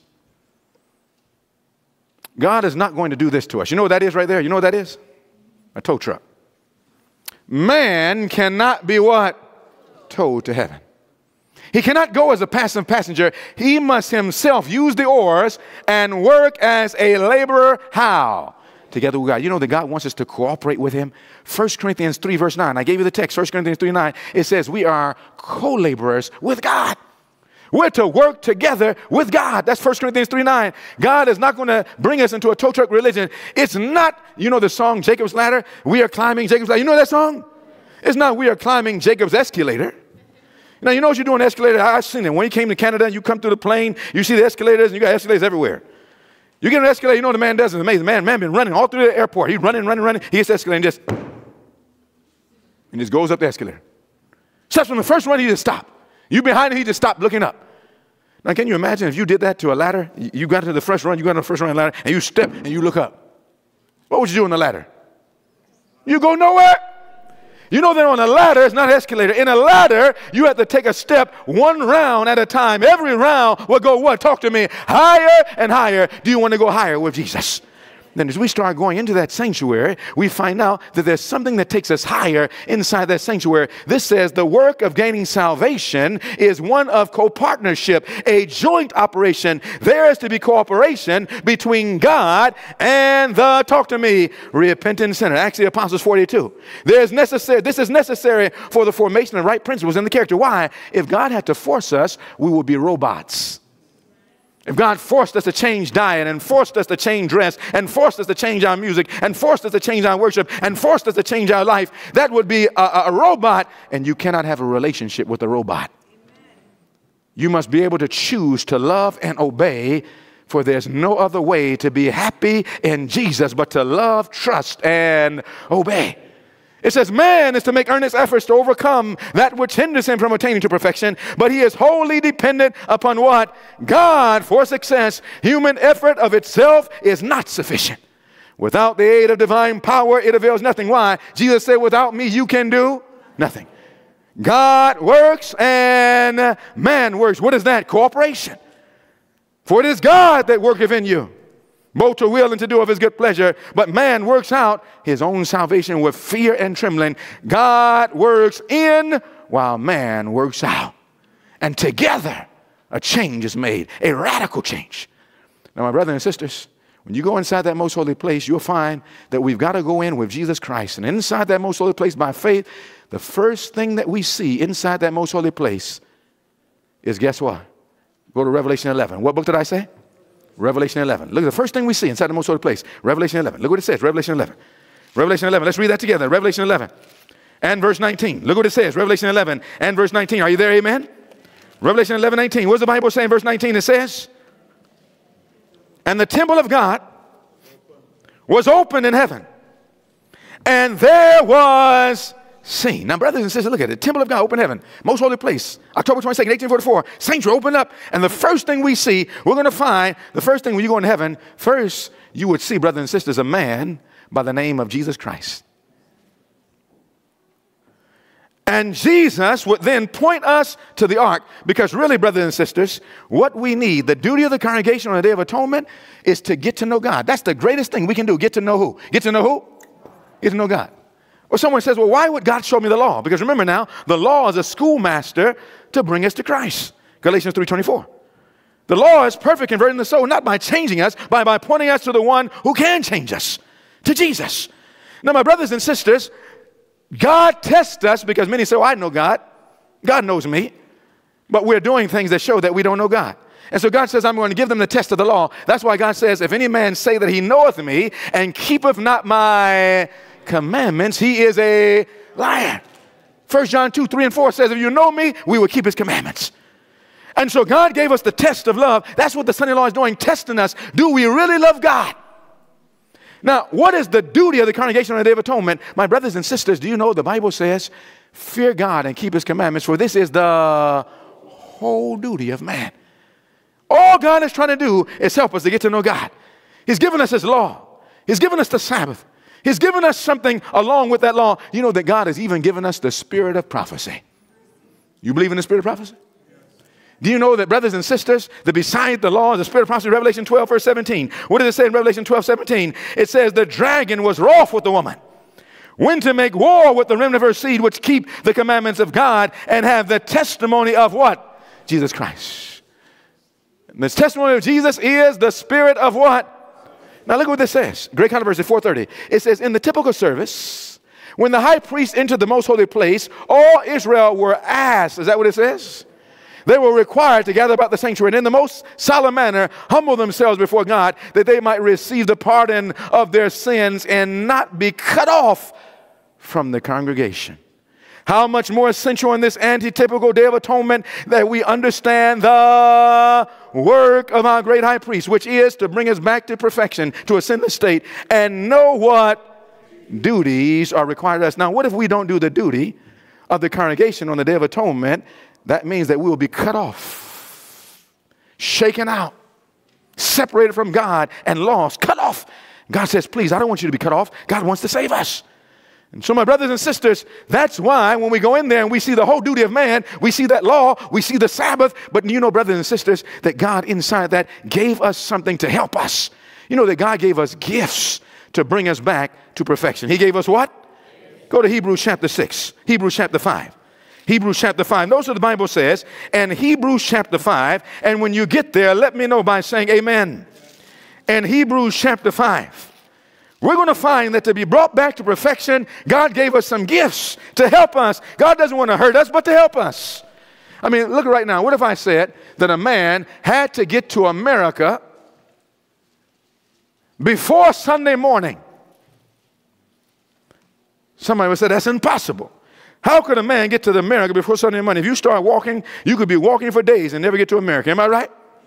God is not going to do this to us. You know what that is right there? You know what that is? A tow truck. Man cannot be what? Towed to heaven. He cannot go as a passive passenger. He must himself use the oars and work as a laborer. How? Together with God. You know that God wants us to cooperate with him. First Corinthians three, verse nine. I gave you the text. First Corinthians three, nine. It says we are co-laborers with God. We're to work together with God. That's First Corinthians three, nine. God is not going to bring us into a toe truck religion. It's not, you know the song Jacob's Ladder? We are climbing Jacob's Ladder. You know that song? It's not we are climbing Jacob's escalator. Now, you know what you do on the escalator? I've seen it. When you came to Canada, you come through the plane, you see the escalators, and you got escalators everywhere. You get an escalator, you know what the man does? It's amazing. Man, man been running all through the airport. He's running, running, running. He gets the escalator and just, and just goes up the escalator. Steps on the first one, he just stopped. You behind him, he just stopped looking up. Now, can you imagine if you did that to a ladder? You got to the first run, you got on the first run of the ladder, and you step and you look up. What would you do on the ladder? You go nowhere. You know that on a ladder, it's not an escalator. In a ladder, you have to take a step one round at a time. Every round will go what? Talk to me. Higher and higher. Do you want to go higher with Jesus? Then as we start going into that sanctuary, we find out that there's something that takes us higher inside that sanctuary. This says the work of gaining salvation is one of co-partnership, a joint operation. There is to be cooperation between God and the, talk to me, repentant sinner. Acts of the Apostles forty-two. There's necessary, this is necessary for the formation of right principles in the character. Why? If God had to force us, we would be robots. If God forced us to change diet and forced us to change dress and forced us to change our music and forced us to change our worship and forced us to change our life, that would be a, a robot, and you cannot have a relationship with a robot. You must be able to choose to love and obey, for there's no other way to be happy in Jesus but to love, trust, and obey. It says man is to make earnest efforts to overcome that which hinders him from attaining to perfection, but he is wholly dependent upon what? God for success. Human effort of itself is not sufficient. Without the aid of divine power, it avails nothing. Why? Jesus said, without me, you can do nothing. God works and man works. What is that? Cooperation. For it is God that worketh in you, both to will and to do of his good pleasure. But man works out his own salvation with fear and trembling. God works in while man works out. And together a change is made, a radical change. Now, my brothers and sisters, when you go inside that most holy place, you'll find that we've got to go in with Jesus Christ. And inside that most holy place by faith, the first thing that we see inside that most holy place is, guess what? Go to Revelation eleven. What book did I say? Revelation eleven. Look at the first thing we see inside the most holy place. Revelation eleven. Look what it says. Revelation eleven. Revelation eleven. Let's read that together. Revelation eleven and verse nineteen. Look what it says. Revelation eleven and verse nineteen. Are you there? Amen? Revelation eleven, nineteen. What does the Bible say in verse nineteen? It says, and the temple of God was open in heaven, and there was seen. Now, brothers and sisters, look at it. Temple of God, open heaven. Most holy place. October twenty-second, eighteen forty-four. Sanctuary opened up. And the first thing we see, we're going to find, the first thing when you go into heaven, first you would see, brothers and sisters, a man by the name of Jesus Christ. And Jesus would then point us to the ark, because really, brothers and sisters, what we need, the duty of the congregation on the Day of Atonement is to get to know God. That's the greatest thing we can do. Get to know who? Get to know who? Get to know God. Well, someone says, well, why would God show me the law? Because remember now, the law is a schoolmaster to bring us to Christ. Galatians three twenty-four. The law is perfect, converting the soul, not by changing us, but by pointing us to the one who can change us, to Jesus. Now, my brothers and sisters, God tests us because many say, well, I know God. God knows me. But we're doing things that show that we don't know God. And so God says, I'm going to give them the test of the law. That's why God says, if any man say that he knoweth me and keepeth not my commandments, he is a liar. First John two, three, and four says, if you know me, we will keep his commandments. And so God gave us the test of love. That's what the Sunday law is doing, testing us. Do we really love God? Now, what is the duty of the congregation on the Day of Atonement? My brothers and sisters, do you know the Bible says, fear God and keep his commandments, for this is the whole duty of man. All God is trying to do is help us to get to know God. He's given us his law. He's given us the Sabbath. He's given us something along with that law. You know that God has even given us the spirit of prophecy. You believe in the spirit of prophecy? Do you know that, brothers and sisters, that beside the law is the spirit of prophecy? Revelation twelve, verse seventeen. What does it say in Revelation twelve, seventeen? It says, the dragon was wroth with the woman, went to make war with the remnant of her seed, which keep the commandments of God and have the testimony of what? Jesus Christ. And this testimony of Jesus is the spirit of what? Now look at what this says. Great Controversy four thirty. It says, in the typical service, when the high priest entered the most holy place, all Israel were asked, is that what it says? They were required to gather about the sanctuary and in the most solemn manner humble themselves before God that they might receive the pardon of their sins and not be cut off from the congregation. How much more essential in this antitypical Day of Atonement that we understand the work of our great high priest, which is to bring us back to perfection, to a sinless state, and know what duties are required of us. Now, what if we don't do the duty of the congregation on the Day of Atonement? That means that we will be cut off, shaken out, separated from God, and lost, cut off. God says, please, I don't want you to be cut off. God wants to save us. And so, my brothers and sisters, that's why when we go in there and we see the whole duty of man, we see that law, we see the Sabbath, but you know, brothers and sisters, that God inside that gave us something to help us. You know that God gave us gifts to bring us back to perfection. He gave us what? Go to Hebrews chapter six, Hebrews chapter five. Hebrews chapter five. Notice what the Bible says, and Hebrews chapter five, and when you get there, let me know by saying amen. And Hebrews chapter five. We're going to find that to be brought back to perfection, God gave us some gifts to help us. God doesn't want to hurt us, but to help us. I mean, look right now. What if I said that a man had to get to America before Sunday morning? Somebody would say, that's impossible. How could a man get to America before Sunday morning? If you start walking, you could be walking for days and never get to America. Am I right?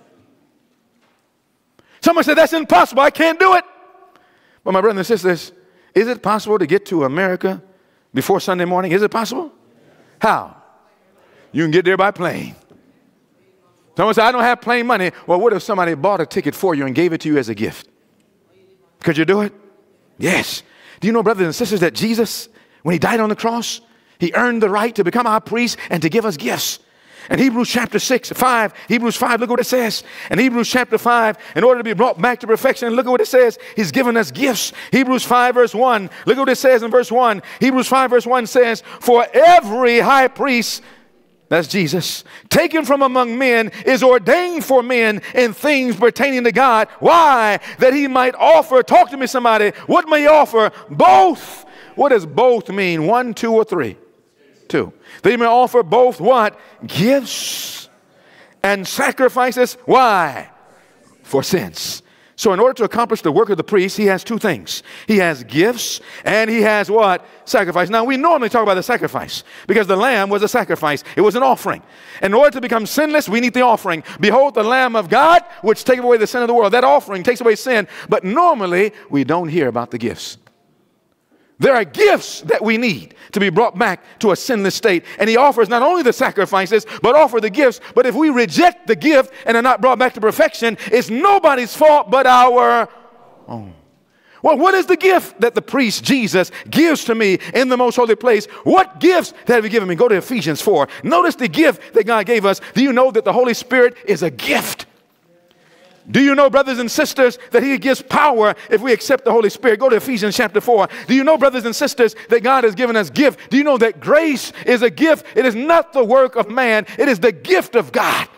Someone said, that's impossible. I can't do it. But my brothers and sisters, is it possible to get to America before Sunday morning? Is it possible? How? You can get there by plane. Someone said, I don't have plane money. Well, what if somebody bought a ticket for you and gave it to you as a gift? Could you do it? Yes. Do you know, brothers and sisters, that Jesus, when he died on the cross, he earned the right to become our priest and to give us gifts. And Hebrews chapter six, five, Hebrews five, look what it says. In Hebrews chapter five, in order to be brought back to perfection, look at what it says. He's given us gifts. Hebrews five verse one, look at what it says in verse one. Hebrews five verse one says, for every high priest, that's Jesus, taken from among men, is ordained for men in things pertaining to God. Why? That he might offer, talk to me somebody, what may he offer? Both. What does both mean? One, two, or three? Two. They may offer both what? Gifts and sacrifices. Why? For sins. So in order to accomplish the work of the priest, he has two things. He has gifts and he has what? Sacrifice. Now we normally talk about the sacrifice because the lamb was a sacrifice. It was an offering. In order to become sinless, we need the offering. Behold the Lamb of God, which taketh away the sin of the world. That offering takes away sin. But normally we don't hear about the gifts. There are gifts that we need to be brought back to a sinless state. And he offers not only the sacrifices, but offer the gifts. But if we reject the gift and are not brought back to perfection, it's nobody's fault but our own. Well, what is the gift that the priest, Jesus, gives to me in the most holy place? What gifts have he given me? Go to Ephesians four. Notice the gift that God gave us. Do you know that the Holy Spirit is a gift? Do you know, brothers and sisters, that he gives power if we accept the Holy Spirit? Go to Ephesians chapter four. Do you know, brothers and sisters, that God has given us gift? Do you know that grace is a gift? It is not the work of man. It is the gift of God.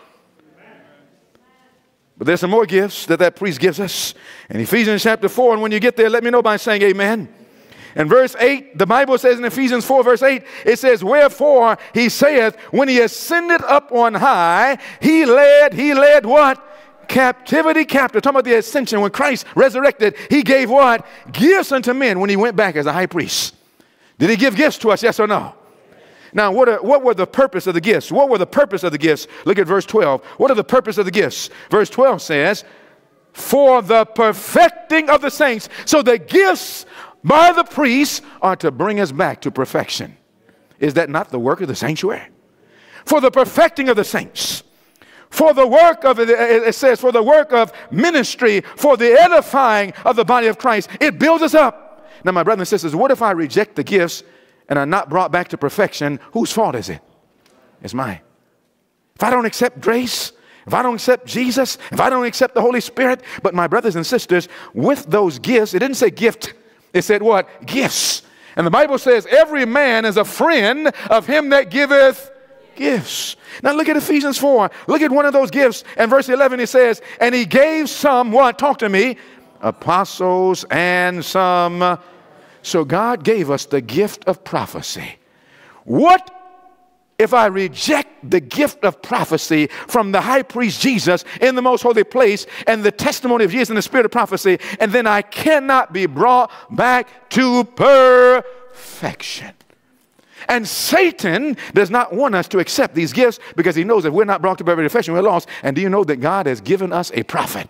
But there's some more gifts that that priest gives us. In Ephesians chapter four, and when you get there, let me know by saying amen. In verse eight, the Bible says in Ephesians four, verse eight, it says, wherefore he saith, when he ascended up on high, he led, he led what? Captivity captive. Talking about the ascension. When Christ resurrected, he gave what? Gifts unto men when he went back as a high priest. Did he give gifts to us? Yes or no? Now, what, are, what were the purpose of the gifts? What were the purpose of the gifts? Look at verse twelve. What are the purpose of the gifts? Verse twelve says, for the perfecting of the saints. So the gifts by the priests are to bring us back to perfection. Is that not the work of the sanctuary? For the perfecting of the saints. For the work of, it says, for the work of ministry, for the edifying of the body of Christ. It builds us up. Now, my brothers and sisters, what if I reject the gifts and are not brought back to perfection? Whose fault is it? It's mine. If I don't accept grace, if I don't accept Jesus, if I don't accept the Holy Spirit, but my brothers and sisters, with those gifts, it didn't say gift. It said what? Gifts. And the Bible says every man is a friend of him that giveth gifts. Now look at Ephesians four. Look at one of those gifts. And verse eleven, it says, and he gave some, what? Talk to me. Apostles and some. So God gave us the gift of prophecy. What if I reject the gift of prophecy from the high priest Jesus in the most holy place and the testimony of Jesus in the spirit of prophecy, and then I cannot be brought back to perfection? And Satan does not want us to accept these gifts because he knows if we're not brought to perfection, we're lost. And do you know that God has given us a prophet?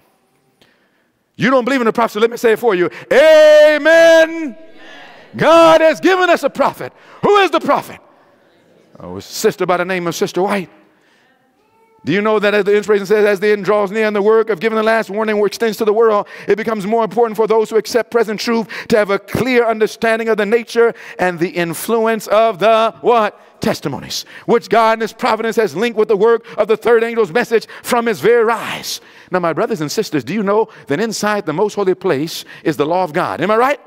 You don't believe in the prophet, let me say it for you. Amen. Amen. God has given us a prophet. Who is the prophet? Oh, a sister by the name of Sister White. Do you know that as the inspiration says, as the end draws near and the work of giving the last warning extends to the world, it becomes more important for those who accept present truth to have a clear understanding of the nature and the influence of the what? Testimonies, which God in his providence has linked with the work of the third angel's message from his very rise. Now, my brothers and sisters, do you know that inside the most holy place is the law of God? Am I right?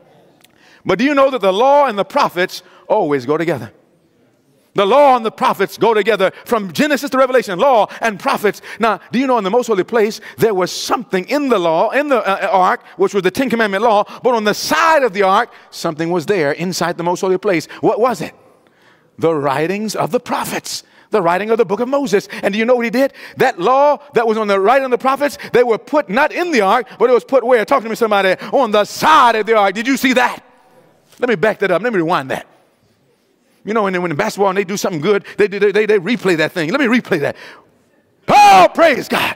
But do you know that the law and the prophets always go together? The law and the prophets go together from Genesis to Revelation, law and prophets. Now, do you know in the most holy place, there was something in the law, in the uh, ark, which was the Ten Commandment law, but on the side of the ark, something was there inside the most holy place. What was it? The writings of the prophets. The writing of the book of Moses. And do you know what he did? That law that was on the right of the prophets, they were put not in the ark, but it was put where? Talk to me, somebody. On the side of the ark. Did you see that? Let me back that up. Let me rewind that. You know, when, when in basketball and they do something good, they, they, they, they replay that thing. Let me replay that. Oh, praise God.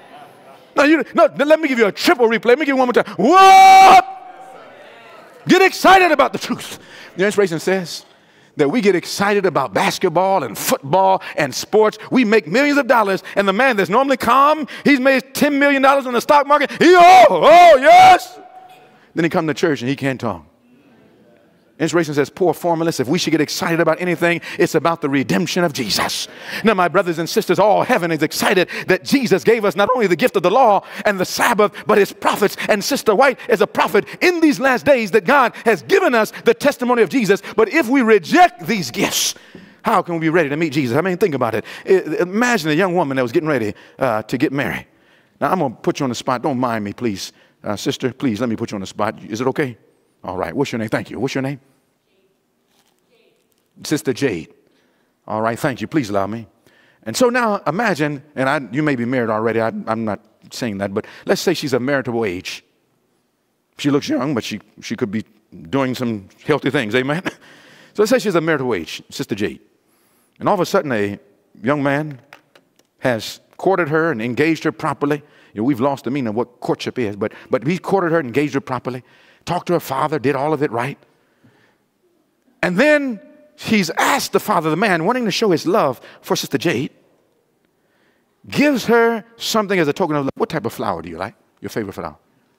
No, you, no, let me give you a triple replay. Let me give you one more time. What? Get excited about the truth. The inspiration says that we get excited about basketball and football and sports. We make millions of dollars, and the man that's normally calm, he's made ten million dollars on the stock market. He, oh, oh, yes. Then he comes to church and he can't talk. Inspiration says, poor formalists, if we should get excited about anything, it's about the redemption of Jesus. Now, my brothers and sisters, all heaven is excited that Jesus gave us not only the gift of the law and the Sabbath, but his prophets. And Sister White is a prophet in these last days that God has given us the testimony of Jesus. But if we reject these gifts, how can we be ready to meet Jesus? I mean, think about it. Imagine a young woman that was getting ready uh, to get married. Now, I'm going to put you on the spot. Don't mind me, please. Uh, sister, please, let me put you on the spot. Is it okay? All right. What's your name? Thank you. What's your name? Sister Jade. All right, thank you. Please allow me. And so now imagine, and I, you may be married already. I, I'm not saying that, but let's say she's of marriageable age. She looks young, but she, she could be doing some healthy things. Amen? So let's say she's of marriageable age, Sister Jade. And all of a sudden, a young man has courted her and engaged her properly. You know, we've lost the meaning of what courtship is, but, but he courted her and engaged her properly, talked to her father, did all of it right. And then he's asked the father, the man, wanting to show his love for Sister Jade, gives her something as a token of love. What type of flower do you like? Your favorite flower?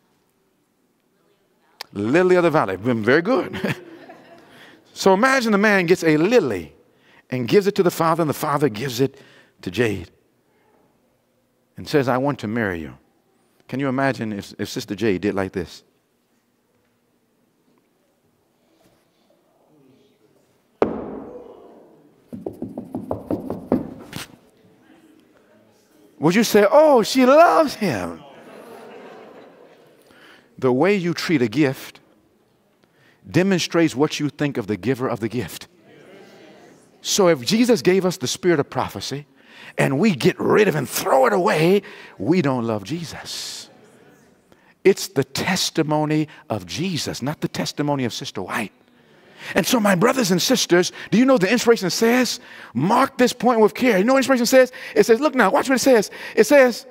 Lily of the valley. Very good. So imagine the man gets a lily and gives it to the father, and the father gives it to Jade and says, I want to marry you. Can you imagine if, if Sister Jade did like this? Would you say, oh, she loves him? The way you treat a gift demonstrates what you think of the giver of the gift. So if Jesus gave us the spirit of prophecy and we get rid of and throw it away, we don't love Jesus. It's the testimony of Jesus, not the testimony of Sister White. And so, my brothers and sisters, do you know the inspiration says, mark this point with care. You know what inspiration says? It says, look now, watch what it says. It says,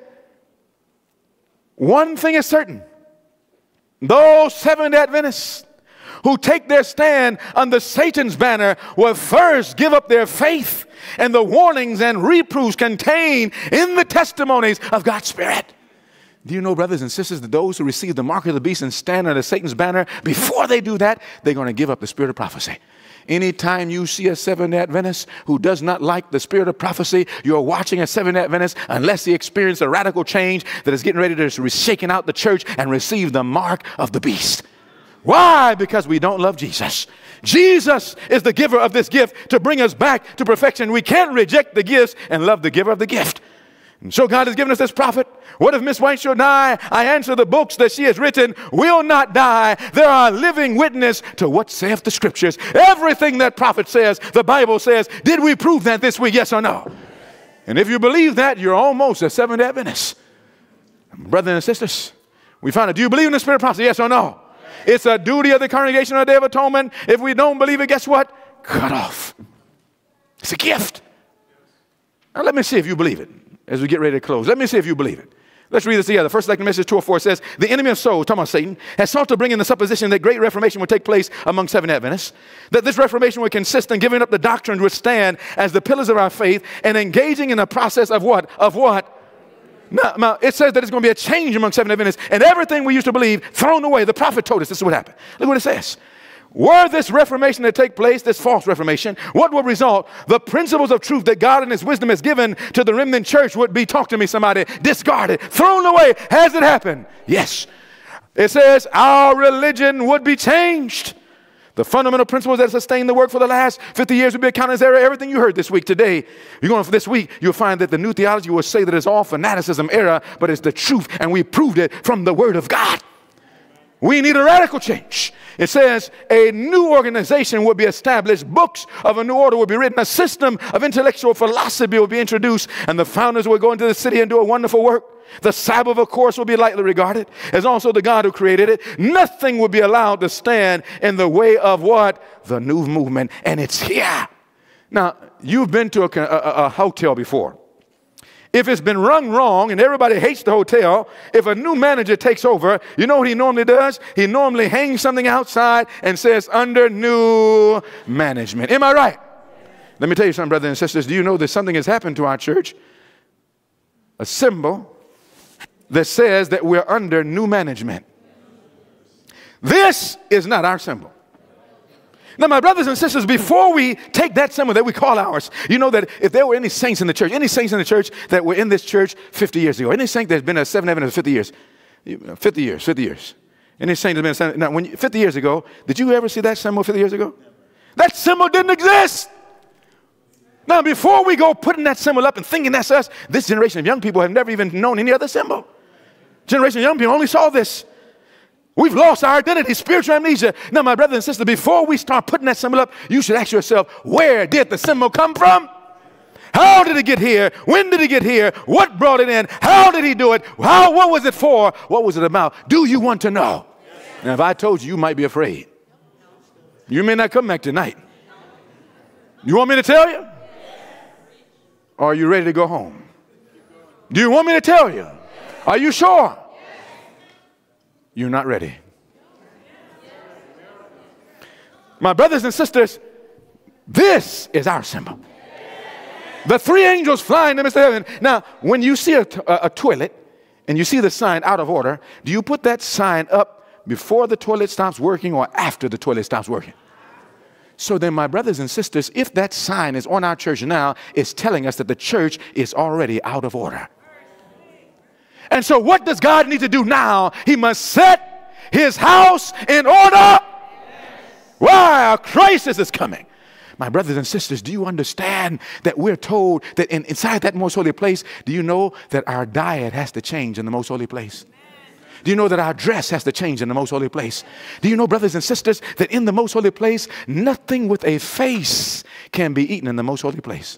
one thing is certain. Those Seventh-day Adventists who take their stand under Satan's banner will first give up their faith and the warnings and reproofs contained in the testimonies of God's Spirit. Do you know, brothers and sisters, that those who receive the mark of the beast and stand under Satan's banner, before they do that, they're going to give up the spirit of prophecy. Anytime you see a Seventh-day Adventist who does not like the spirit of prophecy, you're watching a Seventh-day Adventist unless he experienced a radical change that is getting ready to be shaken out the church and receive the mark of the beast. Why? Because we don't love Jesus. Jesus is the giver of this gift to bring us back to perfection. We can't reject the gifts and love the giver of the gift. And so God has given us this prophet. What if Miss White should die? I answer, the books that she has written will not die. They are a living witness to what saith the scriptures. Everything that prophet says, the Bible says. Did we prove that this week? Yes or no? And if you believe that, you're almost a Seventh-day Adventist. Brothers and sisters, we found it. Do you believe in the spirit of prophecy? Yes or no? It's a duty of the congregation on the Day of Atonement. If we don't believe it, guess what? Cut off. It's a gift. Now let me see if you believe it as we get ready to close. Let me see if you believe it. Let's read this together. First Selected Message two oh four says, the enemy of souls, talking about Satan, has sought to bring in the supposition that great reformation would take place among Seventh-day Adventists, that this reformation would consist in giving up the doctrines which stand as the pillars of our faith and engaging in a process of what? Of what? Now, now, it says that it's going to be a change among Seventh-day Adventists, and everything we used to believe thrown away. The prophet told us this is what happened. Look what it says. Were this reformation to take place, this false reformation, what would result? The principles of truth that God in his wisdom has given to the remnant church would be, talk to me somebody, discarded, thrown away. Has it happened? Yes. It says our religion would be changed. The fundamental principles that sustain the work for the last fifty years would be accounted as error. Everything you heard this week, today, you're going for this week, you'll find that the new theology will say that it's all fanaticism, error, but it's the truth, and we proved it from the Word of God. We need a radical change. It says a new organization will be established. Books of a new order will be written. A system of intellectual philosophy will be introduced. And the founders will go into the city and do a wonderful work. The Sabbath, of course, will be lightly regarded as also the God who created it. Nothing will be allowed to stand in the way of what? The new movement. And it's here. Now, you've been to a, a, a hotel before. If it's been run wrong and everybody hates the hotel, if a new manager takes over, you know what he normally does? He normally hangs something outside and says, under new management. Am I right? Let me tell you something, brothers and sisters. Do you know that something has happened to our church? A symbol that says that we're under new management. This is not our symbol. Now, my brothers and sisters, before we take that symbol that we call ours, you know that if there were any saints in the church, any saints in the church that were in this church fifty years ago, any saint that's been a Seventh-day Adventist for fifty years, fifty years, fifty years, any saint that's been a, now, when, fifty years ago, did you ever see that symbol fifty years ago? That symbol didn't exist. Now, before we go putting that symbol up and thinking that's us, this generation of young people have never even known any other symbol. Generation of young people only saw this. We've lost our identity, spiritual amnesia. Now, my brothers and sisters, before we start putting that symbol up, you should ask yourself, where did the symbol come from? How did it get here? When did it get here? What brought it in? How did he do it? How, what was it for? What was it about? Do you want to know? Yes. Now, if I told you, you might be afraid. You may not come back tonight. You want me to tell you? Yes. Or are you ready to go home? Do you want me to tell you? Yes. Are you sure? You're not ready. My brothers and sisters, this is our symbol. The three angels flying in the midst of heaven. Now, when you see a, a, a toilet and you see the sign out of order, do you put that sign up before the toilet stops working or after the toilet stops working? So then, my brothers and sisters, if that sign is on our church now, it's telling us that the church is already out of order. And so what does God need to do now? He must set his house in order. Yes. Why? A crisis is coming. My brothers and sisters, do you understand that we're told that in, inside that most holy place, do you know that our diet has to change in the most holy place? Do you know that our dress has to change in the most holy place? Do you know, brothers and sisters, that in the most holy place, nothing with a face can be eaten in the most holy place?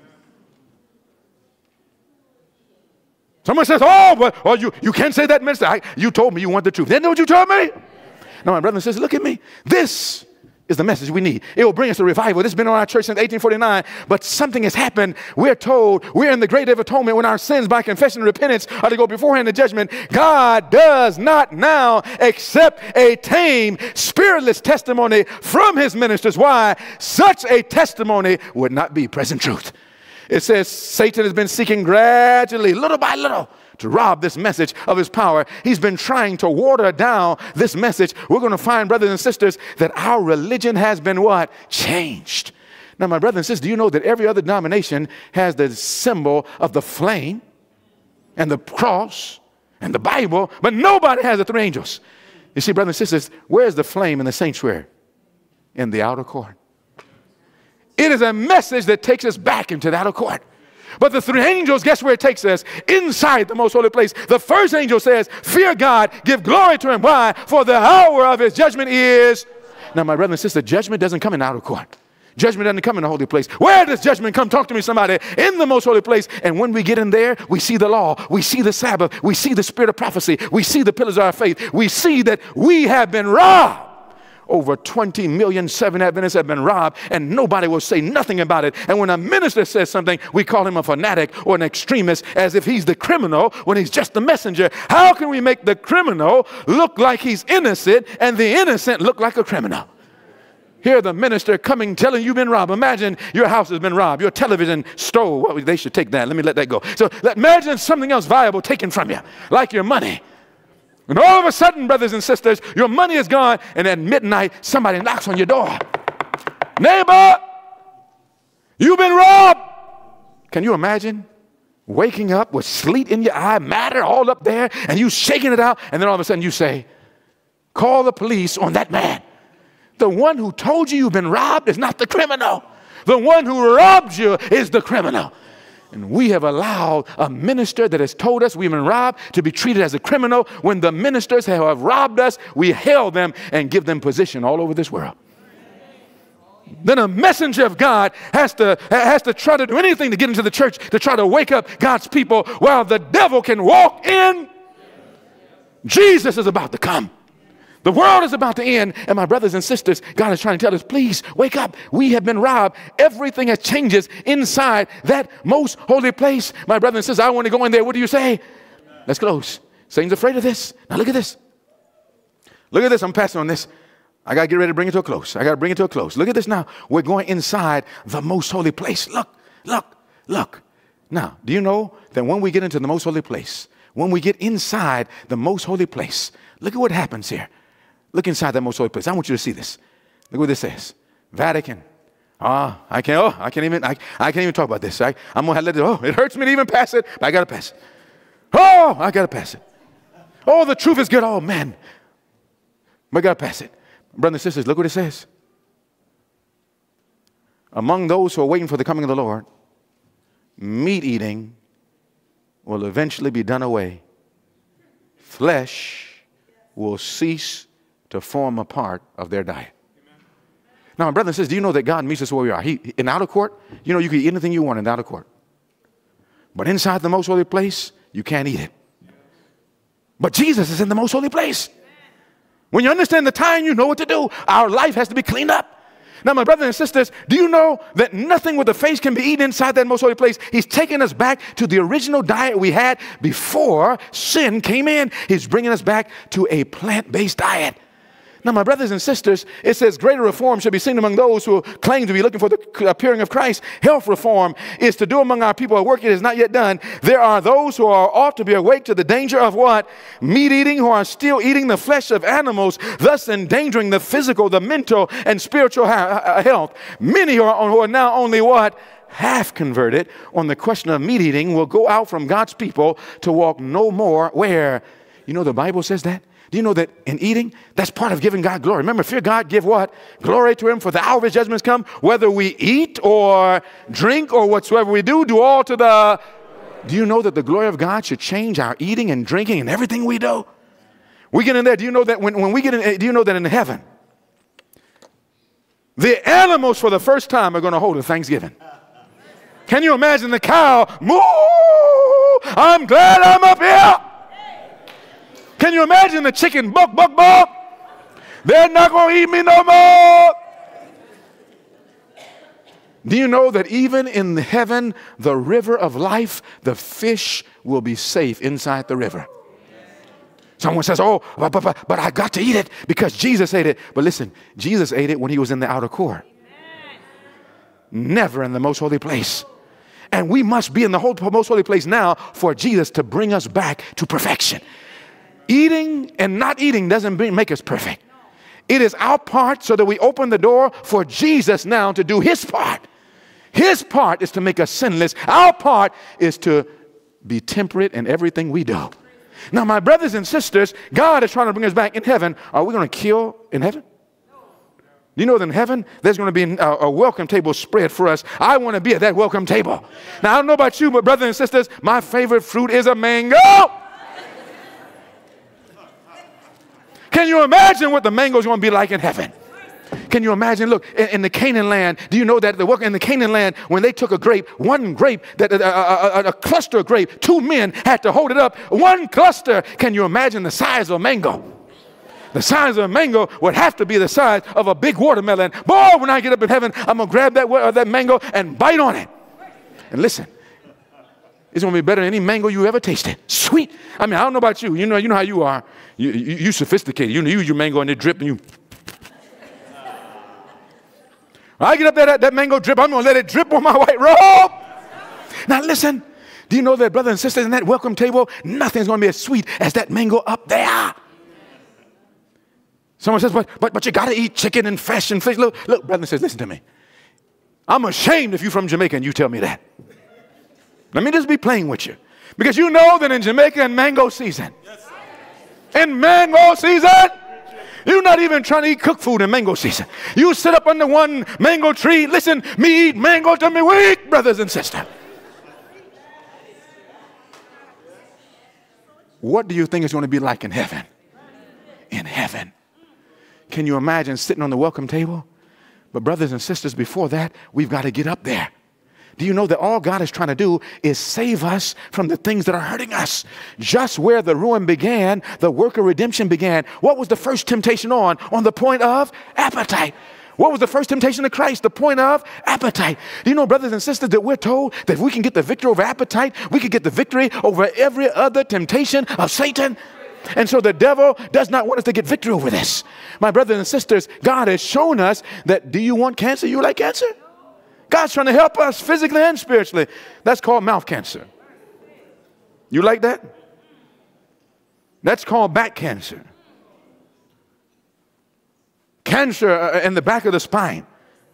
Someone says, oh, but oh, you, you can't say that, minister. I, you told me you want the truth. Isn't that what you told me? Now, my brother and sister, look at me. This is the message we need. It will bring us a revival. This has been on our church since eighteen forty-nine, but something has happened. We're told we're in the great day of atonement when our sins by confession and repentance are to go beforehand to judgment. God does not now accept a tame, spiritless testimony from his ministers. Why? Such a testimony would not be present truth. It says Satan has been seeking gradually, little by little, to rob this message of his power. He's been trying to water down this message. We're going to find, brothers and sisters, that our religion has been what? Changed. Now, my brothers and sisters, do you know that every other denomination has the symbol of the flame and the cross and the Bible, but nobody has the three angels. You see, brothers and sisters, where's the flame in the sanctuary? In the outer court. It is a message that takes us back into the outer court. But the three angels, guess where it takes us? Inside the most holy place. The first angel says, fear God, give glory to him. Why? For the hour of his judgment is... Now, my brother and sister, judgment doesn't come in the outer court. Judgment doesn't come in the holy place. Where does judgment come? Talk to me, somebody. In the most holy place. And when we get in there, we see the law. We see the Sabbath. We see the spirit of prophecy. We see the pillars of our faith. We see that we have been robbed. Over twenty million Seventh-day Adventists have been robbed, and nobody will say nothing about it. And when a minister says something, we call him a fanatic or an extremist, as if he's the criminal when he's just the messenger. How can we make the criminal look like he's innocent and the innocent look like a criminal? Hear the minister coming telling you've been robbed. Imagine your house has been robbed. Your television stole. Well, they should take that. Let me let that go. So imagine something else valuable taken from you, like your money. And all of a sudden, brothers and sisters, your money is gone, and at midnight, somebody knocks on your door. Neighbor, you've been robbed. Can you imagine waking up with sleet in your eye, matter all up there, and you shaking it out, and then all of a sudden you say, call the police on that man. The one who told you you've been robbed is not the criminal. The one who robbed you is the criminal. And we have allowed a minister that has told us we've been robbed to be treated as a criminal. When the ministers have robbed us, we hail them and give them position all over this world. Then a messenger of God has to, has to try to do anything to get into the church to try to wake up God's people while the devil can walk in. Jesus is about to come. The world is about to end, and my brothers and sisters, God is trying to tell us, please, wake up. We have been robbed. Everything has changes inside that most holy place. My brothers and sisters, I want to go in there. What do you say? Let's close. Satan's afraid of this. Now look at this. Look at this. I'm passing on this. I got to get ready to bring it to a close. I got to bring it to a close. Look at this now. We're going inside the most holy place. Look, look, look. Now, do you know that when we get into the most holy place, when we get inside the most holy place, look at what happens here. Look inside that most holy place. I want you to see this. Look what this says. Vatican. Ah, oh, I can't. Oh, I can't even. I, I can't even talk about this. I, I'm gonna have to let it. Oh, it hurts me to even pass it, but I gotta pass it. Oh, I gotta pass it. Oh, the truth is good. Oh man, but I gotta pass it. Brothers and sisters, look what it says. Among those who are waiting for the coming of the Lord, meat eating will eventually be done away. Flesh will cease to form a part of their diet. Amen. Now, my brother and sisters, do you know that God meets us where we are? He, in the outer court, you know, you can eat anything you want in the outer court. But inside the most holy place, you can't eat it. But Jesus is in the most holy place. When you understand the time, you know what to do. Our life has to be cleaned up. Now, my brothers and sisters, do you know that nothing with the face can be eaten inside that most holy place? He's taking us back to the original diet we had before sin came in. He's bringing us back to a plant-based diet. Now, my brothers and sisters, it says greater reform should be seen among those who claim to be looking for the appearing of Christ. Health reform is to do among our people a work it is not yet done. There are those who are ought to be awake to the danger of what? Meat eating, who are still eating the flesh of animals, thus endangering the physical, the mental, and spiritual health. Many who are, who are now only what? Half converted on the question of meat eating will go out from God's people to walk no more where? You know the Bible says that? Do you know that in eating, that's part of giving God glory? Remember, fear God, give what? Glory to him, for the hour of his judgments come. Whether we eat or drink or whatsoever we do, do all to the... Do you know that the glory of God should change our eating and drinking and everything we do? We get in there. Do you know that when, when we get in, do you know that in heaven, the animals for the first time are going to hold a Thanksgiving? Can you imagine the cow? Moo! I'm glad I'm up here. Can you imagine the chicken? Buck, buck, buck. They're not going to eat me no more. Do you know that even in heaven, the river of life, the fish will be safe inside the river? Someone says, oh, but, but, but I got to eat it because Jesus ate it. But listen, Jesus ate it when he was in the outer court. Never in the most holy place. And we must be in the whole, most holy place now for Jesus to bring us back to perfection. Eating and not eating doesn't make us perfect. It is our part so that we open the door for Jesus now to do his part. His part is to make us sinless. Our part is to be temperate in everything we do. Now, my brothers and sisters, God is trying to bring us back in heaven. Are we going to kill in heaven? Do you know that in heaven, there's going to be a, a welcome table spread for us? I want to be at that welcome table. Now, I don't know about you, but brothers and sisters, my favorite fruit is a mango. Can you imagine what the mango is going to be like in heaven? Can you imagine? Look, in, in the Canaan land, do you know that the, in the Canaan land, when they took a grape, one grape, that a, a, a, a cluster of grape, two men had to hold it up. One cluster. Can you imagine the size of a mango? The size of a mango would have to be the size of a big watermelon. Boy, when I get up in heaven, I'm going to grab that, uh, that mango and bite on it. And listen, it's going to be better than any mango you ever tasted. Sweet. I mean, I don't know about you. You know, you know how you are. You, you, you sophisticated. You use your mango and it drip and you... I get up there, that, that mango drip, I'm going to let it drip on my white robe. Now listen, do you know that, brothers and sisters, in that welcome table, nothing's going to be as sweet as that mango up there. Someone says, but, but, but you got to eat chicken and fish and fish. Look, look, brothers and sisters, listen to me. I'm ashamed if you're from Jamaica and you tell me that. Let me just be playing with you. Because you know that in Jamaica, in mango season, in mango season, you're not even trying to eat cooked food in mango season. You sit up under one mango tree. Listen, me eat mango till me weak, brothers and sisters. What do you think it's going to be like in heaven? In heaven. Can you imagine sitting on the welcome table? But brothers and sisters, before that, we've got to get up there. Do you know that all God is trying to do is save us from the things that are hurting us? Just where the ruin began, the work of redemption began. What was the first temptation on? On the point of appetite. What was the first temptation of Christ? The point of appetite. Do you know, brothers and sisters, that we're told that if we can get the victory over appetite, we can get the victory over every other temptation of Satan? And so the devil does not want us to get victory over this. My brothers and sisters, God has shown us that, do you want cancer? You like cancer? God's trying to help us physically and spiritually. That's called mouth cancer. You like that? That's called back cancer. Cancer in the back of the spine.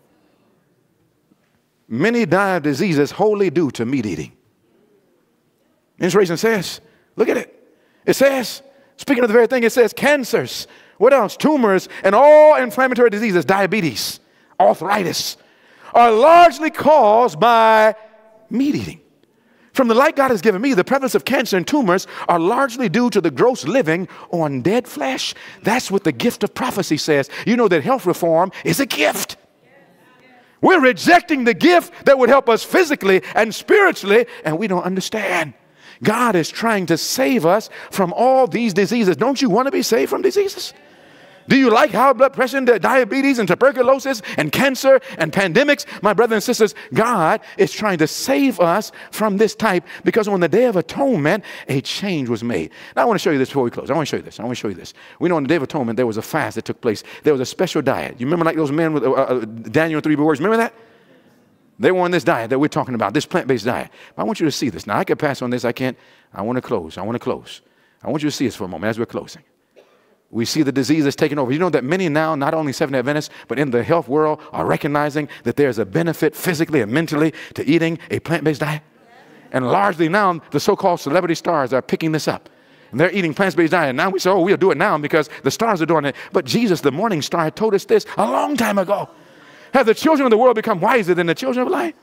Many die of diseases wholly due to meat eating. Inspiration says, look at it. It says, speaking of the very thing, it says cancers. What else? Tumors and all inflammatory diseases, diabetes, arthritis, are largely caused by meat eating. From the light God has given me, the prevalence of cancer and tumors are largely due to the gross living on dead flesh. That's what the gift of prophecy says. You know that health reform is a gift. We're rejecting the gift that would help us physically and spiritually, and we don't understand. God is trying to save us from all these diseases. Don't you want to be saved from diseases? Do you like high blood pressure and diabetes and tuberculosis and cancer and pandemics? My brothers and sisters, God is trying to save us from this type, because on the Day of Atonement, a change was made. Now, I want to show you this before we close. I want to show you this. I want to show you this. We know on the Day of Atonement, there was a fast that took place. There was a special diet. You remember like those men with uh, uh, Daniel and three words? Remember that? They were on this diet that we're talking about, this plant-based diet. But I want you to see this. Now, I can pass on this. I can't. I want to close. I want to close. I want you to see this for a moment as we're closing. We see the disease that's taking over. You know that many now, not only Seventh-day Adventists, but in the health world, are recognizing that there's a benefit physically and mentally to eating a plant-based diet. And largely now, the so-called celebrity stars are picking this up. And they're eating plant-based diet. And now we say, oh, we'll do it now because the stars are doing it. But Jesus, the morning star, had told us this a long time ago. Have the children of the world become wiser than the children of light?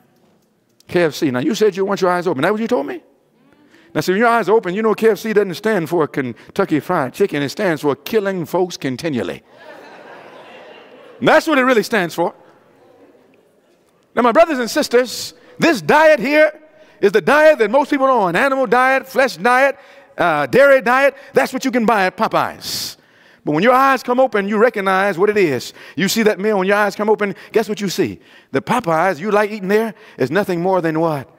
K F C. Now, you said you want your eyes open. That what you told me? Now, see, when your eyes are open, you know K F C doesn't stand for Kentucky Fried Chicken. It stands for killing folks continually. And that's what it really stands for. Now, my brothers and sisters, this diet here is the diet that most people are on. Animal diet, flesh diet, uh, dairy diet. That's what you can buy at Popeyes. But when your eyes come open, you recognize what it is. You see that meal, when your eyes come open, guess what you see? The Popeyes you like eating there is nothing more than what?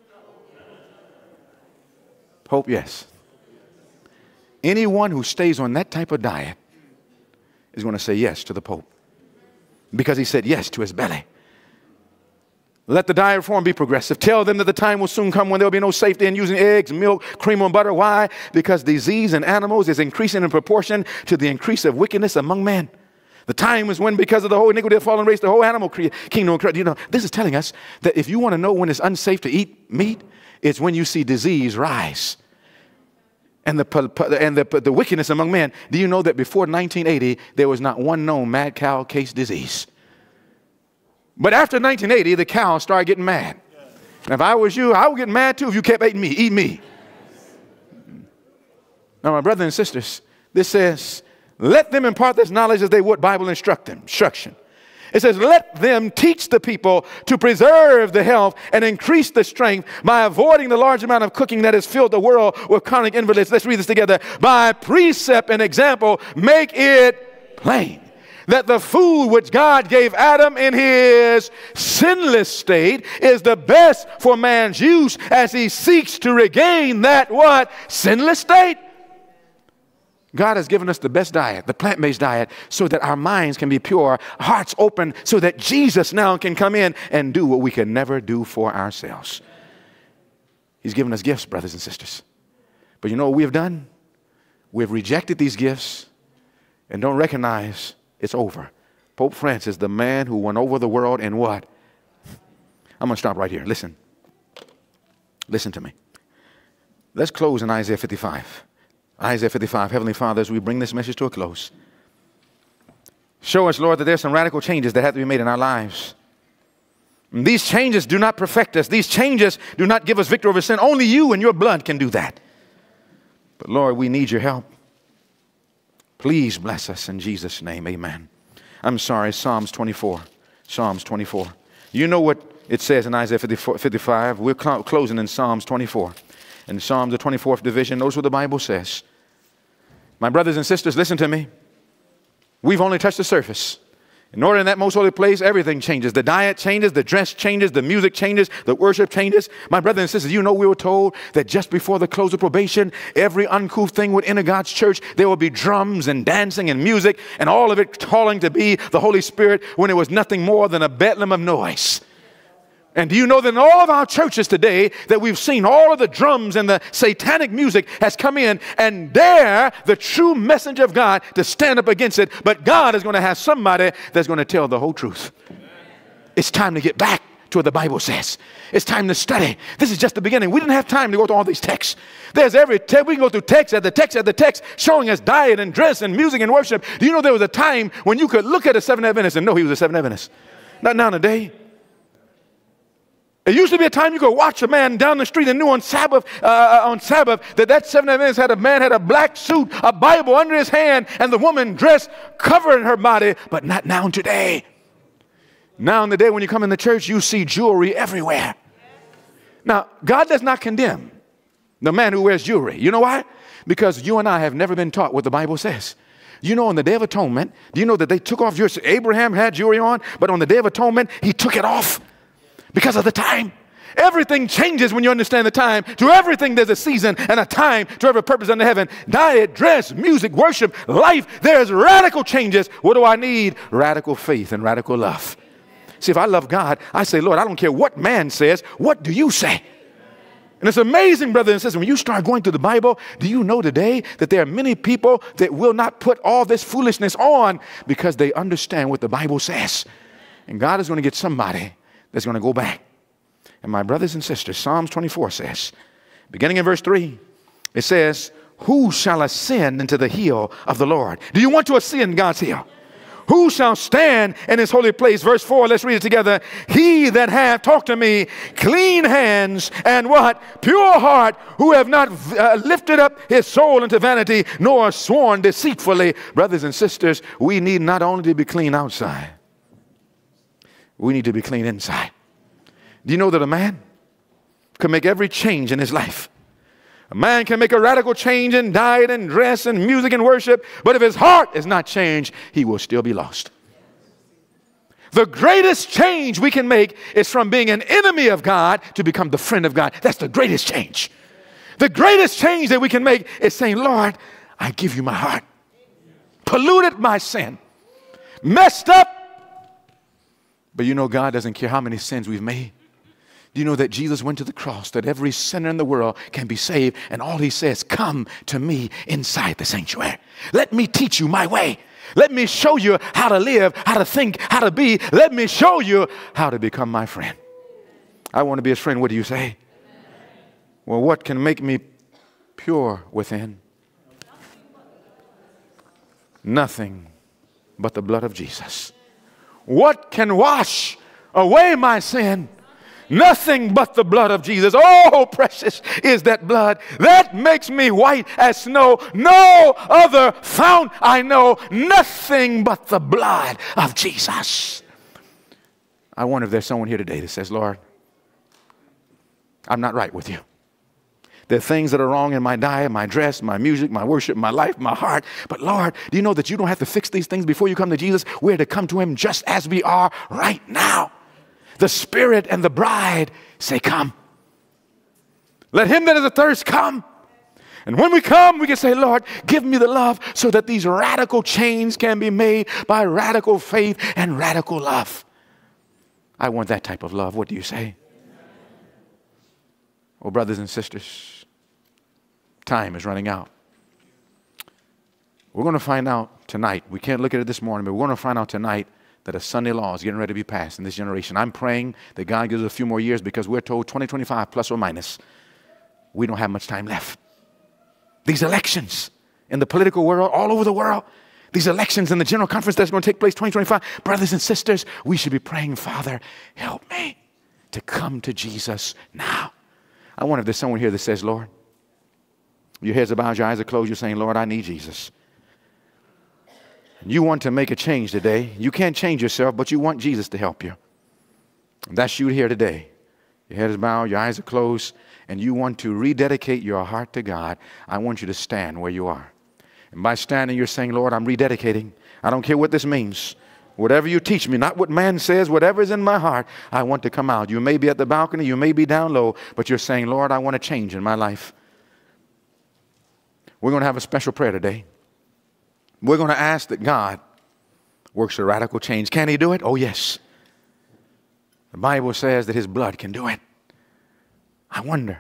Hope, yes. Anyone who stays on that type of diet is going to say yes to the Pope, because he said yes to his belly. Let the diet reform be progressive. Tell them that the time will soon come when there will be no safety in using eggs, milk, cream, and butter. Why? Because disease in animals is increasing in proportion to the increase of wickedness among men. The time is when, because of the whole iniquity of the fallen race, the whole animal kingdom. You know, this is telling us that if you want to know when it's unsafe to eat meat, it's when you see disease rise. and the, and the, the wickedness among men. Do you know that before nineteen eighty, there was not one known mad cow case disease? But after nineteen eighty, the cows started getting mad. And if I was you, I would get mad too if you kept eating me. Eat me. Now, my brothers and sisters, this says, let them impart this knowledge as they would Bible instruct them, instruction. It says, let them teach the people to preserve the health and increase the strength by avoiding the large amount of cooking that has filled the world with chronic invalids. Let's read this together. By precept and example, make it plain that the food which God gave Adam in his sinless state is the best for man's use as he seeks to regain that what? Sinless state. God has given us the best diet, the plant-based diet, so that our minds can be pure, hearts open, so that Jesus now can come in and do what we can never do for ourselves. He's given us gifts, brothers and sisters. But you know what we have done? We have rejected these gifts and don't recognize it's over. Pope Francis, the man who won over the world in what? I'm going to stop right here. Listen. Listen to me. Let's close in Isaiah fifty-five. Isaiah fifty-five, Heavenly Father, as we bring this message to a close, show us, Lord, that there's some radical changes that have to be made in our lives. And these changes do not perfect us. These changes do not give us victory over sin. Only you and your blood can do that. But, Lord, we need your help. Please bless us in Jesus' name. Amen. I'm sorry, Psalms twenty-four. Psalms twenty-four. You know what it says in Isaiah fifty-five. We're cl- closing in Psalms twenty-four. In Psalms, the twenty-fourth division, notice what the Bible says. My brothers and sisters, listen to me. We've only touched the surface. In order in that most holy place, everything changes. The diet changes, the dress changes, the music changes, the worship changes. My brothers and sisters, you know we were told that just before the close of probation, every uncouth thing would enter God's church. There would be drums and dancing and music, and all of it calling to be the Holy Spirit when it was nothing more than a bedlam of noise. And do you know that in all of our churches today that we've seen all of the drums and the satanic music has come in and dare the true message of God to stand up against it. But God is going to have somebody that's going to tell the whole truth. It's time to get back to what the Bible says. It's time to study. This is just the beginning. We didn't have time to go through all these texts. There's every text. We can go through text after text after text showing us diet and dress and music and worship. Do you know there was a time when you could look at a Seventh-day Adventist and know he was a Seventh-day Adventist? Not now today. It used to be a time you could watch a man down the street and knew on Sabbath, uh, on Sabbath that that Seventh-day Adventist had a man had a black suit, a Bible under his hand, and the woman dressed covering her body, but not now today. Now in the day when you come in the church, you see jewelry everywhere. Now, God does not condemn the man who wears jewelry. You know why? Because you and I have never been taught what the Bible says. You know, on the Day of Atonement, do you know that they took off jewelry? Abraham had jewelry on, but on the Day of Atonement, he took it off. Because of the time. Everything changes when you understand the time. To everything there's a season and a time to every purpose under heaven. Diet, dress, music, worship, life. There's radical changes. What do I need? Radical faith and radical love. See, if I love God, I say, Lord, I don't care what man says. What do you say? And it's amazing, brothers and sisters, when you start going through the Bible, do you know today that there are many people that will not put all this foolishness on because they understand what the Bible says. And God is going to get somebody that's going to go back. And my brothers and sisters, Psalms twenty-four says, beginning in verse three, it says, who shall ascend into the hill of the Lord? Do you want to ascend God's hill? Who shall stand in his holy place? Verse four, let's read it together. He that hath, talk to me, clean hands and what? Pure heart, who have not uh, lifted up his soul into vanity, nor sworn deceitfully. Brothers and sisters, we need not only to be clean outside, we need to be clean inside. Do you know that a man can make every change in his life? A man can make a radical change in diet and dress and music and worship, but if his heart is not changed, he will still be lost. The greatest change we can make is from being an enemy of God to become the friend of God. That's the greatest change. The greatest change that we can make is saying, Lord, I give you my heart. Polluted by sin. Messed up. But you know God doesn't care how many sins we've made. Do you know that Jesus went to the cross, that every sinner in the world can be saved, and all he says, come to me inside the sanctuary. Let me teach you my way. Let me show you how to live, how to think, how to be. Let me show you how to become my friend. I want to be his friend. What do you say? Well, what can make me pure within. Nothing but the blood of Jesus. What can wash away my sin? Nothing but the blood of Jesus. Oh, precious is that blood that makes me white as snow. No other fount I know. Nothing but the blood of Jesus. I wonder if there's someone here today that says, Lord, I'm not right with you. There are things that are wrong in my diet, my dress, my music, my worship, my life, my heart. But Lord, do you know that you don't have to fix these things before you come to Jesus? We're to come to him just as we are right now. The Spirit and the bride say, come. Let him that is athirst come. And when we come, we can say, Lord, give me the love so that these radical chains can be made by radical faith and radical love. I want that type of love. What do you say? Oh, brothers and sisters, time is running out. We're going to find out tonight. We can't look at it this morning, but we're going to find out tonight that a Sunday law is getting ready to be passed in this generation. I'm praying that God gives us a few more years because we're told twenty twenty-five plus or minus. We don't have much time left. These elections in the political world, all over the world, these elections in the general conference that's going to take place twenty twenty-five, brothers and sisters, we should be praying, Father, help me to come to Jesus now. I wonder if there's someone here that says, Lord, your heads are bowed, your eyes are closed, you're saying, Lord, I need Jesus. You want to make a change today. You can't change yourself, but you want Jesus to help you. And that's you here today. Your head is bowed, your eyes are closed, and you want to rededicate your heart to God. I want you to stand where you are. And by standing, you're saying, Lord, I'm rededicating. I don't care what this means. Whatever you teach me, not what man says, whatever is in my heart, I want to come out. You may be at the balcony, you may be down low, but you're saying, Lord, I want to change in my life. We're going to have a special prayer today. We're going to ask that God works a radical change. Can he do it? Oh, yes. The Bible says that his blood can do it. I wonder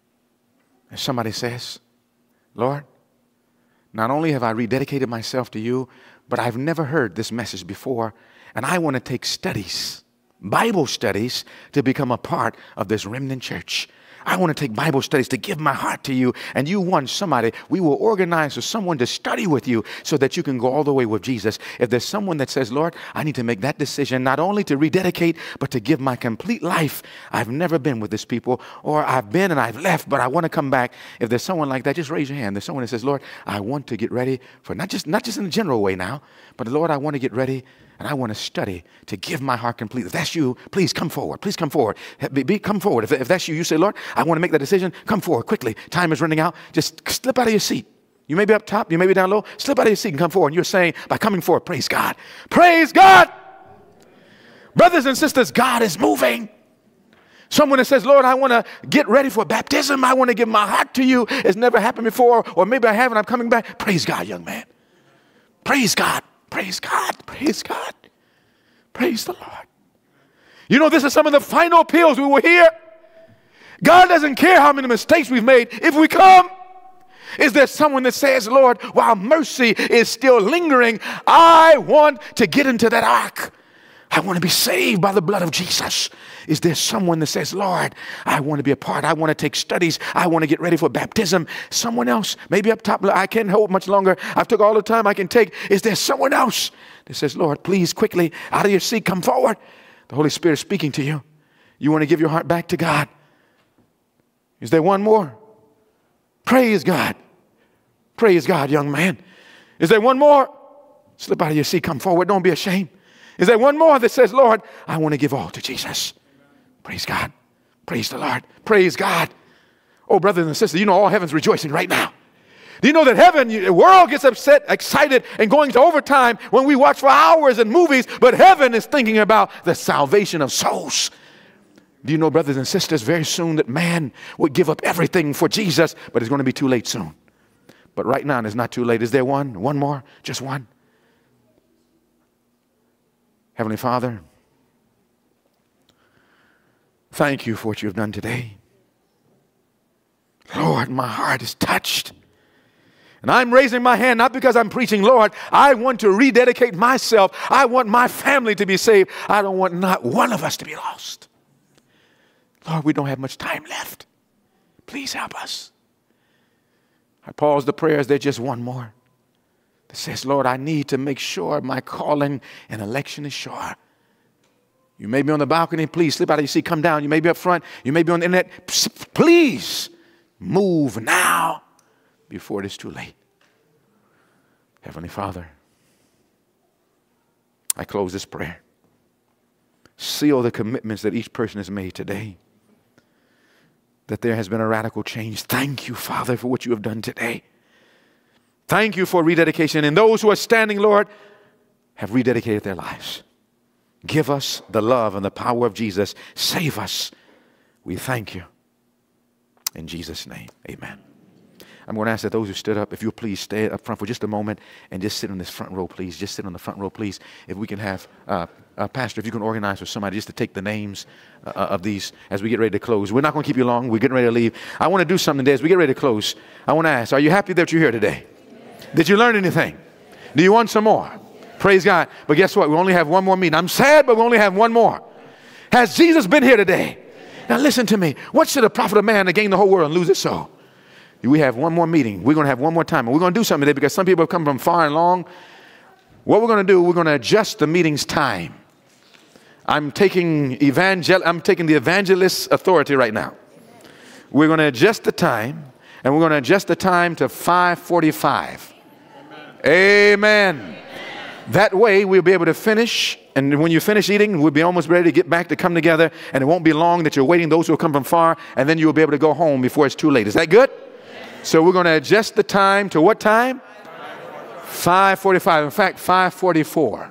if somebody says, Lord, not only have I rededicated myself to you, but I've never heard this message before, and I want to take studies, Bible studies, to become a part of this remnant church. I want to take Bible studies to give my heart to you, and you want somebody. We will organize for someone to study with you so that you can go all the way with Jesus. If there's someone that says, Lord, I need to make that decision, not only to rededicate, but to give my complete life. I've never been with this people, or I've been and I've left, but I want to come back. If there's someone like that, just raise your hand. There's someone that says, Lord, I want to get ready for not just, not just in a general way now, but Lord, I want to get ready and I want to study to give my heart completely. If that's you, please come forward. Please come forward. Be, be, come forward. If, if that's you, you say, Lord, I want to make that decision. Come forward quickly. Time is running out. Just slip out of your seat. You may be up top. You may be down low. Slip out of your seat and come forward. And you're saying, by coming forward, praise God. Praise God. Brothers and sisters, God is moving. Someone that says, Lord, I want to get ready for baptism. I want to give my heart to you. It's never happened before, or maybe I haven't. I'm coming back. Praise God, young man. Praise God. Praise God. Praise God. Praise the Lord. You know, this is some of the final appeals we will hear. God doesn't care how many mistakes we've made. If we come, is there someone that says, Lord, while mercy is still lingering, I want to get into that ark. I want to be saved by the blood of Jesus. Is there someone that says, Lord, I want to be a part. I want to take studies. I want to get ready for baptism. Someone else, maybe up top, I can't hold much longer. I've took all the time I can take. Is there someone else that says, Lord, please quickly out of your seat, come forward. The Holy Spirit is speaking to you. You want to give your heart back to God. Is there one more? Praise God. Praise God, young man. Is there one more? Slip out of your seat, come forward. Don't be ashamed. Is there one more that says, Lord, I want to give all to Jesus? Praise God. Praise the Lord. Praise God. Oh, brothers and sisters, you know all heaven's rejoicing right now. Do you know that heaven, the world gets upset, excited, and going to overtime when we watch for hours in movies, but heaven is thinking about the salvation of souls. Do you know, brothers and sisters, very soon that man would give up everything for Jesus, but it's going to be too late soon. But right now, it's not too late. Is there one? One more? Just one? Heavenly Father, thank you for what you have done today. Lord, my heart is touched. And I'm raising my hand not because I'm preaching, Lord, I want to rededicate myself. I want my family to be saved. I don't want not one of us to be lost. Lord, we don't have much time left. Please help us. I pause the prayers. There's just one more that says, Lord, I need to make sure my calling and election is sure. You may be on the balcony. Please slip out of your seat. Come down. You may be up front. You may be on the internet. Please move now before it is too late. Heavenly Father, I close this prayer. Seal the commitments that each person has made today, that there has been a radical change. Thank you, Father, for what you have done today. Thank you for rededication. And those who are standing, Lord, have rededicated their lives. Give us the love and the power of Jesus. Save us. We thank you. In Jesus' name, amen. I'm going to ask that those who stood up, if you'll please stay up front for just a moment and just sit on this front row, please. Just sit on the front row, please. If we can have, uh, uh, Pastor, if you can organize with somebody just to take the names uh, of these as we get ready to close. We're not going to keep you long. We're getting ready to leave. I want to do something today as we get ready to close. I want to ask, are you happy that you're here today? Did you learn anything? Do you want some more? Praise God. But guess what? We only have one more meeting. I'm sad, but we only have one more. Has Jesus been here today? Now listen to me. What should it profit a man to gain the whole world and lose his soul? We have one more meeting. We're going to have one more time. And we're going to do something today because some people have come from far and long. What we're going to do, we're going to adjust the meeting's time. I'm taking, evangel I'm taking the evangelist's authority right now. We're going to adjust the time, and we're going to adjust the time to five forty-five. Amen. Amen. That way we'll be able to finish, and when you finish eating, we'll be almost ready to get back to come together, and it won't be long that you're waiting those who will come from far, and then you'll be able to go home before it's too late. Is that good? So we're going to adjust the time to what time? five forty-five. In fact, five forty-four.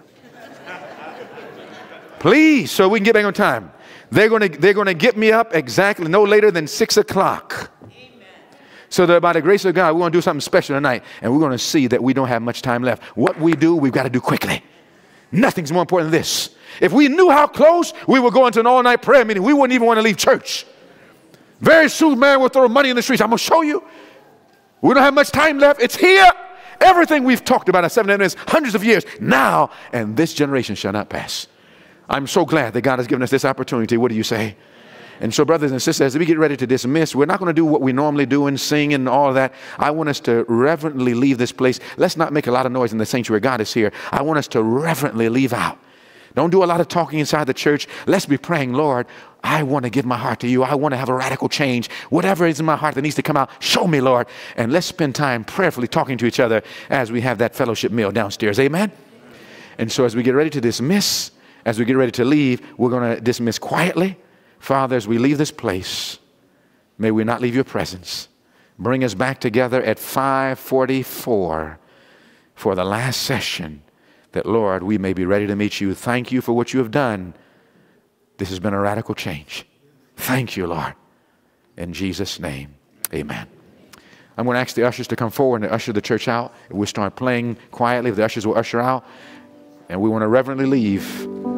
Please, so we can get back on time. They're going to, they're going to get me up exactly no later than six o'clock. So that by the grace of God, we're going to do something special tonight. And we're going to see that we don't have much time left. What we do, we've got to do quickly. Nothing's more important than this. If we knew how close we were going to an all-night prayer meeting, we wouldn't even want to leave church. Very soon, man, we'll throw money in the streets. I'm going to show you. We don't have much time left. It's here. Everything we've talked about in seven minutes, hundreds of years, now, and this generation shall not pass. I'm so glad that God has given us this opportunity. What do you say? And so, brothers and sisters, as we get ready to dismiss, we're not going to do what we normally do and sing and all that. I want us to reverently leave this place. Let's not make a lot of noise in the sanctuary. God is here. I want us to reverently leave out. Don't do a lot of talking inside the church. Let's be praying, Lord, I want to give my heart to you. I want to have a radical change. Whatever is in my heart that needs to come out, show me, Lord. And let's spend time prayerfully talking to each other as we have that fellowship meal downstairs. Amen? And so as we get ready to dismiss, as we get ready to leave, we're going to dismiss quietly. Father, as we leave this place, may we not leave your presence. Bring us back together at five forty-four for the last session, that, Lord, we may be ready to meet you. Thank you for what you have done. This has been a radical change. Thank you, Lord. In Jesus' name, amen. I'm going to ask the ushers to come forward and usher the church out. We'll start playing quietly. The ushers will usher out. And we want to reverently leave,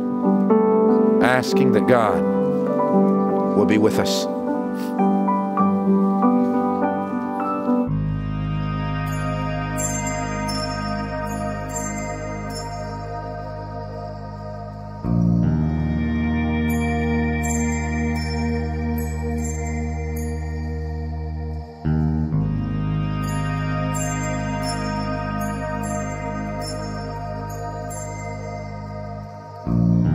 asking that God will be with us. Thank you.